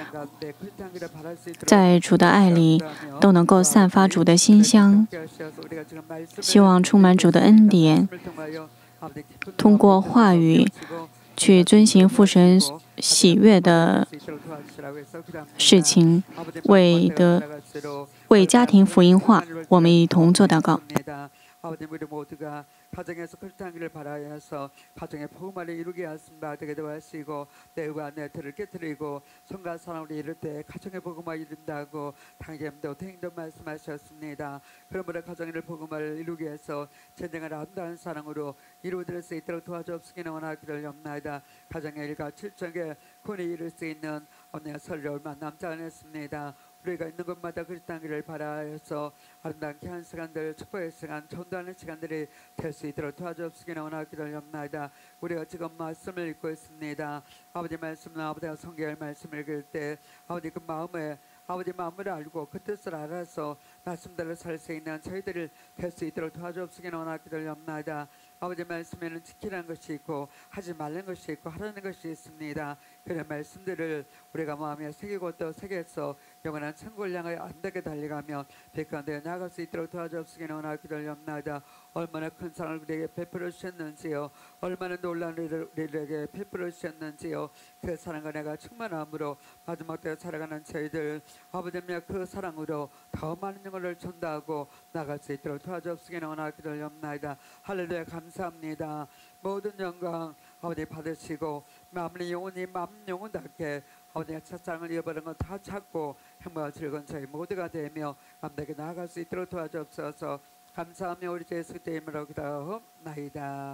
在主的爱里都能够散发主的馨香，希望充满主的恩典，通过话语去遵行父神喜悦的事情，为的为家庭福音化，我们一同做祷告。 아버지 우리 모두가 가정에서 그리스도를 바라여서 가정의 복음을 이루게 하신 바 되게 도와주시고 내가 내들을 깨뜨리고 성과 사랑으로 이룰 때 가정의 복음을 이룬다고 당gem도 대행도 말씀하셨습니다. 그러므로 가정의 복음을 이루게 해서 전쟁을 아름다운 사랑으로 이루어질 수 있도록 도와주옵시기를 원하기를 염나이다. 가정의 일가 칠정에 군이 이룰 수 있는 오늘 설을 얼마 남지 않았습니다. 우리가 있는 곳마다 그리스도를 바라여서 아름다운 귀한 시간들, 축복의 시간, 전도하는 시간들이 될 수 있도록 도와주옵시기를 원하기를 염나이다. 우리가 지금 말씀을 읽고 있습니다. 아버지 말씀은 아버지가 성경의 말씀을 읽을 때 아버지 그 마음에 아버지 마음을 알고 그 뜻을 알아서 말씀대로 살 수 있는 저희들을 될 수 있도록 도와주옵시기를 원하기를 염나이다. 아버지 말씀에는 지키라는 것이 있고 하지 말라는 것이 있고 하라는 것이 있습니다. 그런 말씀들을 우리가 마음에 새기고 또 새겨서 영원한 천국을 향하여 안되게 달려가며 백가운데 나아갈 수 있도록 도와주옵시기를 원하기를 염나이다. 얼마나 큰 사랑을 우리에게 베풀어 주셨는지요. 얼마나 놀라운 일을 우리에게 베풀어 주셨는지요. 그 사랑과 내가 충만함으로 마지막 때 살아가는 저희들 아버지며 그 사랑으로 더 많은 영혼을 전도하고 나갈 수 있도록 도와주옵시기를 원하기를 염나이다. 할렐루야 감사합니다. 모든 영광 아버지 받으시고 마음의 영혼이 마음 영혼답게 아버지가 첫사랑을 잃어버린 건 다 찾고 행복과 즐거운 저희 모두가 되며 감당하게 나아갈 수 있도록 도와주옵소서. 감사하며 우리 예수 그리스도의 이름으로 기도하옵나이다.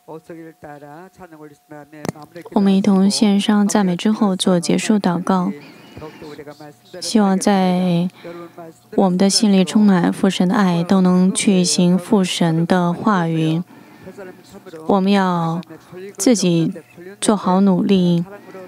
我们一同献上赞美之后做结束祷告。希望在我们的心里充满父神的爱，都能去行父神的话语。我们要自己做好努力。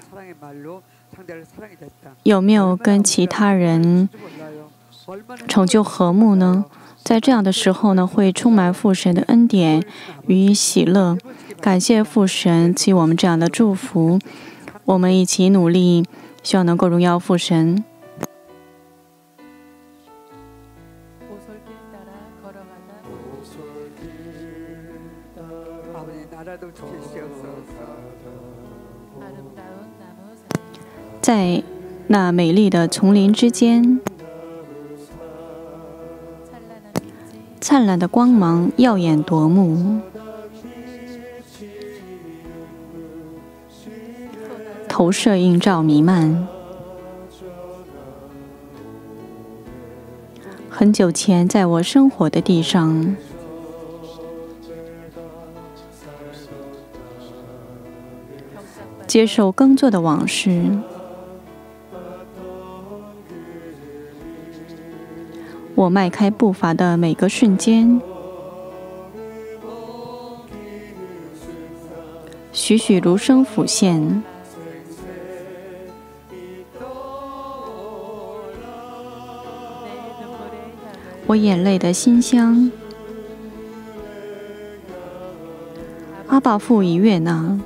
有没有跟其他人成就和睦呢？在这样的时候呢，会充满父神的恩典与喜乐。感谢父神赐我们这样的祝福，我们一起努力，希望能够荣耀父神。 在那美丽的丛林之间，灿烂的光芒耀眼夺目，投射映照弥漫。很久前，在我生活的地上，接受耕作的往事。 我迈开步伐的每个瞬间，栩栩如生浮现。我眼泪的馨香，阿爸父已悦纳。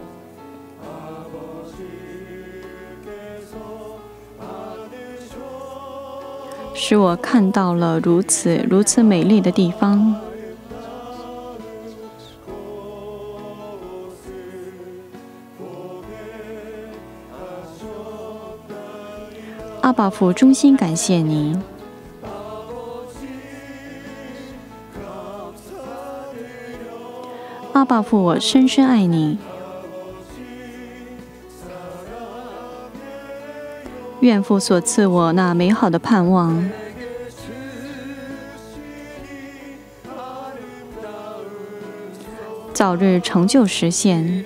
使我看到了如此如此美丽的地方。阿爸父，衷心感谢你。阿爸父，我深深爱你。愿父所赐我那美好的盼望，早日成就实现。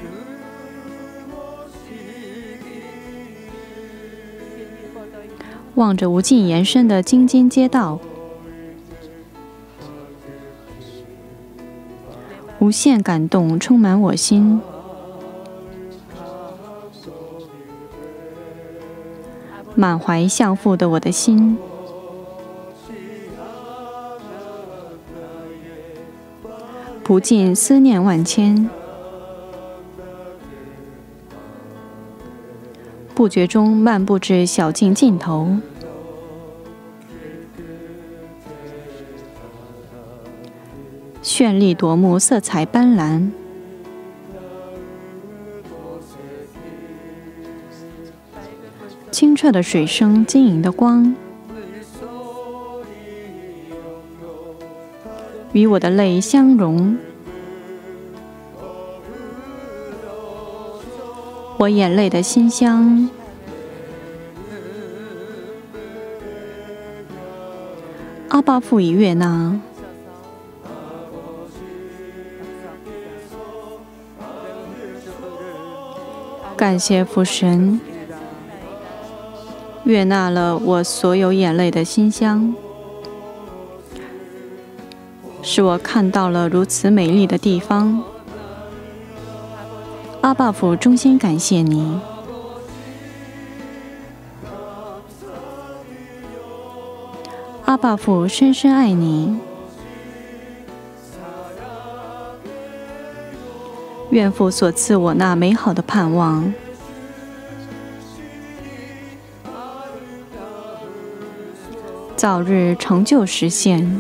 望着无尽延伸的京津街道，无限感动充满我心。 满怀向父的我的心，不尽思念万千，不觉中漫步至小径尽头，绚丽夺目，色彩斑斓。 清澈的水声，晶莹的光，与我的泪相融。我眼泪的馨香，阿爸父已悦纳。感谢父神。 悦纳了我所有眼泪的馨香，使我看到了如此美丽的地方。阿爸父，衷心感谢你。阿爸父，深深爱你。愿父所赐我那美好的盼望。 早日成就实现。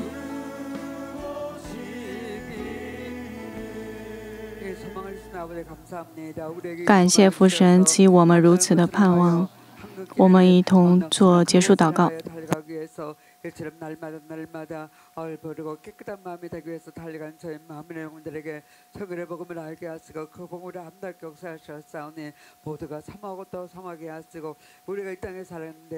感谢父神赐予我们如此的盼望，我们一同做结束祷告。 일처럼 날마다 날마다 얼버르고 깨끗한 마음이 되기 위해서 달려간 저희 마음의 영혼들에게 성결의 복음을 알게 하시고 그 복음을 아름답게 역사하셨사오니 모두가 사모하고 또 사모하게 하시고 우리가 이 땅에 살았는데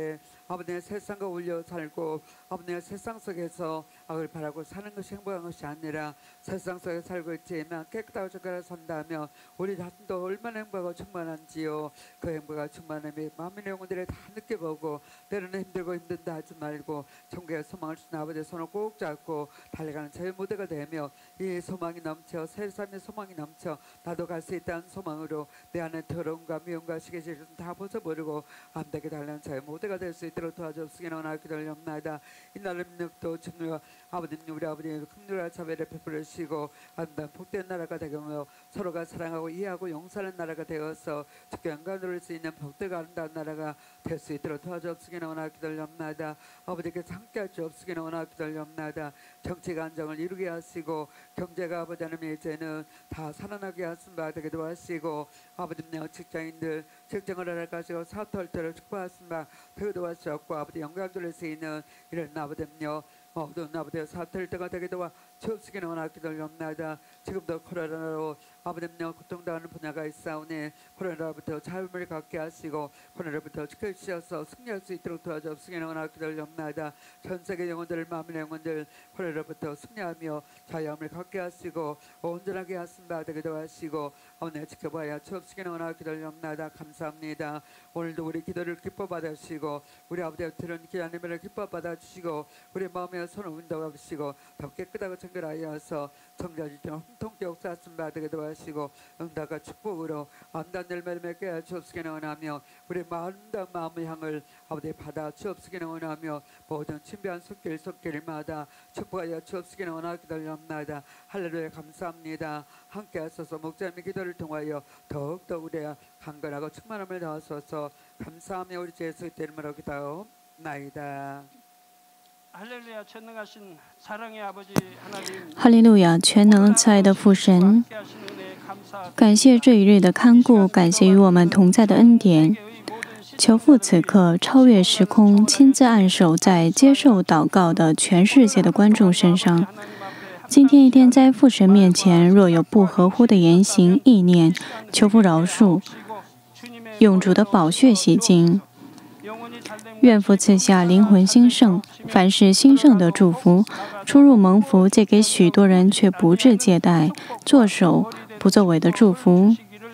아버지 세상과 어울려 살고 아버지 세상 속에서 악을 바라고 사는 것이 행복한 것이 아니라 세상 속에 살고 있지만 깨끗하고 정결하게 산다면 우리 자신도 얼마나 행복하고 충만한지요. 그 행복과 충만함이 마음의 영혼들을 다 느껴보고 때로는 힘들고 힘든다 하지 말고 천국의 소망을 주신 아버지의 손을 꼭 잡고 달려가는 저희 모두가 되며 이 소망이 넘쳐 새 삶의 소망이 넘쳐 나도 갈 수 있다는 소망으로 내 안에 더러움과 미움과 시기질을 다 벗어버리고 암되게 달라는 저희 모두가 될 수 있도록 도와주옵시기 원하기 기도합니다. 이날의 능력도 증거와 아버지님 우리 아버지의 긍휼과 자비를 베풀으시고 아름다운 복된 나라가 되며 서로가 사랑하고 이해하고 용서하는 나라가 되어서 주께 영광을 누릴 수 있는 복되고 아름다운 나라가 될 수 있도록 도와주옵시기 원하기 기도합니다. 아버지께서 함께할 수 없으기 원하기 기도합니다. 정치가 안정을 이루게 하시고 경제가 아버지 하나님 이제는 다 살아나게 하심바 되게 도와주시고 아버지님 직장인들 직장을 알아가시고 사업할 때를 축복하심바 되게 도와주셨고 아버지 영광 돌릴 수 있는 이런 아버지님요 어두운 아버지의 사태를 때가 되게 도와 주옵시기 원하기 기도합니다. 지금도 코로나로 아버지님 고통당하는 분야가 있사오니 코로나로부터 자유를 갖게 하시고 코로나로부터 지켜주셔서 승리할 수 있도록 도와주옵시기 원하기 기도합니다. 전 세계 영혼들 마음의 영혼들 코로나로부터 승리하며 자유함을 갖게 하시고 온전하게 하심바 되게 도와주시고 오늘 지켜봐야 주옵시기 원하기 기도합니다. 감사합니다. 오늘도 우리 기도를 기뻐 받으시고 우리 아버지의 들은 기도님을 기뻐 받아주시고 우리 마음의 손을 운동하시고 더 깨끗하고 정결하여서 정자지처럼 통통히 역사하신 바 되게 도와주시고 응답과 축복으로 암단 열매를 맺게 하여 주옵시기 원하며 우리 아름다운 마음의 향을 아버지 받아 주옵시기 원하며 모든 신비한 손길 손길마다 축복하여 주옵시기 원하기 기도합니다. 할렐루야 감사합니다. 함께 하소서 목자님의 기도를 통하여 더욱더 우리 강건하고 충만함을 더하소서 감사하며 우리 주 예수의 이름으로 기도하옵나이다. 할렐루야 전능하신 사랑의 아버지 하나님 哈利路亚，全能慈爱的父神，感谢这一日的看顾，感谢与我们同在的恩典。求父此刻超越时空，亲自按手在接受祷告的全世界的观众身上。今天一天在父神面前，若有不合乎的言行意念，求父饶恕，用主的宝血洗净。愿父赐下灵魂兴盛，凡事兴盛的祝福，出入蒙福，借给许多人却不致借贷，作首不作尾的祝福。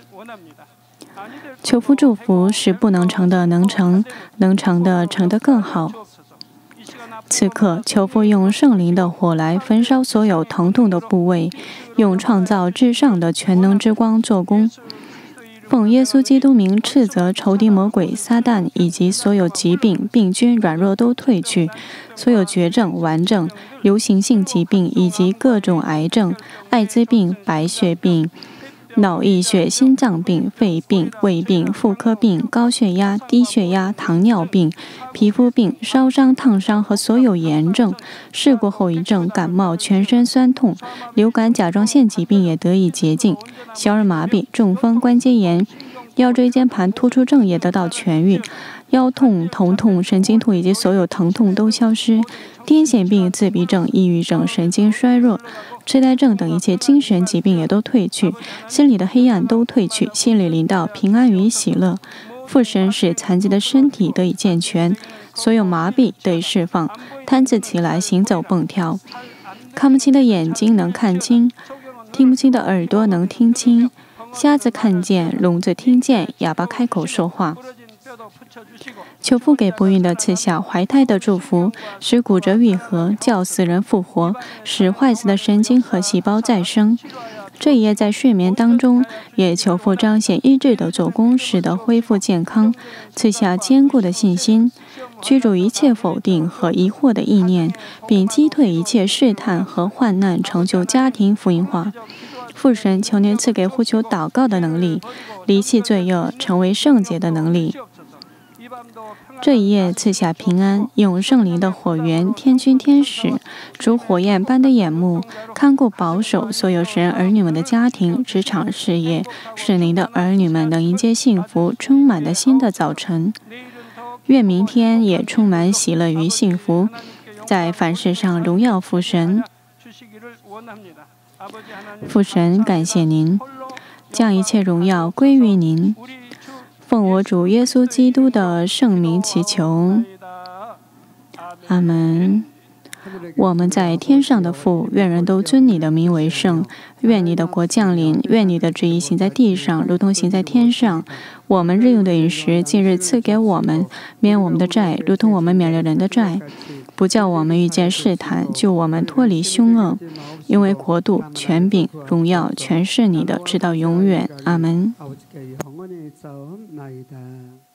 求父祝福，使不能成的能成，能成的成得更好。此刻，求父用圣灵的火来焚烧所有疼痛的部位，用创造至上的全能之光做工。奉耶稣基督名斥责仇敌魔鬼撒旦，以及所有疾病、病菌、软弱都退去，所有绝症、顽症、流行性疾病以及各种癌症、艾滋病、白血病、脑溢血、心脏病、肺病、胃病、妇科病、高血压、低血压、糖尿病、皮肤病、烧伤、烫伤和所有炎症、事故后遗症、感冒、全身酸痛、流感、甲状腺疾病也得以洁净，小儿麻痹、中风、关节炎、腰椎间盘突出症也得到痊愈，腰痛、头痛、神经痛以及所有疼痛都消失，癫痫病、自闭症、抑郁症、神经衰弱、痴呆症等一切精神疾病也都退去，心里的黑暗都退去，心里临到平安与喜乐。父神使残疾的身体得以健全，所有麻痹得以释放，瘫子起来行走蹦跳，看不清的眼睛能看清，听不清的耳朵能听清，瞎子看见，聋子听见，哑巴开口说话。求父给不孕的赐下怀胎的祝福，使骨折愈合，叫死人复活，使坏死的神经和细胞再生。这一夜在睡眠当中，也求父彰显医治的做工，使得恢复健康，赐下坚固的信心，驱逐一切否定和疑惑的意念，并击退一切试探和患难，成就家庭福音化。父神，求您赐给呼求祷告的能力，离弃罪恶，成为圣洁的能力。这一夜赐下平安，用圣灵的火源、天君天使、如火焰般的眼目，看顾保守所有神儿女们的家庭、职场事业，使您的儿女们能迎接幸福充满的新的早晨。愿明天也充满喜乐与幸福，在凡事上荣耀父神。父神，感谢您，将一切荣耀归于您。奉我主耶稣基督的圣名祈求， 阿门。我们在天上的父，愿人都尊你的名为圣。愿你的国降临，愿你的旨意行在地上，如同行在天上。我们日用的饮食，今日赐给我们，免我们的债，如同我们免了人的债。不叫我们遇见试探，救我们脱离凶恶。因为国度、权柄、荣耀，全是你的，直到永远。阿门。 아버지께 영원히 싸움나이다.